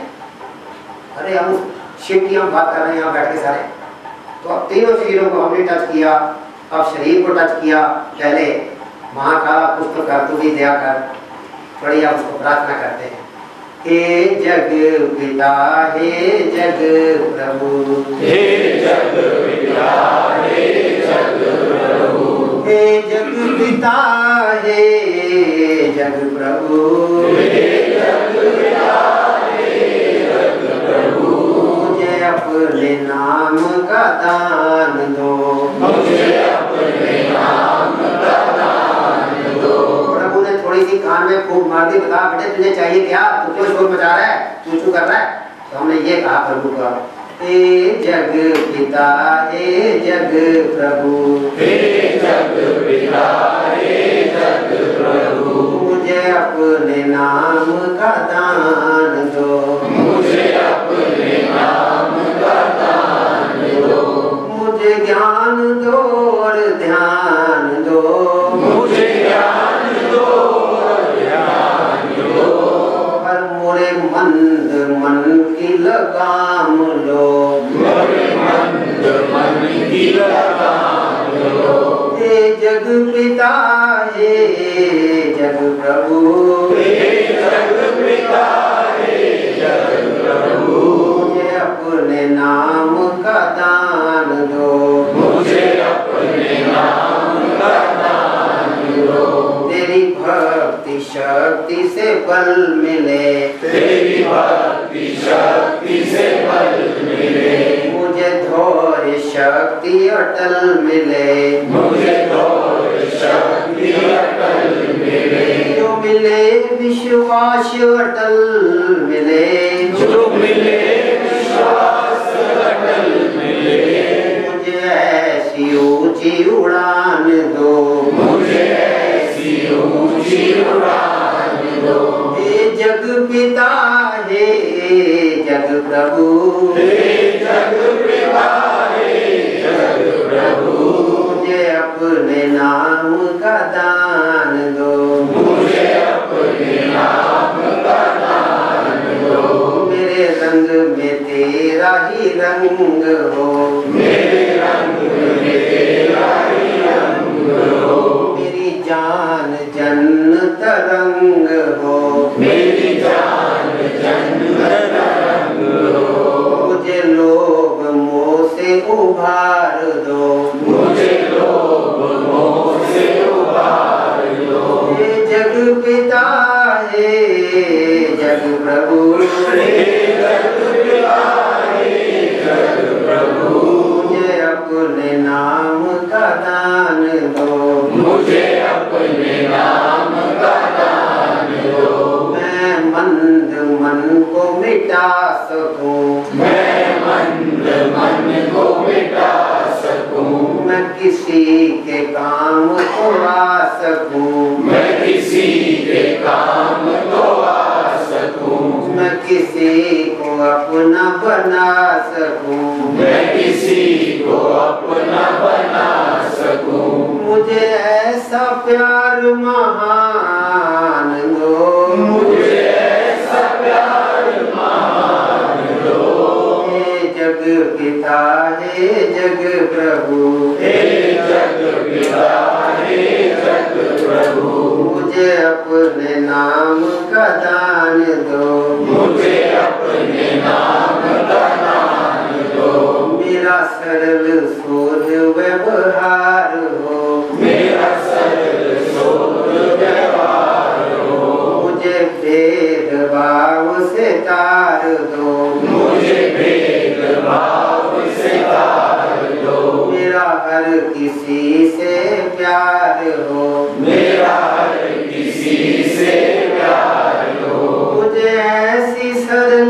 अरे हम शिव की हम बात कर रहे हैं यहाँ बैठ के सारे, तो अब तीनों शरीरों को हमने टच किया, अब शरीर को टच किया। पहले महाकाला पुस्तक कर, तू भी दया कर, थोड़ी आप उसको प्रार्थना करते हैं। हे जग पिता हे जग प्रभु, हे जग पिता हे जग प्रभु, हे जग पिता हे जग प्रभु, हे जग पिता हे जग प्रभु, मुझे अपने नाम का दान दो, मुझे अपने नाम का दान दो। प्रभु ने थोड़ी सी कान में फूंक मार दी, बता बेटे तुझे चाहिए क्या, तू क्यों शोर मचा रहा है, तू चू कर रहा है। तो हमने ये कहा प्रभु को, हे जग पिता हे जग प्रभु, हे जग पिता हे जग प्रभु, मुझे अपने नाम का दान दो, मुझे अपने नाम का दान दो, मुझे ज्ञान दो और ध्यान दो, मुझे ज्ञान दो और ध्यान दो, पर मोरे मंद मन की लगाम लो, मेरे मंद मन की लगाम लो। हे जग पिता हे जग प्रभु, हे जग पिता हे जग प्रभु, मुझे अपने नाम का दान दो, मुझे अपने नाम का दान दो। तेरी भक्ति शक्ति से बल मिले, तेरी भक्ति शक्ति से बल मिले, मुझे धैर्य शक्ति अटल मिले, मुझे धैर्य शक्ति अटल मिले, जो मिले विश्वास अटल मिले, जो मिले विश्वास अटल मिले, मुझे ऐसी ऊंची उड़ान दो, मुझे ऐसी ऊंची उड़ान दो। हे जग पिता हे जग प्रभु, हे जग पिता हे जग प्रभु, मुझे अपने नाम का दान दो, मुझे अपने नाम का दान दो। मेरे रंग में तेरा ही रंग हो, मेरे रंग में तेरा ही रंग हो, मेरी जान जन्नत रंग हो, मेरी जान जन्नत रंग हो, मुझे लोभ मोह से उभार दो, मुझे लोभ किसी के काम तो आ सकूं, मैं किसी के काम तो आ सकूं, मैं किसी को अपना बना सकूं, मैं किसी को अपना बना सकूं, मुझे ऐसा प्यार महान दो, मुझे ऐसा प्यार महान दो, हे जग पिता हे जग प्रभु, हे जग पिता हे जग प्रभु, मुझे अपने नाम का दान दो, मुझे अपने नाम का दान दो, मेरा सरल सोच व्यवहार हो, मेरा सरल सोच व्यवहार हो, मुझे भेदभाव से तार दो, मुझे भेदभाव से तार दो, मेरा हर किसी से प्यार हो, मेरा हर किसी से प्यार हो, मुझे ऐसी सरल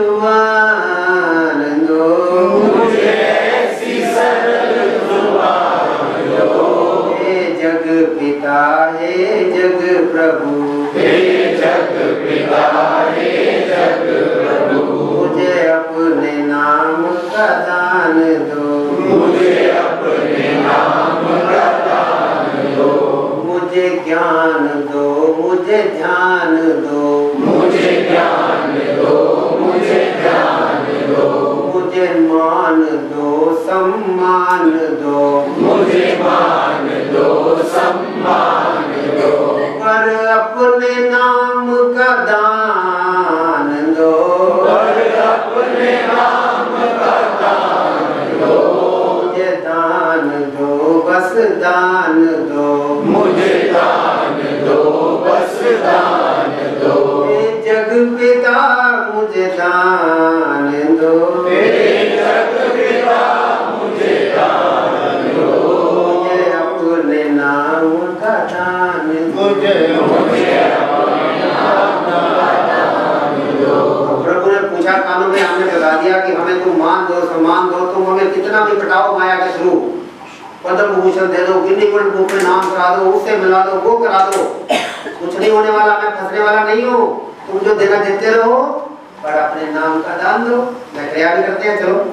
जुबान दो, मुझे ऐसी सरल जुबान दो, हे जग पिता हे जग प्रभु, हे जग पिता हे जग प्रभु, मुझे अपने नाम का दान दो, मुझे अपने नाम का दान दो, मुझे ज्ञान दो, मुझे ध्यान दो, मुझे ज्ञान दो, मुझे ध्यान दो, मुझे मान दो, सम्मान दो, मुझे मान दो, सम्मान दो, पर अपने नाम का दान दो, पर अपने नाम का दान दो, मुझे दान दो, बस दान दो, मुझे दान दो, बस दान दो, हे जग पिता मुझे दान दो, हे जग पिता मुझे दान दो, मुझे अपने नाम का दान दो, मुझे अपने नाम का दान दो, प्रभु ने पूछा कानों में, हमने बता दिया कि हमें तुम मान दो, सम्मान दो, तुम हमें कितना भी पटाओ माया के थ्रू, पद्म भूषण दे दो, गिन्नी गोल्ड बुक में नाम करा दो, उससे मिला दो, वो करा दो, कुछ नहीं होने वाला, मैं फंसने वाला नहीं हूँ, तुम जो देना देते रहो, पर अपने नाम का दान दो। मैं क्रिया भी करते हैं, चलो।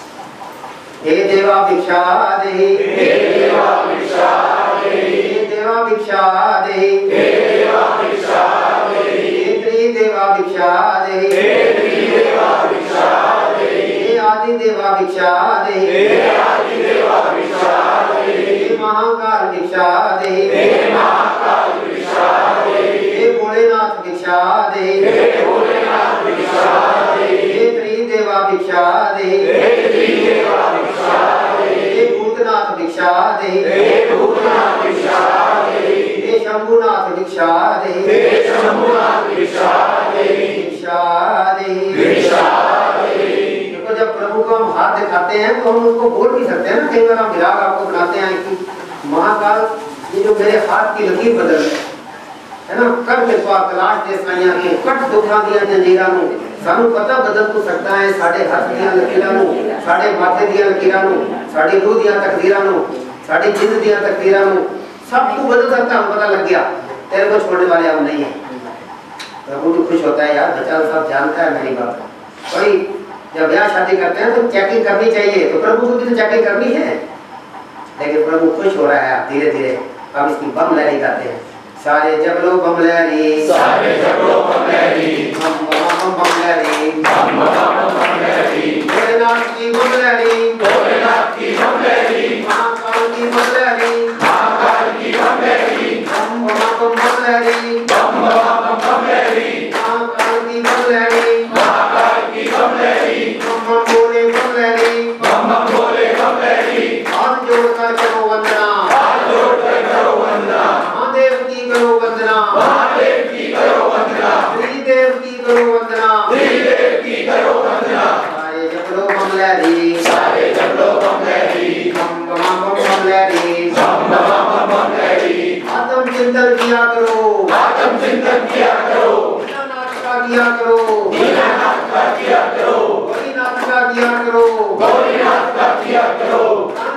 हे देवा भिक्षा देहि, हे देवा भिक्षा देहि, हे देवा भिक्षा देहि, हे देवा भिक्षा देहि, हे त्रिदेवा भिक्षा देहि, हे त्रिदेवा भिक्षा देहि, हे आदि देवा भिक्षा देहि, हे आदि देवा भिक्षा देहि, हे महाकाल भिक्षा देहि, हे महाकाल भिक्षा देहि, हे भोलेनाथ भिक्षा देहि, हे भोलेनाथ भिक्षा देहि, हे त्रिदेवा भिक्षा देहि, हे त्रिदेवा भिक्षा देहि, हे भूतनाथ भिक्षा देहि, हे भूतनाथ भिक्षा देहि, हे शंभुनाथ भिक्षा देहि, हे शंभुनाथ भिक्षा देहि, भिक्षा देहि। भिक्षा देहि। देखो, जब प्रभु को हम हाथ दिखाते हैं तो हम उसको बोल भी सकते हैं ना, कई बार हम विराग आपको बनाते हैं कि महाकाल ये जो मेरे हाथ की लकीर बदल है ना, कर कृपा कलाश दे साइया के कट दुखा दिया जंजीरा नु, सानू पता बदल तो सकता है साडे हाथ दियां लकीरां नु, साडे माथे दियां लकीरां नु, साडी रूह दियां तकदीरां नु, साडी जिंद दियां तकदीरां नु, सब तू बदल सकता है, पता लग गया, तेरे को छोड़ने वाले हम नहीं है। प्रभु भी खुश होता है, यार बच्चा सब जानता है मेरी बात। भाई जब ब्याह शादी करते हैं तो चेकिंग करनी चाहिए, तो प्रभु को भी तो चेकिंग करनी है, लेकिन प्रभु खुश हो रहा है। आप धीरे धीरे अब इसकी बम लहरी गाते हैं, सारे जबलो बम लहरी, सारे जबलो बम लहरी, बम बम बम लहरी, बम बम बम लहरी, भोलेनाथ की बम लहरी, भोलेनाथ की बम लहरी, महाकाल की बम लहरी, महाकाल की बम लहरी, बम बम बम लहरी, बम बम बम लहरी, महाकाल की बम लहरी, महाकाल की बम लहरी, बम बम बोले बम लहरी, बम बम बोले बम लहरी, हाथ जोड़कर करो वंदना, हाथ जोड़कर करो वंदना, महादेव की करो वंदना, महादेव की करो वंदना, त्रिदेव की करो वंदना, त्रिदेव की करो वंदना, सारे जबलो बम लहरी, सारे जबलो बम लहरी, बम बम बम लहरी, बम बम बम लहरी, आत्म चिंतन किया करो, आत्म चिंतन किया करो, दीनानाथ का किया करो, दीनानाथ का किया करो, गौरीनाथ का किया करो, गौरीनाथ का किया करो, काननाथ का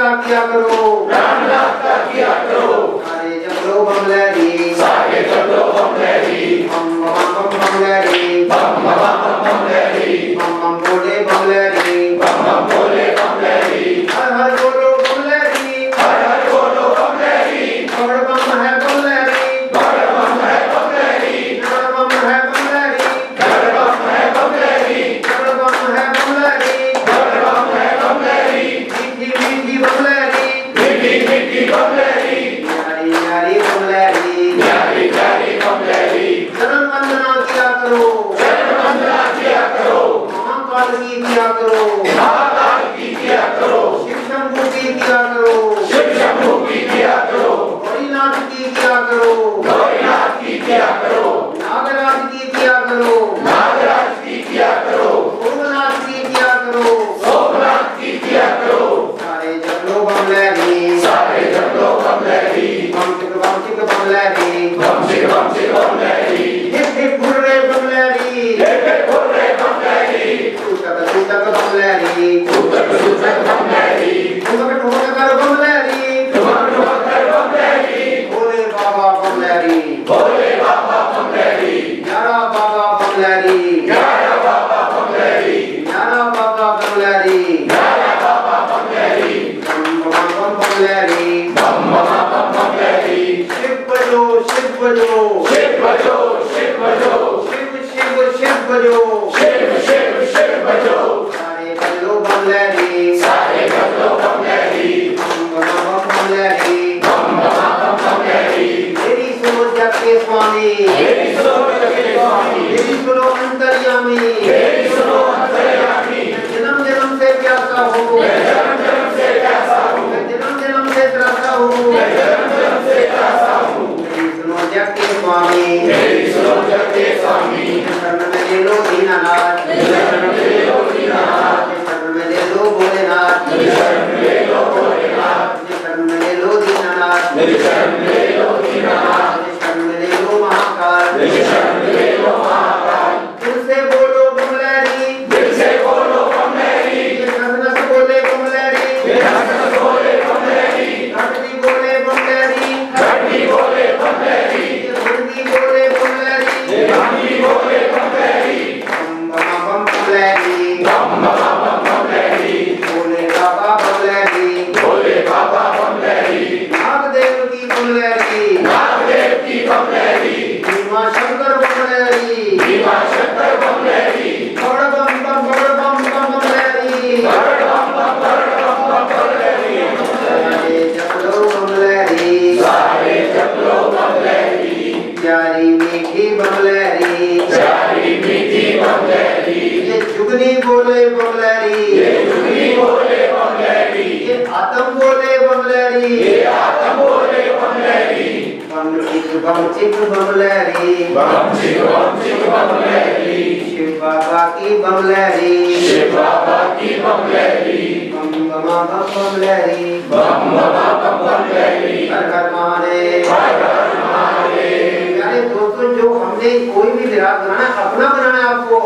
यात्रा किया करो, ज्ञान यात्रा किया करो। सारे जब लो बम लहरी, सारे जब लो बम लहरी, बम बम बम बम लहरी, बम बम बम बम लहरी, बम बम बोले बम लहरी, बम बम बोले बम लहरी, हर हर बोलो बम लहरी, हर हर बोलो बम लहरी, बड़ बम है बम लहरी, बड़ बम है बम लहरी, बड़ बम है बम लहरी, बड़ बम है बम लहरी, बड़ बम है बम लहरी, बड़ बम है बम लहरी, मीठी मीठी बम लहरी, मीठी मीठी बम लहरी, प्यारी प्यारी बम लहरी, प्यारी प्यारी बम लहरी, चरण वंदना किया करो, चरण वंदना किया करो, महाकाल की किया करो, महाकाल की किया करो, शिव शंभू की किया करो, शिव शंभू की किया करो, गौरीनाथ की किया करो, गौरीनाथ की किया करो, नागराज की किया करो, नागराज की किया करो, सोमनाथ की किया करो, सोमनाथ की किया करो, सारे जब लो बम लहरी, सारे जब लो बम लहरी, बम चिक बम चिक बम लहरी, बम चिक बम चिक बम लहरी, हिप हिप हुर्रे बम लहरी, हे हे बोले बम लहरी, सूतक सूतक बम लहरी, सूतक सूतक बम लहरी, ठुमक ठुमक कर बम लहरी, ठुमक ठुमक कर बम लहरी, भोले बाबा बम लहरी, भोले बाबा बम लहरी, यारा बाबा बम लहरी, ग्यारह बाबा बम लहरी, यारा बाबा बम लहरी, ग्यारह बाबा बम लहरी, बम बम बम बम लहरी, बम बम बम बम लहरी, शिव बजो शिव बजो, शिव बजो शिव बजो, शिव शिव शिव बजो, शिव शिव शिव बजो, सारे बल्लो बम लहरी, सारे जब लो बम लहरी, बम बम बम बम लहरी, बम बम बम बम लहरी, मेरी सुनो जग के स्वामी, मेरी सुनो जग के स्वामी, मेरी सुनो अंतर्यामी, मेरी सुनो अंतर्यामी, जन्म जन्म से प्यासा हो, मैं जन्म जन्म से प्यासा हूँ, जन्म जन्म से त्रासा हो, मैं जन्म जन्म से प्यासा हूँ, मेरी सुनो जग के स्वामी, मेरी सुनो जग के स्वामी, शरण में ले लो दीनानाथ, शरण में ले लो दीनानाथ, शरण में ले लो भोलेनाथ, शरण में ले लो भोलेनाथ, शरण में ले लो दीनानाथ, मेरी शरण में ले लो दीनानाथ, शरण में ले लो महाकाल, मेरी शरण में ले लो महाकाल, दिल से बोलो बम लहरी, दिल से बोलो बम लहरी, ये नस नस बोले बम लहरी, ये हंस हंस बोले बम लहरी, धरती बोले बम लहरी, धरती बोले बम लहरी, ये धरती बोले बम लहरी, ये धरती बोले बम लहरी, बम बम बम बम लहरी, बम बम बम बम लहरी, भोले बाबा बम लहरी, भोले बाबा बम लहरी, नागदेव की बम लहरी, नागदेव की बम लहरी, भीमा शंकर बम लहरी, भीमा शंकर बम लहरी, बड़ बम बम बड़ बम बम बम लहरी, बड़ बम बम बड़ बम बम बम लहरी, सारे जप लो बम लहरी, सारे जप लो बम लहरी, प्यारी मीठी बम लहरी, प्यारी मीठी बम लहरी, ये जुगनी बोले बम लहरी, ये जुगनी बोले बम लहरी, ये आत्म बोले बम लहरी, ये आत्म बोले बम लहरी, बम चिक बम चिक बम लहरी, बम चिक बम चिक बम लहरी, शिव बाबा की बम लहरी, शिव बाबा की बम लहरी, बम बमा बम बम लहरी, बम बम बम बम लहरी, हर हर महादेव। हर हर महादेव। यानी दोस्तों जो हमने कोई भी विराट बनाना है, अपना बनाना है आपको,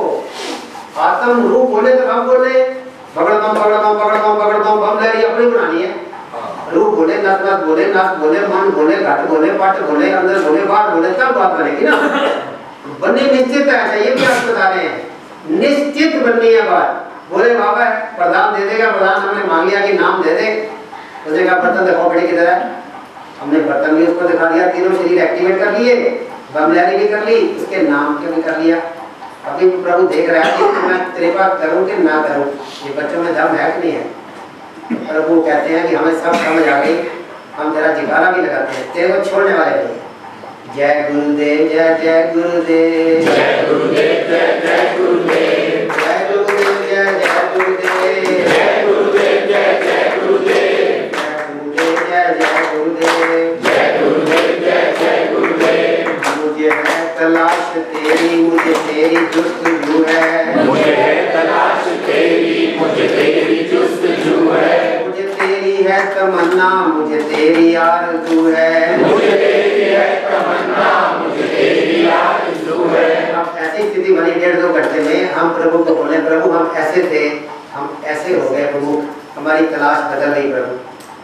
आत्म रूप बोले तो हम बोले बगड़ बम बगड़ बम बगड़ बम बगड़ बम बम लहरी अपनी बनानी है, रूप बोले नस नस बोले नस बोले मन बोले घट बोले पट बोले अंदर बोले बाहर बोले तब बात बनेगी ना। बननी निश्चित है, ऐसा ये भी आप बता रहे हैं, निश्चित बननी है बात। बोले बाबा प्रधान दे देगा, प्रधान हमने मांग लिया कि नाम दे दे, उसने कहा बर्तन देखो बड़ी की तरह, हमने बर्तन भी उसको दिखा दिया, तीनों शरीर एक्टिवेट कर लिए, बम लहरी भी कर ली, उसके नाम के भी कर लिया। अभी प्रभु देख रहा है कि मैं कृपा करूं कि ना करूं, ये बच्चों में दम है कि नहीं है। प्रभु कहते हैं कि हमें सब समझ आ गई, हम जरा जयकारा भी लगाते हैं, तेरे को छोड़ने वाले नहीं। जय गुरुदेव जय जय गुरुदेव, जय गुरुदेव जय जय गुरुदेव, जय गुरुदेव जय जय गुरुदेव, जय गुरुदेव जय जय गुरुदेव, जय गुरुदेव जय जय गुरुदेव, जय गुरुदेव जय जय गुरुदेव। मुझे है तलाश तेरी, मुझे तेरी जुस्तजू है, मुझे है तलाश तेरी, मुझे तेरी जुस्तजू है, मुझे तेरी है तमन्ना, मुझे तेरी आरज़ू है, मुझे तेरी है तमन्ना, मुझे तेरी आरज़ू है। अब ऐसी स्थिति बनी डेढ़ दो घंटे में, हम प्रभु को बोले प्रभु हम ऐसे थे, हम ऐसे हो गए प्रभु, हमारी तलाश बदल गई प्रभु।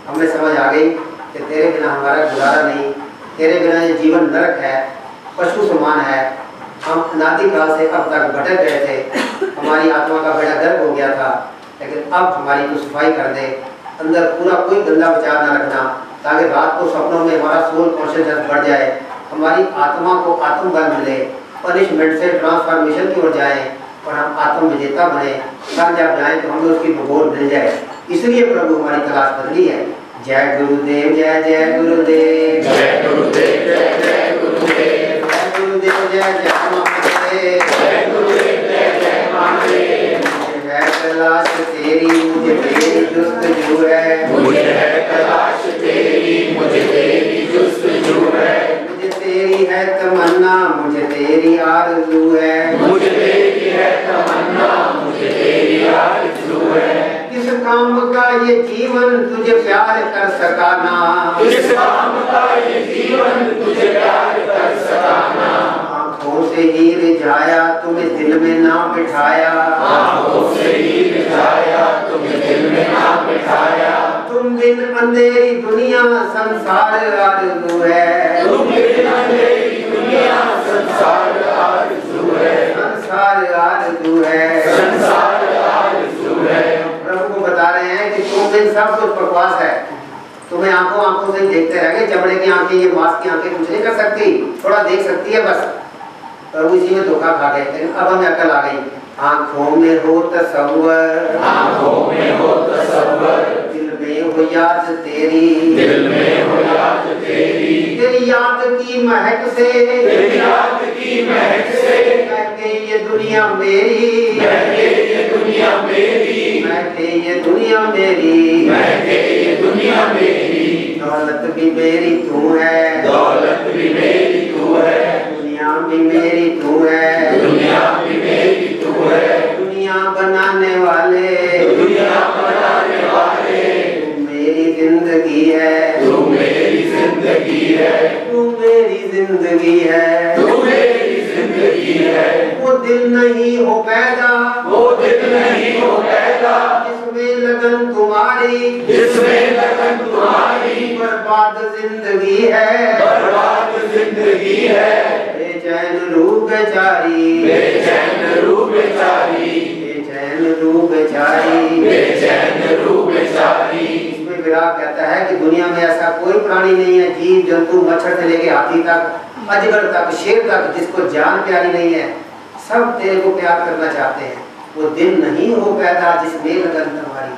हमें समझ आ गई कि तेरे बिना हमारा गुजारा नहीं, तेरे बिना ये जीवन नरक है, पशु समान है। हम अनादिकाल से अब तक भटक गए थे, हमारी आत्मा का बेड़ा गर्क हो गया था, लेकिन अब हमारी तो सफाई कर दे, अंदर पूरा कोई गंदा विचार न रखना, ताकि रात को सपनों में हमारा सोल कॉन्शियसनेस बढ़ जाए, हमारी आत्मा को आत्मबल मिले, पनिशमेंट से ट्रांसफॉर्मेशन की ओर जाए और हम आत्म विजेता बने। कल जब जाए तो हमें उसकी भगोड़ मिल जाए। इसलिए प्रभु हमारी तलाश बदली है। जय गुरुदेव, जय जय गुरुदेव, जय गुरुदेव, जय जय गुरुदेव, जय गुरुदेव, जय जय महादेव, जय गुरुदेव, जय जय महादेव। मुझे है तलाश तेरी, मुझे तेरी जुस्तजू है, मुझे है तलाश तेरी, मुझे तेरी जुस्तजू है। मुझे तेरी है तमन्ना, मुझे तेरी आरज़ू है, मुझे तेरी है तमन्ना, मुझे तेरी आरज़ू है। किस काम का ये जीवन तुझे प्यार कर सकाना, किस काम का ये जीवन तुझे प्यार कर सकाना। आँखों से ही रिझाया तुम्हें दिल में ना बिठाया, आँखों से ही रिझाया तुम्हें दिल में ना बिठाया। तुम बिन अंधेरी दुनिया संसार आरज़ू है, तुम बिन अंधेरी दुनिया संसार आरज़ू है, संसार आरज़ू है, संसार आरज़ू है। प्रभु को बता रहे हैं कि तुम बिन सब कुछ बकवास है, तुम्हें आंखों आंखों से देखते रह गए, चमड़े की आंखें, ये मांस की आंखें कुछ नहीं कर सकती, थोड़ा देख सकती है बस। प्रभु इसी में धोखा खा गए, लेकिन अब हमें अकल आ गई। आंखों में हो तसव्वुर, आँखों में हो तसव्वुर, दिल में हो याद तेरी, दिल में हो याद तेरी, तेरी याद की महक से, तेरी याद की महक से महके ये दुनिया मेरी, महके ये दुनिया मेरी, महके ये दुनिया मेरी, महके ये दुनिया मेरी। दौलत भी मेरी तू है, दौलत भी मेरी तू है, दुनिया भी मेरी तू है, दुनिया भी मेरी तू है। दुनिया बनाने वाले, दुनिया बनाने वाले, तू मेरी जिंदगी है, तू मेरी जिंदगी है, तू मेरी जिंदगी है, तू मेरी जिंदगी है। वो दिल नहीं हो पैदा, वो दिल नहीं हो पैदा, जिसमें लगन तुम्हारी, जिसमें लगन तुम्हारी, बर्बाद जिंदगी है, बर्बाद जिंदगी है। बेचैन रूह बेचारी, बेचैन रूह बेचारी, बेचैन रूह बेचारी, बेचैन रूह बेचारी। इसमें विराग कहता है कि दुनिया में ऐसा कोई प्राणी नहीं है, जीव जंतु मच्छर से लेके हाथी तक, अजगर तक, शेर तक, जिसको जान प्यारी नहीं है। सब तेरे को प्यार करना चाहते हैं। वो दिन नहीं हो पैदा जिसमें लगन तुम्हारी,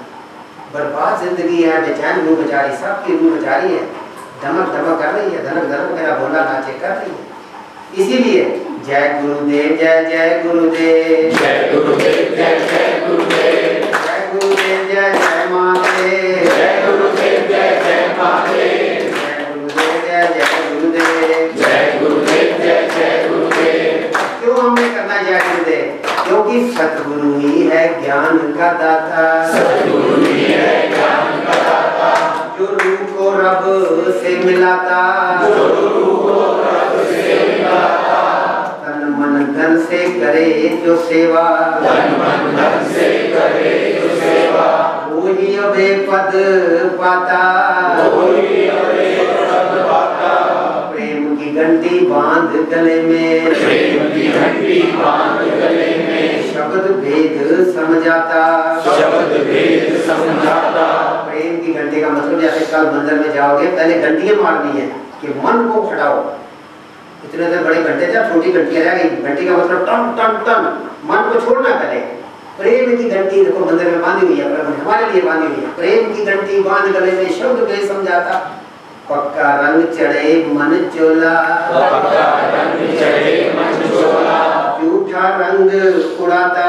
बर्बाद जिंदगी है, बेचैन रूह बेचारी, सबकी रूह बेचारी है, धमक धमक कर रही है, धनक धनक मेरा भोला नाचे कर रही है। इसीलिए जय गुरुदेव, जय जय गुरुदेव, जय गुरुदेव, जय जय गुरुदेव, जय गुरुदेव, जय जय महादेव, जय गुरुदेव, जय जय महादेव, जय गुरुदेव, जय जय गुरुदेव, जय गुरुदेव, जय जय गुरुदेव। क्यों हमें करना जय गुरुदेव? क्योंकि सतगुरु ही है ज्ञान का दाता, सतगुरु ही है ज्ञान का दाता, जो रूह को रब से मिलाता, जो रूह को रब से मिलाता, तन मन धन से करे जो सेवा, तन मन धन से करे जो सेवा, वही अभय पद पाता, वही अभय पद पाता। प्रेम की घंटी बांध गले में, प्रेम की घंटी बांध गले में, शब्द भेद समझाता, शब्द भेद समझाता। प्रेम की घंटी का मतलब जैसे कल मंदिर में जाओगे पहले घंटियां मारनी है कि मन को खटाओ। इतने देर बड़े घंटे थे, छोटी घंटियां रह गई। घंटी का मतलब टन टन टन, मन को छोड़ना पहले। प्रेम की घंटी देखो मंदिर में बांधी हुई है, हमारे लिए बांधी हुई है। प्रेम की घंटी बांध गले में, शब्द भेद समझाता। पक्का रंग चढ़े मन चोला, पक्का रंग चढ़े मन चोला, झूठा रंग उड़ाता,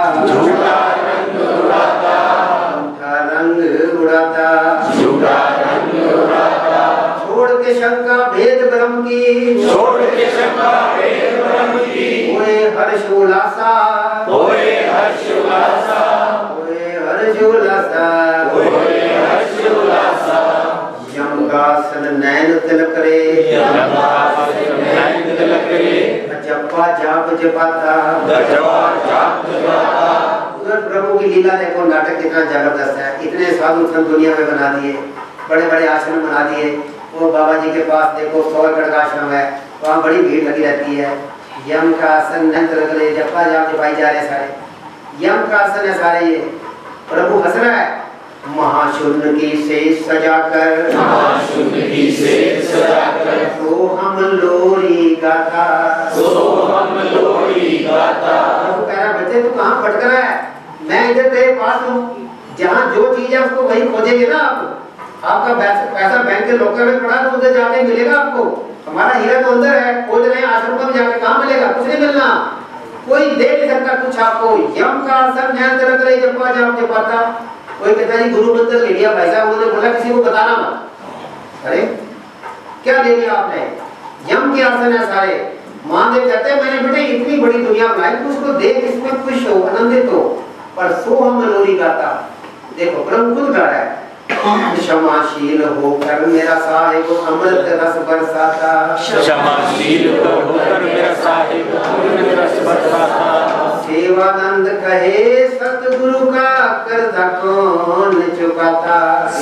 झूठा रंग उड़ाता, झूठा रंग उड़ाता, झूठा रंग उड़ाता। छोड़ के शंका भेद ब्रह्म की, छोड़ के शंका भेद ब्रह्म की, होए हर्ष उल्लासा, होए हर्ष उल्लासा, होए हर्ष उल्लासा, होए हर्ष उल्लासा। यमगासन नैन तिलक रे, यमगासन नैन तिलक रे, जपा जाप जपाता, जपा जाप जपाता। उधर प्रभु की लीला देखो, नाटक कितना जबरदस्त है। इतने साधु संत दुनिया में बना दिए, बड़े बड़े आश्रम बना दिए। वो बाबा जी के पास देखो सौ एकड़ का आश्रम है, वहाँ बड़ी भीड़ लगी रहती है। यम का आसन नंतर जपा जाप जपाई जा रहे सारे, यम का आसन है सारे। ये प्रभु हंस रहा है। महाशून्य की शेष सजाकर, महाशून्य की शेष सजाकर, तो हम लोरी गाता, तो हम लोरी गाता। प्रभु कह रहा बच्चे तू कहाँ भटक रहा है, मैं इधर तेरे पास हूँ। जहाँ जो चीज है उसको वही खोजेंगे ना आप। आपका पैसा बैंक के लॉकर में पड़ा तो उधर जाके मिलेगा आपको। हमारा हीरा तो अंदर है, खोज रहे हैं आश्रम में जाके, कहाँ मिलेगा? कुछ नहीं मिलना, कोई दे नहीं सकता कुछ आपको। यम का आसन ध्यान तरह तरह जपा जाप जपाता। कोई कहता है गुरु मंत्र ले लिया भाई साहब, उन्होंने बोला किसी को बताना मत। अरे क्या ले लिया आपने? यम के आसन है सारे। महादेव कहते हैं मैंने बेटे इतनी बड़ी दुनिया बनाई, तू उसको देख, इसमें खुश हो, आनंदित हो, पर सो हम लोरी गाता। देखो प्रभु खुद गा रहा है। क्षमाशील होकर मेरा साहिब अमृत रस बरसाता, क्षमाशील होकर मेरा साहिब अमृत रस बरसाता। सेवानंद कहे सतगुरु का कर्जा कौन चुकाता,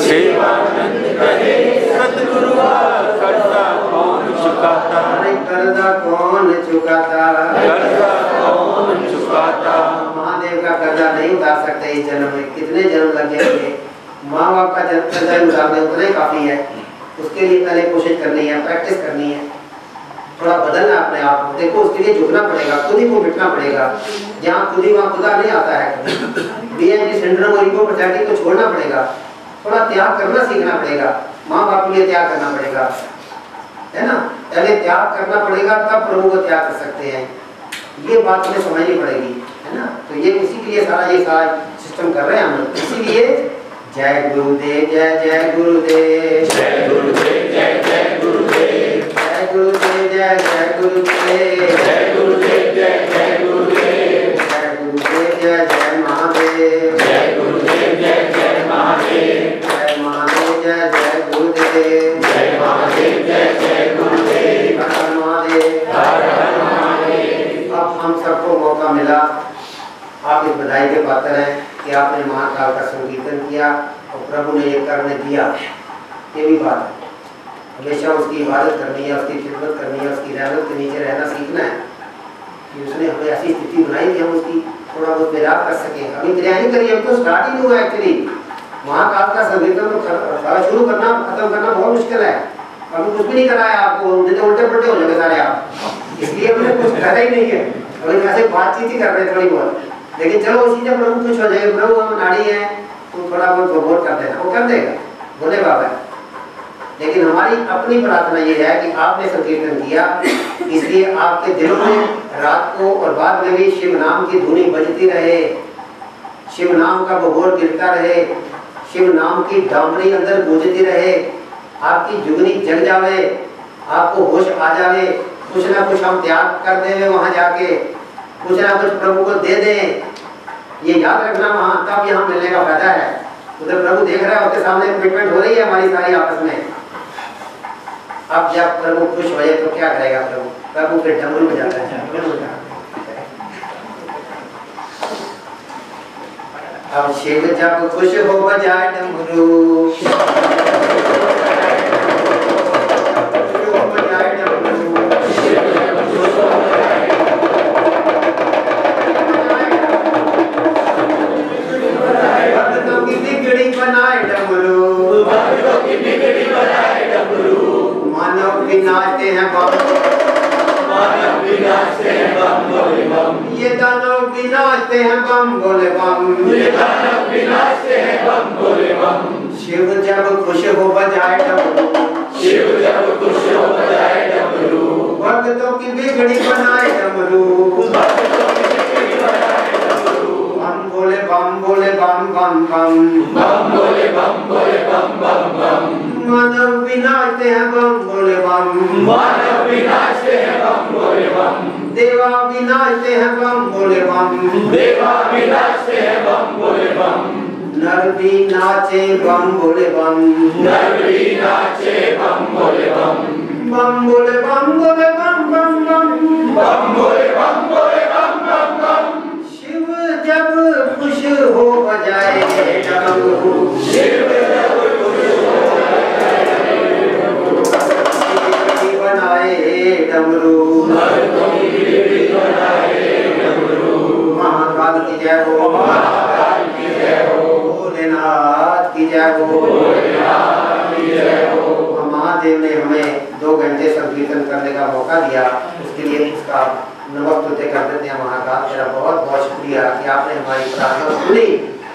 सेवानंद कहे सतगुरु का कर्जा कौन चुकाता, अरे कर्जा कौन चुकाता, कर्जा कौन चुकाता। महादेव का कर्जा नहीं उतार सकते इस जन्म में, कितने जन्म लग जाएंगे। माँ बाप का जन्म कर्जा उतारने उतना ही काफी है। उसके लिए पहले कोशिश करनी है, प्रैक्टिस करनी है, थोड़ा बदलना अपने आप को। देखो उसके लिए झुकना पड़ेगा, खुद ही को मिटना पड़ेगा। जहाँ खुद ही वहाँ खुदा नहीं आता है। डीएनडी सिंड्रोम और ईगो पैथोलॉजी को छोड़ना पड़ेगा, थोड़ा त्याग करना सीखना पड़ेगा। माँ बाप के लिए त्याग करना पड़ेगा, है ना। पहले त्याग करना पड़ेगा तब प्रभु को त्याग कर सकते हैं। ये बात हमें समझनी पड़ेगी, है ना। तो ये इसी के लिए सारा ये सारा सिस्टम कर रहे हैं हम लोग। इसीलिए जय गुरुदेव, जय जय गुरुदेव, जय गुरुदेव, जय जय गुरुदेव, जय गुरुदेव, जय जय गुरुदेव, जय गुरुदेव, जय जय गुरुदेव, जय गुरुदेव, जय जय महादेव, जय गुरुदेव, जय जय महादेव, जय महादेव, जय जय गुरुदेव, जय महादेव, जय जय गुरुदेव, हर हर महादेव, हर हर महादेव। अब हम सबको मौका मिला, आप इस बधाई के पात्र हैं कि आपने महाकाल का संकीर्तन किया और प्रभु ने ये करने दिया। ये भी बात है, हमेशा उसकी इबादत करनी है, उसकी खिदमत करनी है, उसकी रहमत के नीचे रहना सीखना है कि उसने हमें ऐसी स्थिति बनाई कि हम उसकी थोड़ा बहुत बेदार कर सकें। अभी तैयारी करिए, अब तो स्टार्ट ही नहीं हुआ एक्चुअली। महाकाल का संकीर्तन तो शुरू करना, खत्म करना बहुत मुश्किल है। अभी कुछ भी नहीं कराया आपको, उल्टे पुल्टे हो जाएंगे सारे आप, इसलिए हमने कुछ करा ही नहीं है। अभी वैसे बातचीत ही कर रहे हैं थोड़ी बहुत, लेकिन चलो उसी जब प्रभु खुश हो जाएगा, प्रभु हम नाड़ी है तो थोड़ा बहुत प्रमोट कर देना, वो कर देगा, बोले बाबा। लेकिन हमारी अपनी प्रार्थना ये है कि आपने संकीर्तन किया, इसलिए आपके दिलों में रात को और बाद में भी शिव नाम की धुनी बजती रहे, शिव नाम का बघोर गिरता रहे, शिव नाम की डामरी अंदर गूंजती रहे, आपकी जुगनी जग जावे, आपको होश आ जावे, कुछ ना कुछ हम त्याग कर देवे वहां जाके, कुछ ना कुछ प्रभु को दे दें। ये याद रखना, वहां तब यहाँ मिलने का फायदा है। उधर प्रभु देख रहा है, उसके सामने कमिटमेंट हो रही है हमारी सारी आपस में। अब जब प्रभु खुश हो जाए तो क्या करेगा प्रभु? प्रभु फिर डमरू बजाता है। अब शिव जब खुश हो बजाए डमरू, मानव भी नाचते हैं बम, मानव भी नाचते हैं बम बोले बम, ये दानव भी नाचते हैं बम बोले बम, ये दानव भी नाचते हैं बम बोले बम। शिव जब खुश हो बजाए डमरू, शिव जब खुश हो बजाए डमरू, भक्तों की बिगड़ी बनाए डमरू, भक्तों की बिगड़ी बनाए डमरू, बम बोले बम बोले बम बम बम, बम बोले बम बोले बम बम बम। मानव भी नाचते हैं बम बोले बम, मानव भी नाचते हैं बम बोले बम, देवा भी नाचते हैं बम बोले बम, देवा भी नाचते हैं बम बोले बम, नर भी नाचे बम बोले बम, नर भी नाचे बम बोले बम, बम बोले बम बोले बम बम बम, बम बोले बम बोले बम बम बम। शिव जब खुश हो बजाए डमरू, शिव जब खुश हो भोलेनाथ की जय हो। महादेव ने हमें दो घंटे संकीर्तन करने का मौका दिया, उसके लिए इसका नमस्ते कर देते हैं महाकाल। तेरा बहुत बहुत शुक्रिया कि आपने हमारी प्रार्थना सुनी।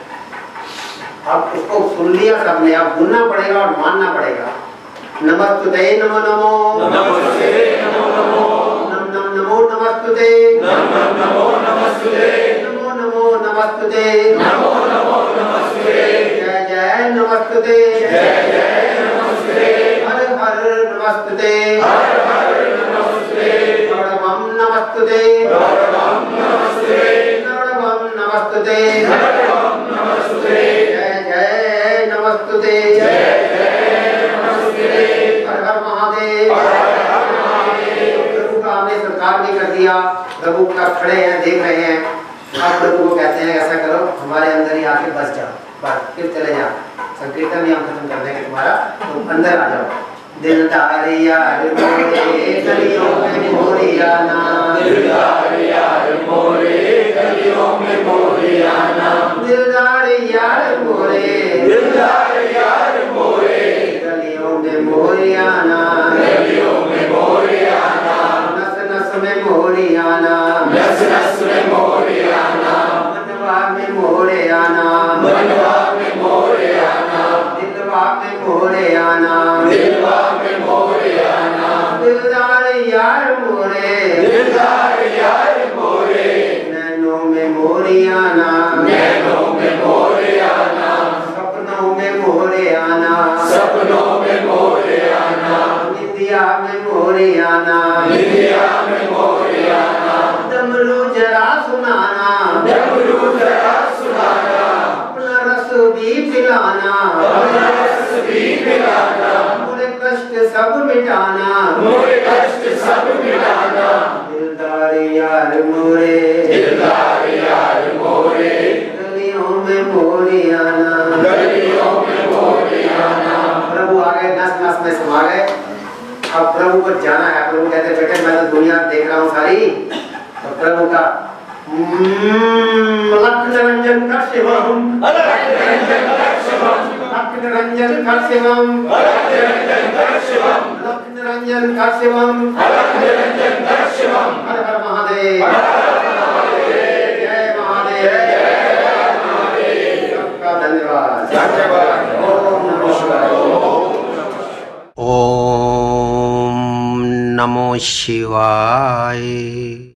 अब उसको सुन लिया सबने, अब सुनना पड़ेगा और मानना पड़ेगा। नमस्तुते नमो नमो नमस्ते नमो नमो नम नम नमो नमस्तुते नम नम नमो नमस्ते नमो नमो नमस्तुते नमो नमो नमस्ते जय जय नमस्तुते जय जय नमस्ते हर हर नमस्तुते हर हर नमस्ते नमः नमस्तुते नमः नमस्ते नमः नमस्तुते नमः नमस्ते जय जय नमस्तुते जय जय नमस्ते हर हर महादेव। हर हर महादेव। प्रभु का हमने सत्कार भी कर दिया, प्रभु का खड़े हैं देख रहे हैं। आप प्रभु को कहते हैं ऐसा करो हमारे अंदर ही आके बस जाओ, बस फिर चले जाओ। संकीर्तन भी हम खत्म कर देंगे तुम्हारा, तुम अंदर आ जाओ। दिलदार यार मोरे गलियों में मोरियाना, दिलदार यार मोरे गलियों में मोरियाना, दिलदार यार मोरे दिलदार यार मोरे गलियों में मोरियाना, गलियों में मोरियाना, नस नस में मोरियाना, नस नस में मोरियाना, मनवा में मोरियाना, मनवा में मोरियाना, दिलवा में मोरियाना, दिलवा में मोरियाना, दिलदार यार मोरे दिलदार यार मोरे नैनों में मोरियाना, नैनों में मोरियाना, सपनों में मोरियाना, सपनों में मोरियाना, निंदिया में मोरियाना, निंदिया में मोरियाना, डमरू जरा सुनाना, डमरू जरा सुनाना, अपना रस भी पिलाना, अपना रस भी पिलाना, पूरे कष्ट सब मिटाना, मोरे कष्ट सब मिटाना, दिलदार यार मोरे दिलदार यार मोरे गलियों में मोरियाना। गलियों में मोरियाना। प्रभु आ गए, नस नस में समा गए। अब प्रभु को जाना है। प्रभु कहते बेटे मैं तो दुनिया देख रहा हूँ सारी। तो प्रभु का लख निरंजन कर शिवम, अलख निरंजन कर शिवम, लख निरंजन कर शिवम, अलख निरंजन कर शिवम, लख निरंजन कर शिवम, अलख निरंजन कर शिवम। हर हर महादेव, हर हर महादेव। जय महादेव, जय महादेव। सबका धन्यवाद। धन्यवाद। ओम नमः शिवाय। ओम नमो शिवाय।